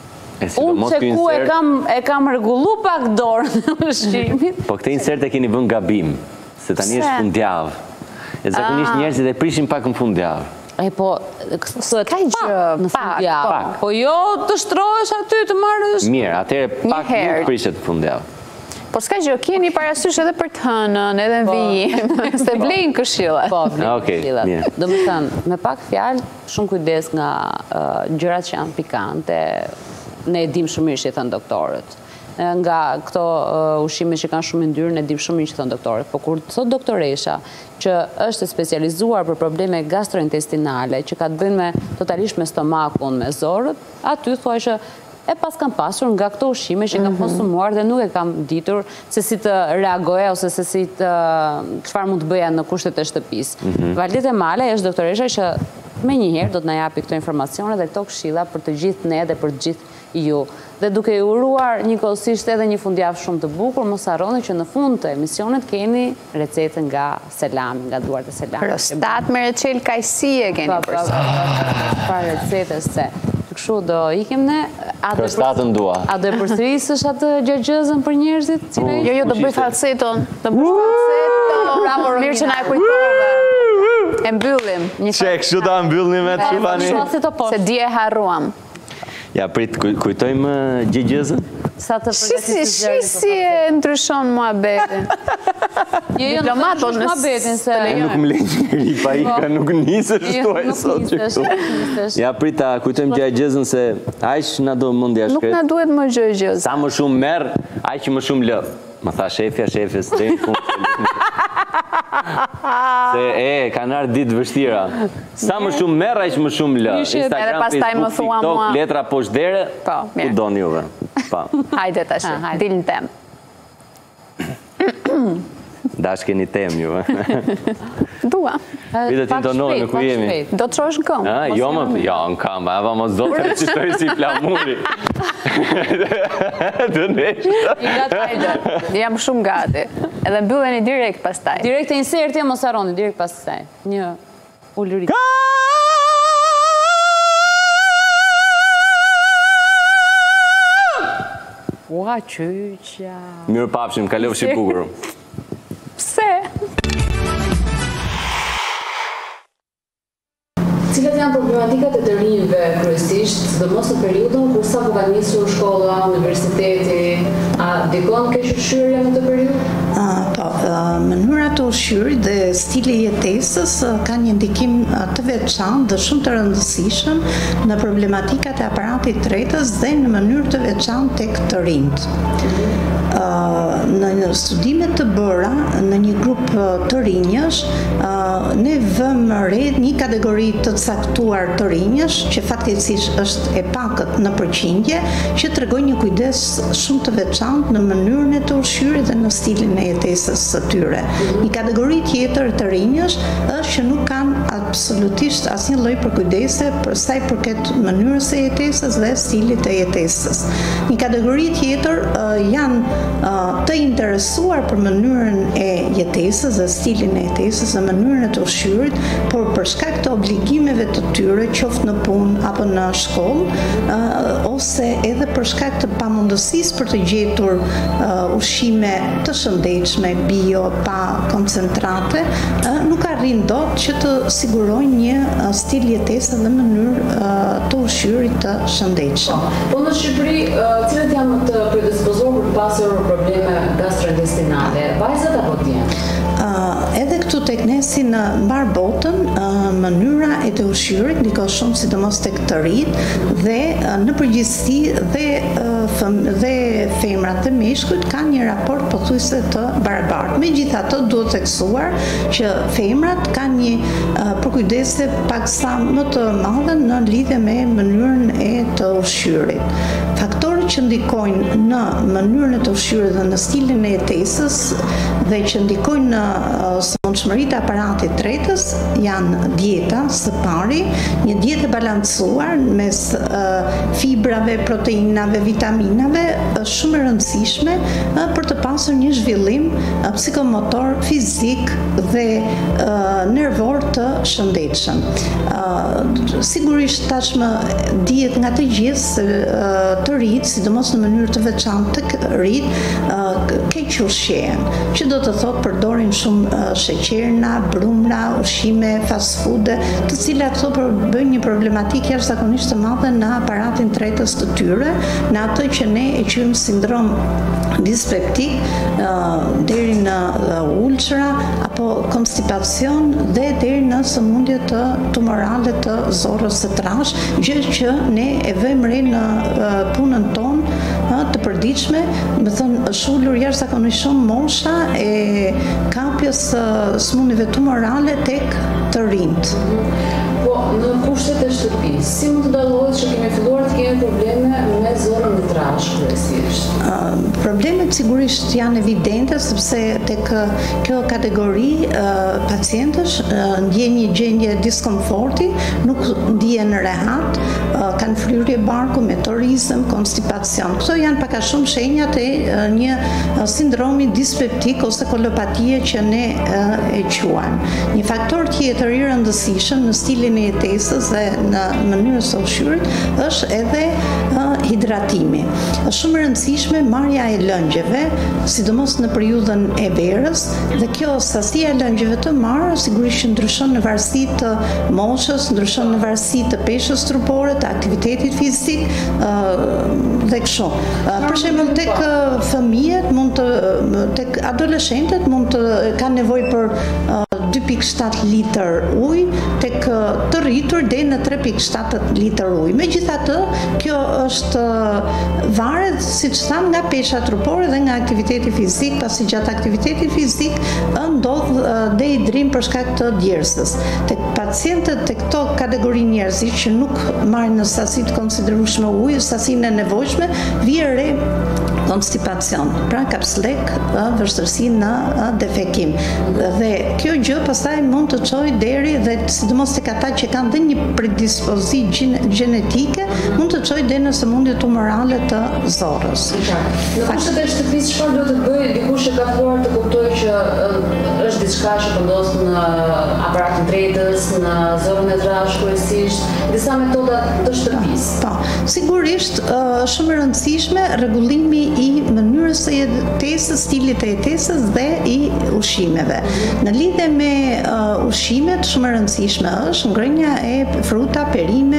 S3: Unë që ku e kam e kam rregullu pak dorën e ushqimit.
S1: Po këtë insert e keni vënë gabim, se tani është fundjavë. E zakonisht njerëzit e prishin pak në fundjavë.
S3: E po, kësët
S2: Ka gjë,
S3: në
S2: pak,
S3: fundjavë.
S1: pak.
S3: Po jo të shtrohesh aty të marrësh.
S1: Mirë, atëherë pak
S2: herë.
S1: nuk prishet në fundjavë.
S2: Po s'ka gjë, keni parasysh edhe për të hënën, edhe në vijim, se blejnë këshillat.
S3: Po,
S1: Okej, mirë.
S3: do më thënë, me pak fjalë, shumë kujdes nga uh, gjërat që janë pikante, ne e dim shumë mirë që i thënë doktorët. Nga këto uh, ushqime që kanë shumë yndyrë, ne dim shumë mirë që thënë doktorët. Po kur thot doktoresha që është specializuar për probleme gastrointestinale, që ka të bëjnë me totalisht me stomakun, me zorët, aty thuaj që e pas kam pasur nga këto ushqime që kam konsumuar dhe nuk e kam ditur se si të reagoja ose se si të çfarë mund të bëja në kushtet e shtëpisë. Valdita Mala është doktoresha që me njëherë do të na japi këto informacione dhe këto këshilla për të gjithë ne dhe për të gjithë ju. Dhe duke ju uruar njëkohësisht edhe një fundjavë shumë të bukur, mos harroni që në fund të emisionit keni recetën nga Selami, nga duart e Selamit.
S2: Prostat me reçel kajsie keni për sot.
S3: Pa recetës se. Kështu do ikim ne.
S1: Prostatën dua.
S3: A do e përsërisësh atë gjagjëzën për njerëzit?
S2: Jo, jo, do bëj falseton. Do bëj falseton. Mirë që na e kujtove. E mbyllim.
S1: Që kështu ta mbyllim me të shufani.
S2: Se di e harruam.
S1: Ja, prit, kujtojmë gjegjëzën?
S3: Sa të
S2: Shisi, shisi e ndryshon mua betin.
S3: Jo, jo, nuk ndryshon mua betin, se...
S1: Nuk më le njëri, pa i ka nuk nisësh tuaj sot që këtu. Ja, prita, kujtojmë gjegjëzën se aq na do mundja shkret.
S2: Nuk na duhet më gjegjëz.
S1: Sa më shumë merë, aq më shumë lë. Më tha shefja, shefes, dhe në fund. Se e, kanë ardhur ditë vështira. Sa më shumë merr, aq më shumë lë. Instagram, Facebook, TikTok, letra poshtë ku doni juve. Po.
S2: Hajde tash, dil në temë.
S1: Dash keni temë juve.
S2: Dua.
S1: Vitet intonohen në ku jemi.
S2: Do të shosh në këmbë?
S1: Jo, më, jo, në këmbë, ava mos do të recitoj si flamuri. Të nesh.
S2: Jam shumë gati. Edhe mbylleni direkt pastaj.
S3: Direkt e inserti, mos harroni, direkt pastaj. Një ulëri. Ua, qyqa.
S1: Mirë papshim, kalofshi bukur.
S2: Pse?
S3: Cilat janë problematikat e të rinjve kryesisht, sidomos në periudhën kur sapo ka nisur shkolla, universiteti, a dikon ke ushqyrja në të periudhë?
S8: Po, mënyra të ushqyrit dhe stili i jetesës ka një ndikim të veçantë dhe shumë të rëndësishëm në problematikat e aparatit tretës dhe në mënyrë të veçantë tek të rinjt. Në studimet të bëra në një grup të rinjësh, ne vëmë re një kategori të caktuar të rinjësh, që fatkeqësisht është e pakët në përqindje, që tregoj një kujdes shumë të veçantë në mënyrën e të ushqyrit dhe në stilin e jetesës së tyre. Një kategori tjetër të rinjësh është që nuk kanë absolutisht asnjë lloj përkujdese për sa i përket mënyrës së jetesës dhe stilit të jetesës. Një kategori tjetër janë të interesuar për mënyrën e jetesës dhe stilin e jetesës dhe mënyrën e të ushqyrit, por për shkak të obligimeve të tyre, qoftë në punë apo në shkollë, ose edhe për shkak të pamundësisë për të gjetur ushqime të shëndetshme, bio, pa koncentrate, nuk arrin dot që të sigurojnë një stil jetese dhe mënyrë të ushqyrit të shëndetshëm.
S3: Po në Shqipëri, cilat janë të predispozuar për pasur probleme gastrointestinale, vajzat apo djemt?
S8: Edhe këtu tek ne si në mbar botën, mënyra e të ushqyrit ndikon shumë sidomos tek të rinjt dhe në përgjithësi dhe dhe femrat dhe meshkujt kanë një raport pothuajse të barabartë. Megjithatë, duhet theksuar që femrat kanë një përkujdese paksa më të madhe në lidhje me mënyrën e të ushqyrit. Faktorët që ndikojnë në mënyrën e të ushqyrit dhe në stilin e jetesës dhe që ndikojnë në sëmundshmëritë e aparatit tretës janë dieta së pari, një dietë e balancuar mes fibrave, proteinave, vitaminave, është shumë e rëndësishme për të pasur një zhvillim psikomotor, fizik dhe nervor të shëndetshëm. Sigurisht tashmë dihet nga të gjithë se të rinjt, sidomos në mënyrë të veçantë të rinjt, keq ushqehen, që do të thotë përdorin shumë sheqerna, brumra, ushqime fast food, të cilat këto bëjnë një problematikë jashtëzakonisht të madhe në aparatin tretës të tyre, në atë që ne e quajmë sindrom dispeptik, deri në ulçra apo konstipacion dhe deri në sëmundje të tumorale të zorrës së trash, gjë që ne e vëmë re në punën tonë të përditshme, më thënë është ulur jashtëzakonisht shumë mosha e kapjes sëmundjeve tumorale tek të rinjt.
S3: Po, në kushtet e shtëpisë, si mund të dallohet që kemi filluar të kemi probleme me zorën e trash kryesisht?
S8: Problemet sigurisht janë evidente sepse tek kjo kategori pacientësh ndjen një gjendje diskomforti, nuk ndihen rehat, kanë fryrje barku, metorizëm, konstipacion. Këto janë pak a shumë shenjat e një sindromi dispeptik ose kolopatie që ne e quajmë. Një faktor tjetër i rëndësishëm në stilin e jetesës dhe në mënyrën e ushqyrit është edhe hidratimi. Është shumë e rëndësishme marrja e lëngjeve, sidomos në periudhën e verës, dhe kjo sasia e lëngjeve të marrë sigurisht që ndryshon në varësi të moshës, ndryshon në varësi të peshës trupore, të aktivitetit fizik dhe kështu. Për shembull tek fëmijët mund të tek adoleshentët mund të kanë nevojë për dy pikë shtat litër ujë, tek të rritur deri në tre pikë shtatëdhjetë litër ujë. Megjithatë, kjo është varet, siç tham, nga pesha trupore dhe nga aktiviteti fizik, pasi gjatë aktivitetit fizik ndodh dehidrim për shkak të djersës. Tek pacientët të këto kategori njerëzish që nuk marrin në sasi të konsiderueshme ujë, sasinë e nevojshme, vjen re konstipacion, pra kapslek, vështirësi në defekim. Dhe kjo gjë pastaj mund të çojë deri dhe sidomos tek ata që kanë dhe një predispozitë gjenetike, mund të çojë deri në sëmundje tumorale të zorrës.
S3: Në kushtet e shtëpisë çfarë duhet të bëjë dikush që ka filluar të kuptojë që është diçka që vendos në aparatin tretës, në zonën e trashë kryesisht, disa metoda të shtëpisë.
S8: Po, sigurisht shumë e rëndësishme rregullimi i mënyrës së jetesës, stilit të jetesës dhe i ushqimeve. Në lidhje me uh, ushqimet, shumë e rëndësishme është ngrënia e fruta, perime,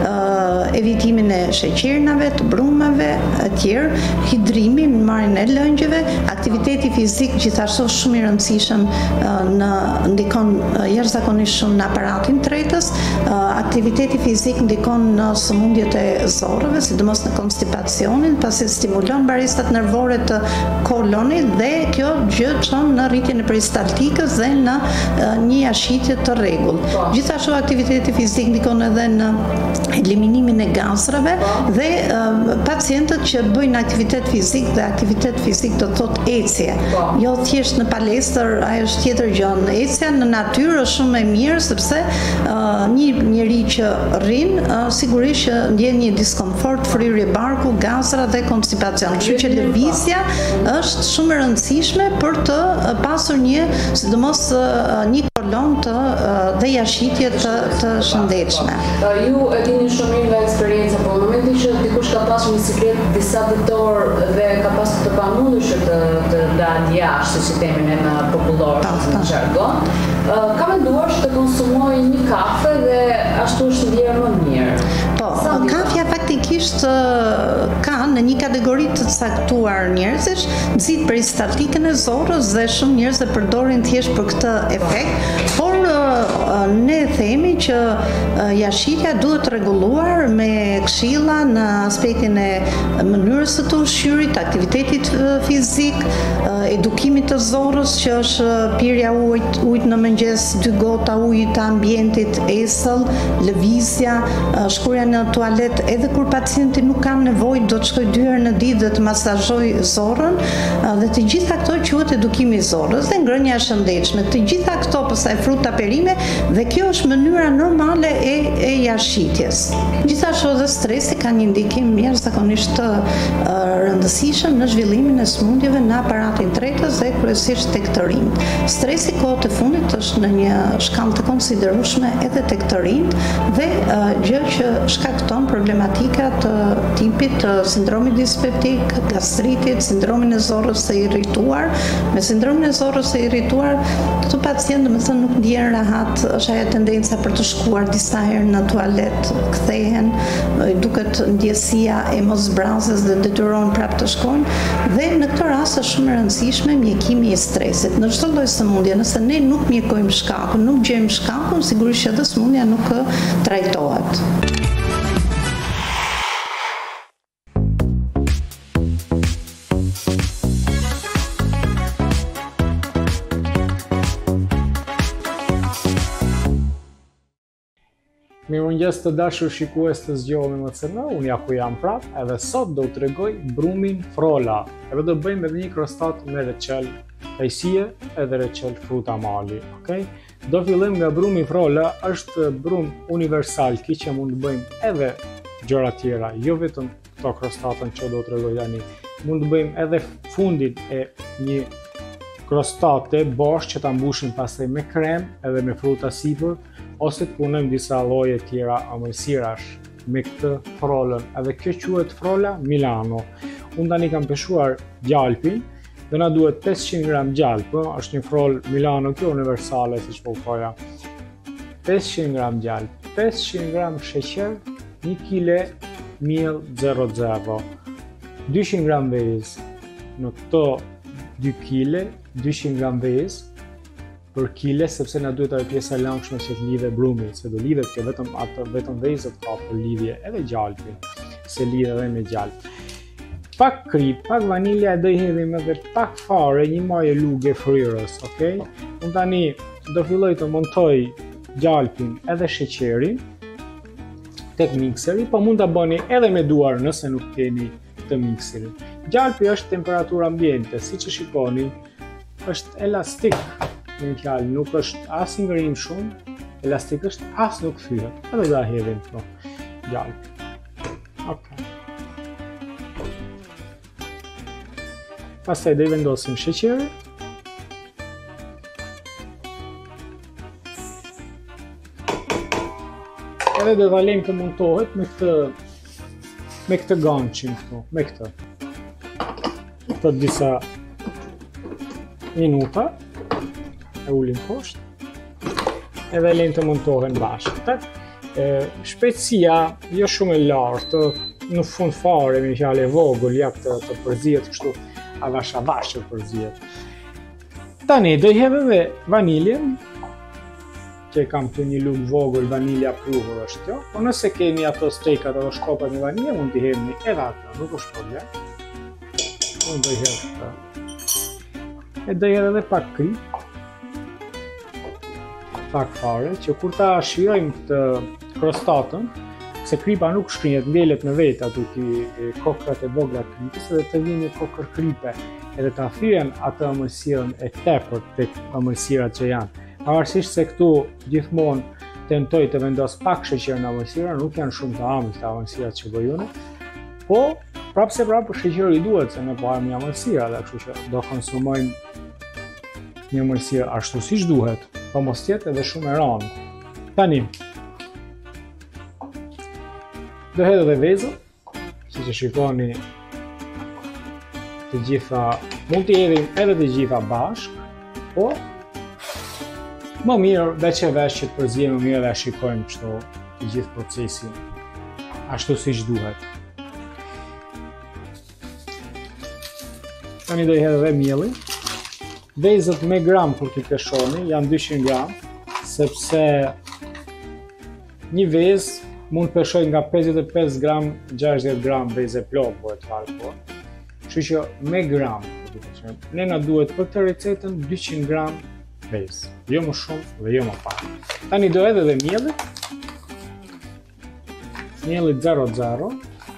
S8: uh, evitimin e sheqernave, të brumave, e tjerë, hidrimi, marrjen e lëngjeve, aktiviteti fizik gjithashtu shumë i rëndësishëm uh, në ndikon uh, jashtëzakonisht shumë në aparatin tretës, uh, aktiviteti fizik ndikon në sëmundjet e zorrëve, sidomos në konstipacionin, pasi stimulon baristat nervore të kolonit dhe kjo gjë çon në rritjen e peristaltikës dhe në uh, një jashitje të rregullt. Gjithashtu aktiviteti fizik ndikon edhe në eliminimin e gazrave dhe uh, pacientët që bëjnë aktivitet fizik dhe aktivitet fizik do të thotë ecje. Jo thjesht në palestër, ajo është tjetër gjë. Ecja në natyrë është shumë e mirë sepse uh, një njeri që rrin uh, sigurisht që ndjen një diskomfort, fryrje barku, gazra dhe konstipacion. Kështu që lëvizja është shumë e rëndësishme për të pasur një, sidomos një kolon të dhe jashitje të, të shëndetshme.
S3: Ju e dini shumë mirë nga eksperjenca, por në momentin që dikush ka pasur një siklet disa ditor dhe ka pasur të pamundur të të dalë jashtë, si themi në popullor, në jargon, ka menduar që të konsumojë një kafe dhe ashtu është ndjerë më mirë.
S8: Po, kafja faktikisht ka në një kategori të caktuar njerëzish, nxit peristaltikën e zorrës dhe shumë njerëz e përdorin thjesht për këtë efekt, por ne themi që jashitja duhet rregulluar me këshilla në aspektin e mënyrës së të ushqyerit, aktivitetit fizik, edukimit të zorrës që është pirja ujit, ujit në mëngjes, dy gota ujë të ambientit, esëll, lëvizja, shkruja në tualet, edhe kur pacienti nuk ka nevojë do të shkojë dy herë në ditë dhe të masazhoj zorrën, dhe të gjitha këto quhet edukimi i zorrës dhe ngrënia e shëndetshme. Të gjitha këto pastaj fruta, perime dhe kjo është mënyra normale e, e jashitjes. Gjithashtu edhe stresi ka një ndikim jashtëzakonisht të uh, rëndësishëm në zhvillimin e sëmundjeve në aparatin tretës dhe kryesisht tek të rinjt. Stresi kohët e fundit është në një shkallë të konsiderueshme edhe tek të rinjt dhe uh, gjë që shkakton problematika të tipit të sindromit dispeptik, gastritit, sindromin e zorrës së irrituar. Me sindromin e zorrës së irrituar, këto pacientë domethënë nuk ndjen rahat, është ajo tendenca për të shkuar disa herë në tualet, kthehen, duket ndjesia e mosbrazës dhe detyrohen prapë të shkojnë dhe në këtë rast është shumë e rëndësishme mjekimi i stresit. Në çdo lloj sëmundje, nëse ne nuk mjekojmë shkakun, nuk gjejmë shkakun, sigurisht që edhe sëmundja nuk trajtohet.
S9: Mirëmëngjes të dashur shikues të Zgjohemi M C N, unë Jaku jam prap, edhe sot do t'ju tregoj brumin frola. Edhe do bëjmë edhe një krostat me reçel kajsie edhe reçel fruta mali, okay? Do fillim nga brumi frola, është brum universal, ki që mund të bëjmë edhe gjëra tjera, jo vetëm këto krostatën që do t'tregoj tani. Mund të bëjmë edhe fundin e një krostate bosh që ta mbushim pastaj me krem edhe me fruta sipër, ose të punojmë disa lloje tjera ëmbëlsirash me këtë frolën. Edhe kjo quhet frola Milano. Unë tani kam peshuar gjalpin dhe na duhet pesëqind gram gjalp, është një frol Milano kjo universale siç po thoja. pesëqind gram gjalp, pesëqind gram sheqer, një kile miell zero zero, dyqind gram vezë. Në këto dy kile, dyqind gram vezë, për kile, sepse na duhet ajo pjesa e langshme që të lidhe brumi, se do lidhet kjo vetëm atë vetëm vezët ka për lidhje edhe gjalpin, se lidhe edhe me gjalp. Pak krip, pak vanilja e do i hedhim edhe pak fare një majë lugë fryrës, okay? Unë tani do filloj të montoj gjalpin edhe sheqerin tek mikseri, po mund ta bëni edhe me duar nëse nuk keni të mikserin. Gjalpi është temperaturë ambiente, siç e shikoni, është elastik. Në fjalë, nuk është as i ngrim shumë, elastik është, as nuk thyhet. Edhe da hedhim këto gjalp. Okay. Pastaj do i vendosim sheqerin. Edhe do ta lejmë të montohet me këtë me këtë gançin këtu, me këtë. Për disa minuta. E ulim poshtë, edhe lejmë të montohen bashkë. Shpejtësia jo shumë e lartë, në fund fare, me fjalë e vogël, ja të, të përzihet kështu avash avash të përzihet. Tani do i hedh edhe vaniljen, që kam këtu një lugë vogël vanilja pruhur është kjo, po nëse keni ato stekat ato shkopat me vanilje, mund t'i hedhni edhe ato, nuk është problem. Unë do i hedh këta. E do i hedh edhe pak krip. Pak fare, që kur ta shijojmë këtë krostatën, se kripa nuk shkrinjet, mbjellet në vetë aty ki kokrat e vogla të kripës, edhe të vinë një kokër kripe, edhe ta thyen atë ëmbëlsirën e tepërt tek ëmbëlsirat që janë. Pavarësisht se këtu gjithmonë tentoj të vendos pak sheqer në ëmbëlsira, nuk janë shumë të ëmbël të ëmbëlsirat që bëj unë, po prapë se prapë sheqeri duhet, se ne po hajmë një ëmbëlsira, dhe kështu që do konsumojmë një ëmbëlsirë ashtu siç duhet. Po mos tjetë edhe shumë e ranë. Tani, do hedh edhe vezën, si që shikoni të gjitha, mund t'i hedhim edhe të gjitha bashkë, po më mirë veç e veç që të përzihem më mirë dhe shikojmë kështu të gjithë procesin, ashtu siç duhet. Tani do i hedh edhe mielin. Vezët me gram kur t'i peshoni janë dyqind gram, sepse një vezë mund të peshoj nga pesëdhjetë e pesë gram, gjashtëdhjetë gram vezë plot bëhet fare po. Kështu që me gram, ne na duhet për këtë recetën dyqind gram vezë, jo më shumë dhe jo më pak. Tani do edhe dhe miellit. Miellit zero zero.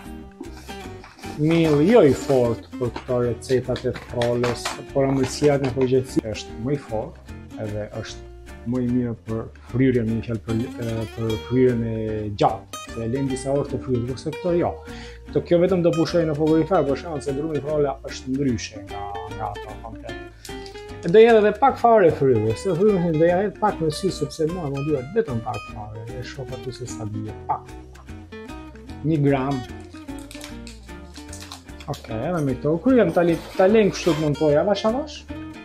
S9: Miell jo i fort për këto recetat e frolës, por ëmbëlsirat në përgjithësi është më i fort, edhe është më i mirë për fryrjen, më fjalë për, për fryrjen e gjatë, se e lejmë disa orë të fryrë, por se këto jo. Këto kjo vetëm do pushoj në frigorifer, për shembull se brumi frola është ndryshe nga nga ato komplet. E do i hedh edhe pak fare fryrës, se fryrën do ja hedh pak në sy sepse mua më duhet vetëm pak fare, e shoh aty se sa bie, pak. një gram. Ok, edhe me këto, kur jam tali, ta lejmë kështu të montoj avash avash.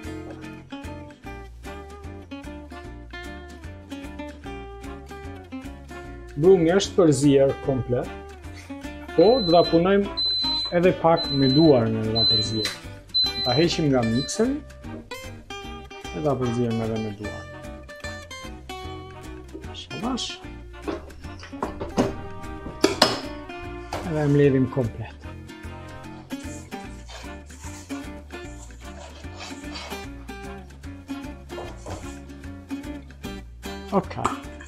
S9: Brumi është përzier komplet, po do ta punojmë edhe pak me duar në ta përzier. Ta heqim nga mikseri, e ta përzier edhe me duar. Avash avash. Edhe e mbledhim komplet. Ok.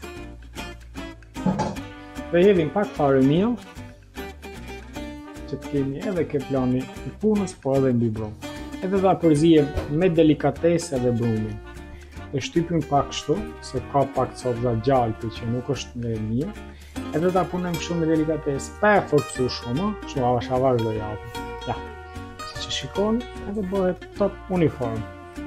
S9: Dhe hedhim pak fare miell, që të kemi edhe ke plani i punës, po edhe mbi brum. Edhe ta përzijem me delikatesë edhe brumin. E shtypim pak kështu, se ka pak copza gjalpi që nuk është në mirë. Edhe ta punojmë kështu me delikatesë, pa e forcu shumë, kështu avash avash do japim. Ja, si që shikoni, edhe bëhet top uniform.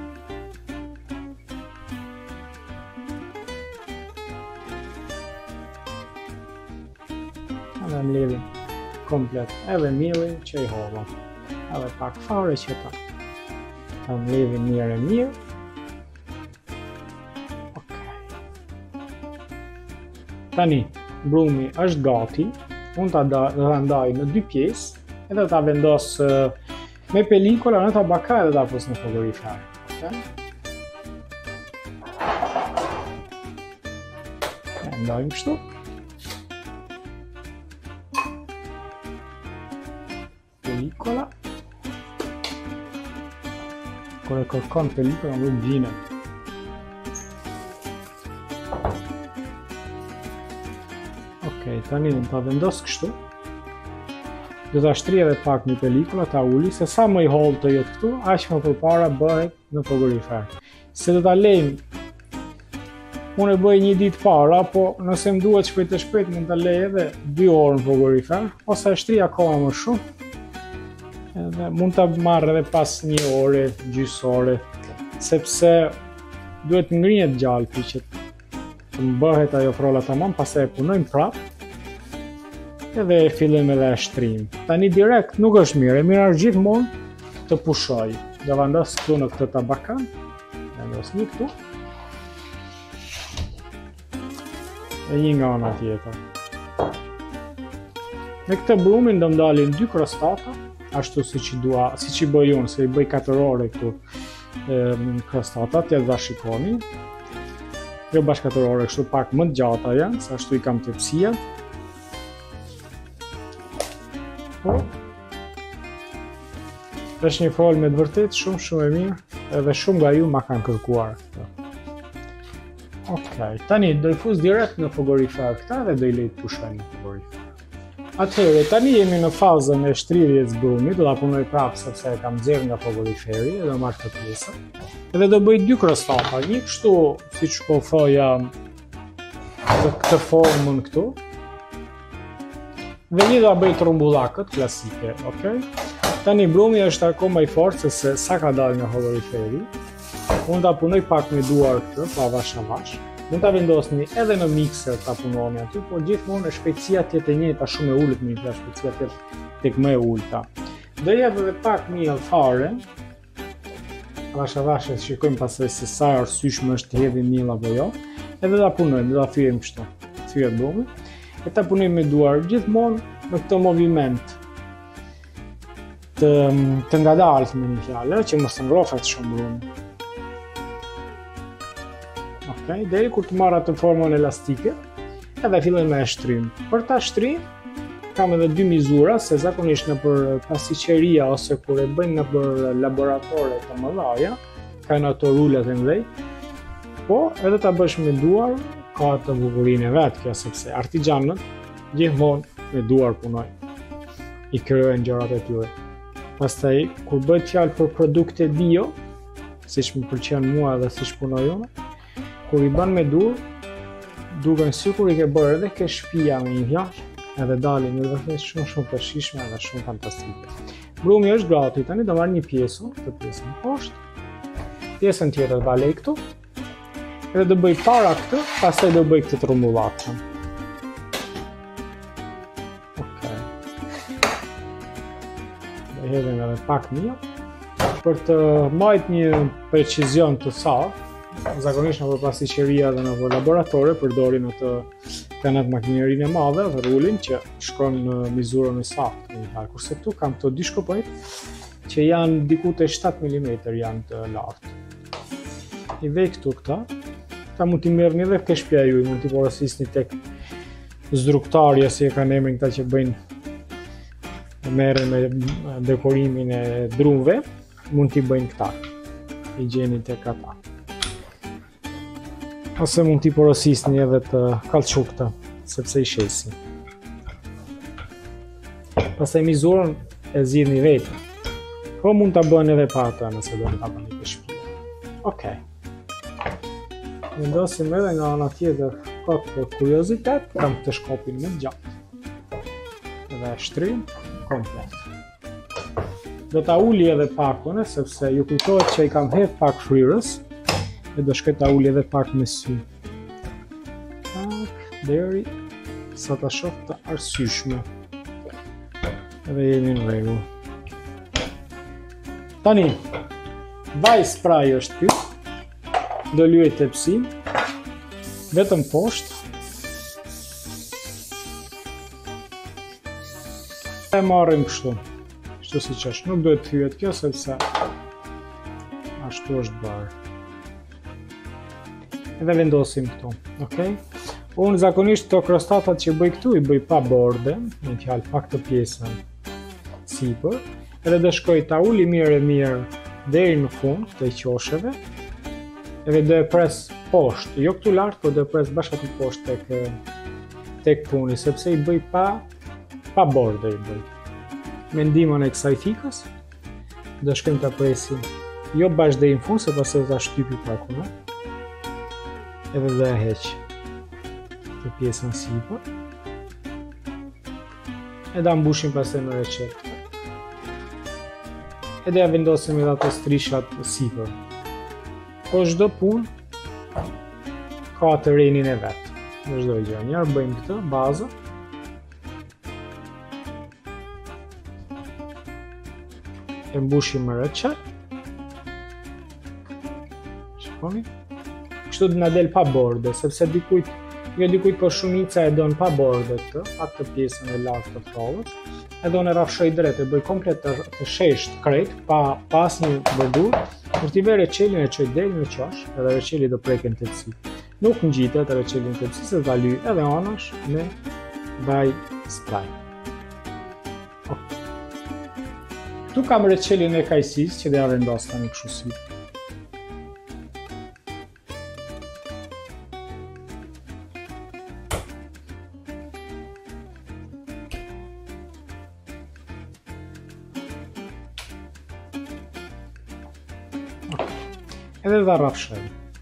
S9: Edhe mbledhim komplet edhe mielin që i hodha, edhe pak fare që ta ta mbledhim mirë e mirë. Ok. Tani, brumi është gati, unë ta da, ta ndaj në dy pjesë, edhe ta vendos me pelikola në tabaka edhe ta pos në frigorifer. Okay? ndajmë kështu. Pellicola. Kur e kërkon pellicola nuk vjen. Okej, tani do ta vendos kështu. Do ta shtrij edhe pak një pellicola, ta uli, se sa më i hollë të jetë këtu, aq më përpara bëhet në frigorifer. Se do ta lejmë. Unë e bëj një ditë para, po nëse më duhet shpejt e shpejt mund ta lej edhe dy orë në frigorifer, ose e shtrij akoma më shumë. Edhe mund ta marr edhe pas një ore, gjys ore, sepse duhet ngrihet gjalpi që të bëhet ajo frolla tamam, pastaj e punojmë prapë. Edhe e fillojmë edhe e shtrim. Tani direkt nuk është mirë, e mirë është gjithmonë të pushoj. Do vendos këtu në këtë tabakan, vendos një këtu. E një nga ana tjetër. Me këtë brumin do ndalin dy krostata, ashtu siç i dua, siç i bëj unë, se i bëj katër ore këtu krostatat, ja do shikoni. Jo bashkë katër ore, kështu pak më të gjata janë, se ashtu i kam tepsia. Po. Është një folë me të vërtet shumë shumë e mirë, edhe shumë nga ju ma kanë kërkuar këtë. Okej, tani do i fus direkt në frigorifer këta dhe do i lejt pushojnë në frigorifer. Atëherë, tani jemi në fazën e shtrirjes brumit, do ta punoj prapë sepse e kam nxjerrë nga frigoriferi, e do marr këtë pjesë. Edhe do bëj dy krostata, një kështu, siç po thoja, këtë formën këtu. Dhe një do a bëj trumbullakët klasike, okej? Tani brumi është akoma i fortë se sa ka dalë nga frigoriferi. Unë ta punoj pak me duar këtë, pa avash avash. Mund ta vendosni edhe në mikser ta punoni aty, por gjithmonë shpejtësia të jetë e njëjta, shumë e ulët me një shpejtësia të tek më e ulta. Do jep edhe pak miell fare. Avash avash e shikojmë pastaj se sa arsyeshme është të hedhim miell apo jo. Edhe ta punojmë, do ta thyejmë kështu. Thyet brumi. E ta punojmë me duar gjithmonë në këtë moviment të, të ngadalt me një fjalë, që mos të ngrohet shumë brumi. Okej, deri kur të marr atë formën elastike, edhe fillojmë me shtrim. Për ta shtrim, kam edhe dy mizura, se zakonisht në për pasticceria ose kur e bëjnë në për laboratore të mëdha, kanë ato rulet e mëdhej, po edhe ta bësh me duar, ka të bukurinë e vet kjo, sepse artigianët gjithmonë me duar punojnë. I krijojnë gjërat e tyre. Pastaj kur bëhet fjalë për produkte bio, siç më pëlqen mua dhe siç punoj unë, kur i bën me dur, duken sikur i ke bërë edhe ke shtëpia me një fjalë, edhe dalin në vërtet shumë shumë të shijshme dhe shumë fantastike. Brumi është gati, tani do marr një pjesë, këtë pjesën poshtë, pjesën tjetër do lej këtu. Edhe do bëj para këtë, pastaj do bëj këtë trumbullakën. Okej. Do hedhim edhe pak miell për të mbajtur një precizion të saktë. Zakonisht në pasticceria dhe në laboratore përdorin atë kanë atë makinerinë e madhe dhe rulin që shkon në mizurën e saktë. Kurse këtu kam këto dy shkopojt që janë diku te shtatë milimetra janë të lartë. I vej këtu këta. Ta mund t'i merrni edhe ke shtëpia juaj, mund t'i porosisni tek zdruktarja, si e kanë emrin këta që bëjnë merren me dekorimin e drumve, mund t'i bëjnë këta. I gjeni tek ata. Ose mund t'i porosisni edhe të kallçukta, sepse i shesin. Pastaj mizurën e zgjidhni vetë. Po mund ta bëni edhe pa ata nëse do ta bëni ke shtëpia. Okej. Vendosim edhe nga ana tjetër kot për kuriozitet, kam këtë shkopin më gjatë. Dhe shtrim komplet. Do ta uli edhe pakun, sepse ju kujtohet që i kam hedh pak fryrës, e do shkoj ta uli edhe pak me sy. Tak, deri sa ta shoh të arsyeshme. Edhe jemi në rregull. Tani, vaj spray është ky. Do lyej tepsin, vetëm poshtë. E marrim kështu, kështu siç është. Nuk duhet thyet kjo sepse ashtu është bërë. Edhe vendosim këtu, okay? Unë zakonisht të krostatat që bëj këtu i bëj pa borde, në fjalë pa këtë pjesën sipër, edhe do shkoj ta uli mirë e mirë deri në fund të qosheve, edhe do e pres poshtë, jo këtu lart, por do e pres bashkë aty poshtë tek tek puni, sepse i bëj pa pa borde i bëj. Me ndihmën e kësaj fikës, do shkojmë ta presim jo bashkë deri në fund, se pastaj do ta shtypi pakun, edhe do e heq të pjesën sipër, edhe a mbushim pastaj me recetë. Edhe ja vendosim edhe ato strishat sipër. Po çdo punë ka të renin e vet. Në çdo gjë. Njëherë bëjmë këtë bazë. E mbushim me recetë. Shikoni? Kështu do na del pa borde, sepse dikujt, jo dikujt, po shumica e don pa borde këtë, pa këtë pjesën e lartë të frollës. Edhe unë e rafshoj drejt, e bëj komplet të, të shesht krejt, pa, pa asnjë verdurë, kur t'i ve reçelin e çoj deri në qosh, edhe reçeli do preken tepsi. Nuk ngjitet reçeli në tepsi, se ta lyj edhe anash me vaj spray. Okay. Tu kam reçelin e kajsisë që do ja vendos tani kështu si. Edhe dhe rafshoj.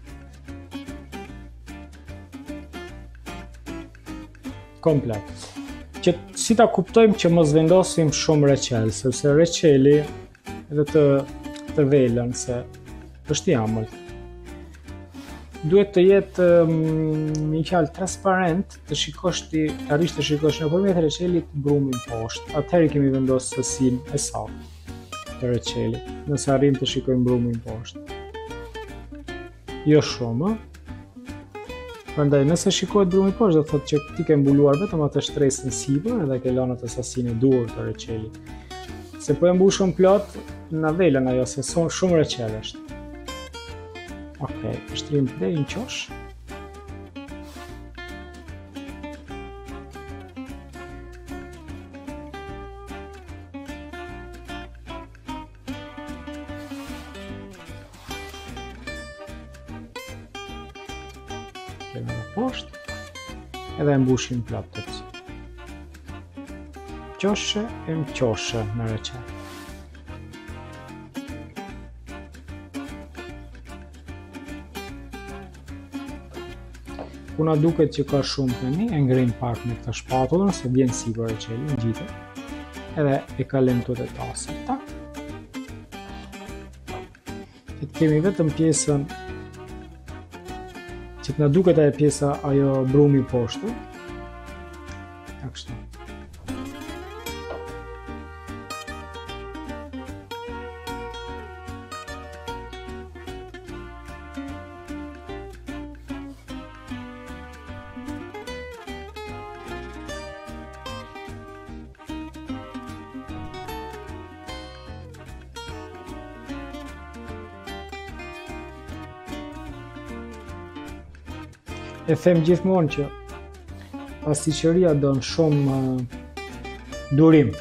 S9: Komplet. Që si ta kuptojmë që mos vendosim shumë reçel, sepse reçeli edhe të, të velën, se është i amël. Duhet të jetë një fjalë transparent, të shikosh ti, të arrish të shikosh nëpërmjet reçelit brumin poshtë. Atëherë kemi vendosur sesinë e saktë të reçelit, nëse arrim të shikojmë brumin poshtë. Jo shumë. Prandaj nëse shikohet brumi poshtë, do thotë që ti ke mbuluar vetëm atë shtresën sipër edhe ke lënë atë sasinë e duhur të reçelit. Se po e mbushëm plot, na velen ajo se son shumë reçel është. Okej, okay, shtrim deri në qosh. Poshtë, edhe e mbushim plot tepsi. Qoshe e më qoshe me reçetë. Puna duket që ka shumë tani, e ngrim pak me këtë shpatullën, se vjen sipër reçeli, ngjitet. Edhe e kalojmë këtu te tasa. Tak. Këtë kemi vetëm pjesën që të na duket ajo pjesa, ajo brumi poshtë. Ja kështu. E them gjithmonë që pasticqeria don shumë uh, durim.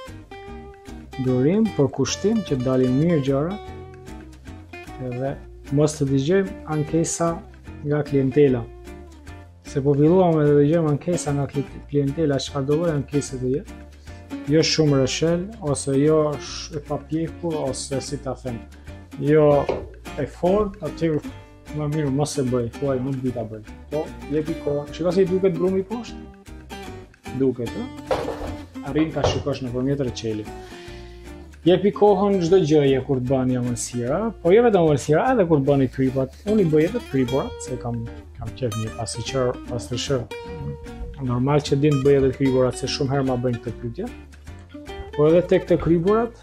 S9: Durim për kushtim që dalin mirë gjërat, edhe mos të dëgjojmë ankesa nga klientela. Se po filluam edhe dëgjojmë ankesa nga klientela, çfarë do bëjë ankesë të jetë. Jo shumë rëshel, ose jo e papjekur, ose si ta them, jo e fort, aty më mirë mos e bëj, thuaj nuk di ta bëj. Po, jepi kohën. Shiko se i duket brumi poshtë? Duket, ë? Arrin ta shikosh nëpërmjet reçelit. Jepi kohën çdo gjëje kur të bani amëlsira, po jo vetëm amëlsira, edhe kur të bani kripat. Unë i bëj edhe kripurat, se kam kam qef një pasticqer, pastërshër. Normal që din të bëj edhe kripurat, se shumë herë ma bëjnë këtë pyetje. Po edhe tek të kripurat,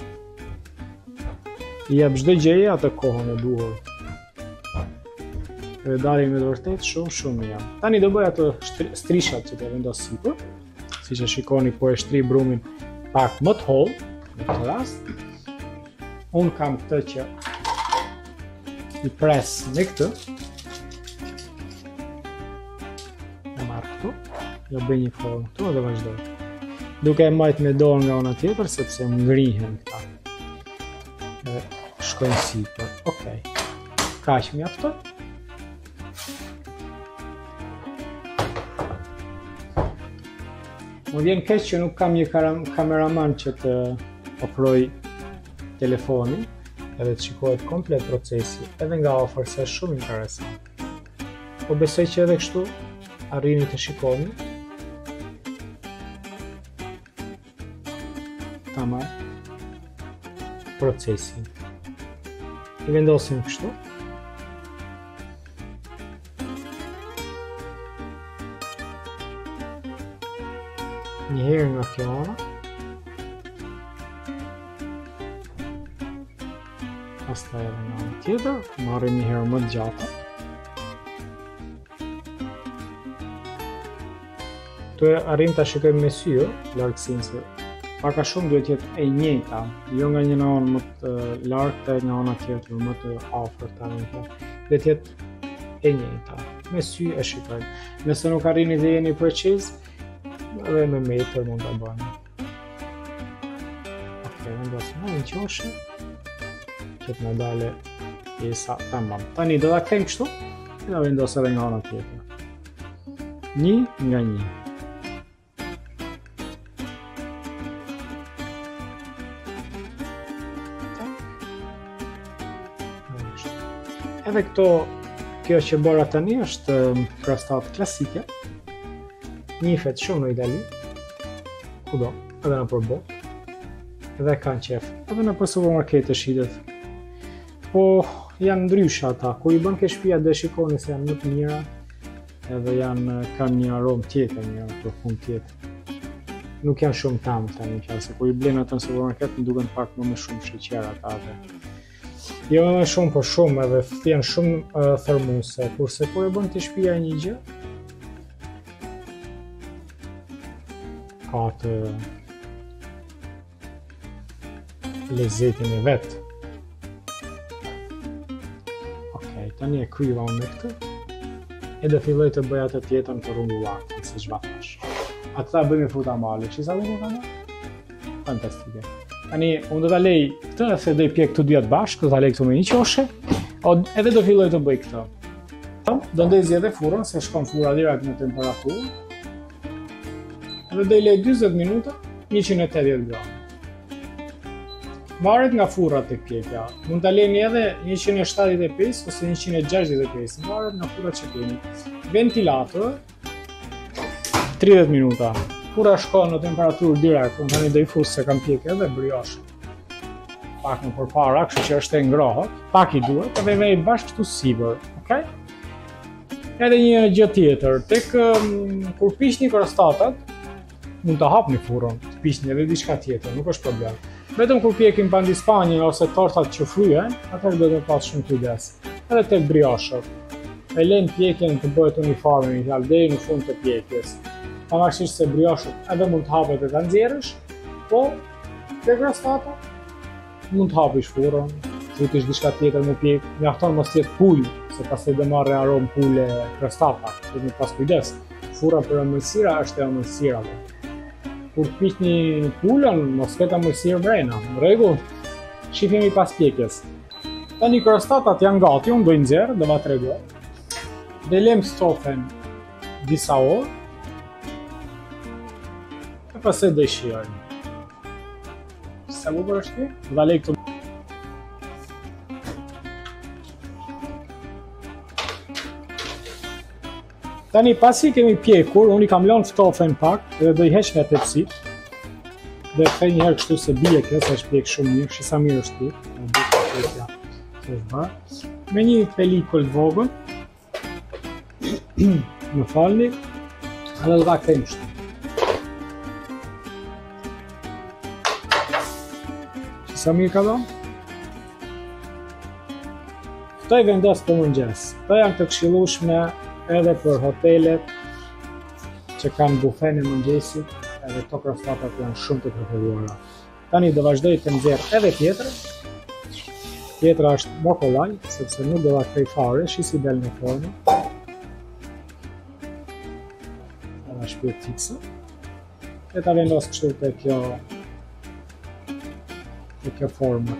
S9: i jep çdo gjëje atë kohën e duhur. Dhe dalin me të vërtet shumë shumë mirë. Tani do bëj ato strishat që të vendos sipër, siç e shikoni, po e shtri brumin pak më të holl në këtë rast. Unë kam këtë që i pres me këtë. ja bëj një formë këtu dhe vazhdoj. Duke e majt me dorë nga ona tjetër, sepse ngrihen këta. Dhe shkojnë sipër. Okej. Kaq mjafton. Më vjen keq që nuk kam një kameraman që të ofroj telefonin, edhe të shikohet komplet procesi, edhe nga afër se është shumë interesant. Po besoj që edhe kështu arrini të shikoni. Tamam. Procesin. I vendosim kështu. Një herë nga kjo ana. Pastaj edhe nga ana tjetër, marrim një herë më të gjata. Tu arrim ta shikojmë me sy, largësinë se paka shumë duhet jetë e njëjta, jo nga një anë më të largët e nga ana tjetër më të afërt tani. Duhet jetë e njëjta. Me sy e shikojmë. Nëse nuk arrini dhe jeni preciz, edhe me metër mund ta bëni. Okej, vendosim në një qoshe që të më dale pjesa tamam. Tani do ta kthejmë kështu dhe do vendos edhe nga ana tjetër. Një nga një. Edhe këto, kjo që bëra tani është krastat klasike. Njihet shumë në Itali, kudo, edhe në përbot, edhe kanë qef, edhe në për supermarkete shitet. Po janë ndryshe ata, ku i bën ke shtëpia dhe shikoni se janë më të mira, edhe janë kanë një aromë tjetër, një përfund tjetër. Nuk janë shumë tamë tani qase, kur i blen ata në supermarket më duken pak më me shumë sheqer ata atë. Jo më shumë për shumë, edhe janë shumë uh, thermuse, kurse kur e bën të shtëpia një gjë, ka të lezetin e vetë. Okej, tani e kryva unë me këtë, e dhe filloj të bëj atë tjetën të rungullat, se zhvatash. Atë ta bëj me fruta mali, që sa bëjmë kanë? Fantastike. Tani, unë do t'a lej këtë, se do i pjek të dyat bashkë, do t'a lej këtu me një qoshe, edhe do filloj të bëj këtë. Do ndezi edhe furën, se shkon fura direkt në temperaturë, edhe do i lej dyzet minuta, njëqind e tetëdhjetë gradë. Varet nga furra të pjekja. Mund t'a lejni edhe njëqind e shtatëdhjetë e pesë ose njëqind e gjashtëdhjetë e pesë. Varet nga furra që keni. Ventilator, tridhjetë minuta. Furra shkon në temperaturë direkt, unë tani do i fus se kam pjekë edhe brioche. Pak më përpara, kështu që është e ngrohët, pak i duhet, edhe i vej bashkë këtu sipër, okay? Edhe një gjë tjetër, tek um, kur piqni krostatat, mund të hapni furrën, të piqni edhe diçka tjetër, nuk është problem. Vetëm kur pjekim pandispanjë ose tortat që fryhen, atëherë do të pas shumë kujdes. Edhe tek brioshët, e lejmë pjekjen të bëhet uniforme, një fjalë deri në fund të pjekjes. Pavarësisht se brioshët edhe mund të hapet e ta nxjerrësh, po tek krostata mund të hapish furrën, futish diçka tjetër më pjek, mjafton mos jetë pulë, se pastaj do marrë aromë pule krostata, do të pas kujdes. Furra për ëmbëlsira është e ëmbëlsirave. Kur piqni pulën, mos ketë ëmbëlsirë brenda, në rregull. Shihemi pas pjekjes. Tani krostatat janë gati, unë do i nxjerr, do va tregoj. Dhe lëm stofen disa orë. E pastaj do i shijojmë. Sa bukur është kjo? Do ta lej këtu. Tani pasi kemi pjekur, unë i kam lënë stofen pak dhe do i heq nga tepsit. Dhe kthej një herë kështu se bie kjo, se është pjek shumë mirë, sa mirë është pjek. Me një pelikull të vogël. Më falni. Edhe do ta kthejmë kështu. Sa mirë ka dhënë? Këto i vendos për mëngjes. Këto janë të këshillueshme edhe për hotelet që kanë bufe në mëngjesit, edhe këto krostatat janë shumë të preferuara. Tani do vazhdoj të nxjerr edhe tjetrën. Tjetra është mokollaj, sepse nuk do ta kthej fare, shi si del në formë. Edhe duhet fikse. E ta vendos kështu te kjo te kjo formë.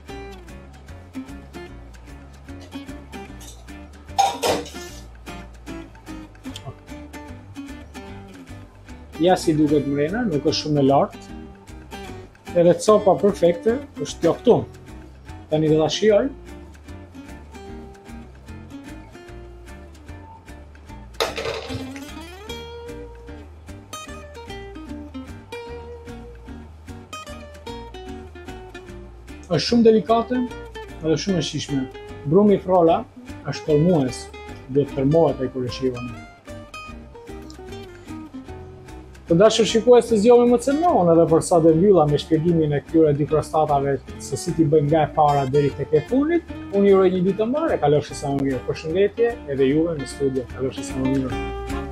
S9: Ja si duket mrena, nuk është shumë e lartë. Edhe copa perfekte është kjo këtu. Tani do ta shijoj. Është shumë delikate edhe shumë e shijshme. Brumi frolla është tërmues, duhet tërmohet ai kur e shijon. Të dashur shikues të zgjohemi më C N O-n edhe për sa të mbylla me shpjegimin e këtyre dy prostatave se si ti bëjmë nga e para deri tek e fundit. Unë ju uroj një ditë të mbarë, kalofshi sa më mirë. Përshëndetje edhe juve në studio, kalofshi sa më mirë.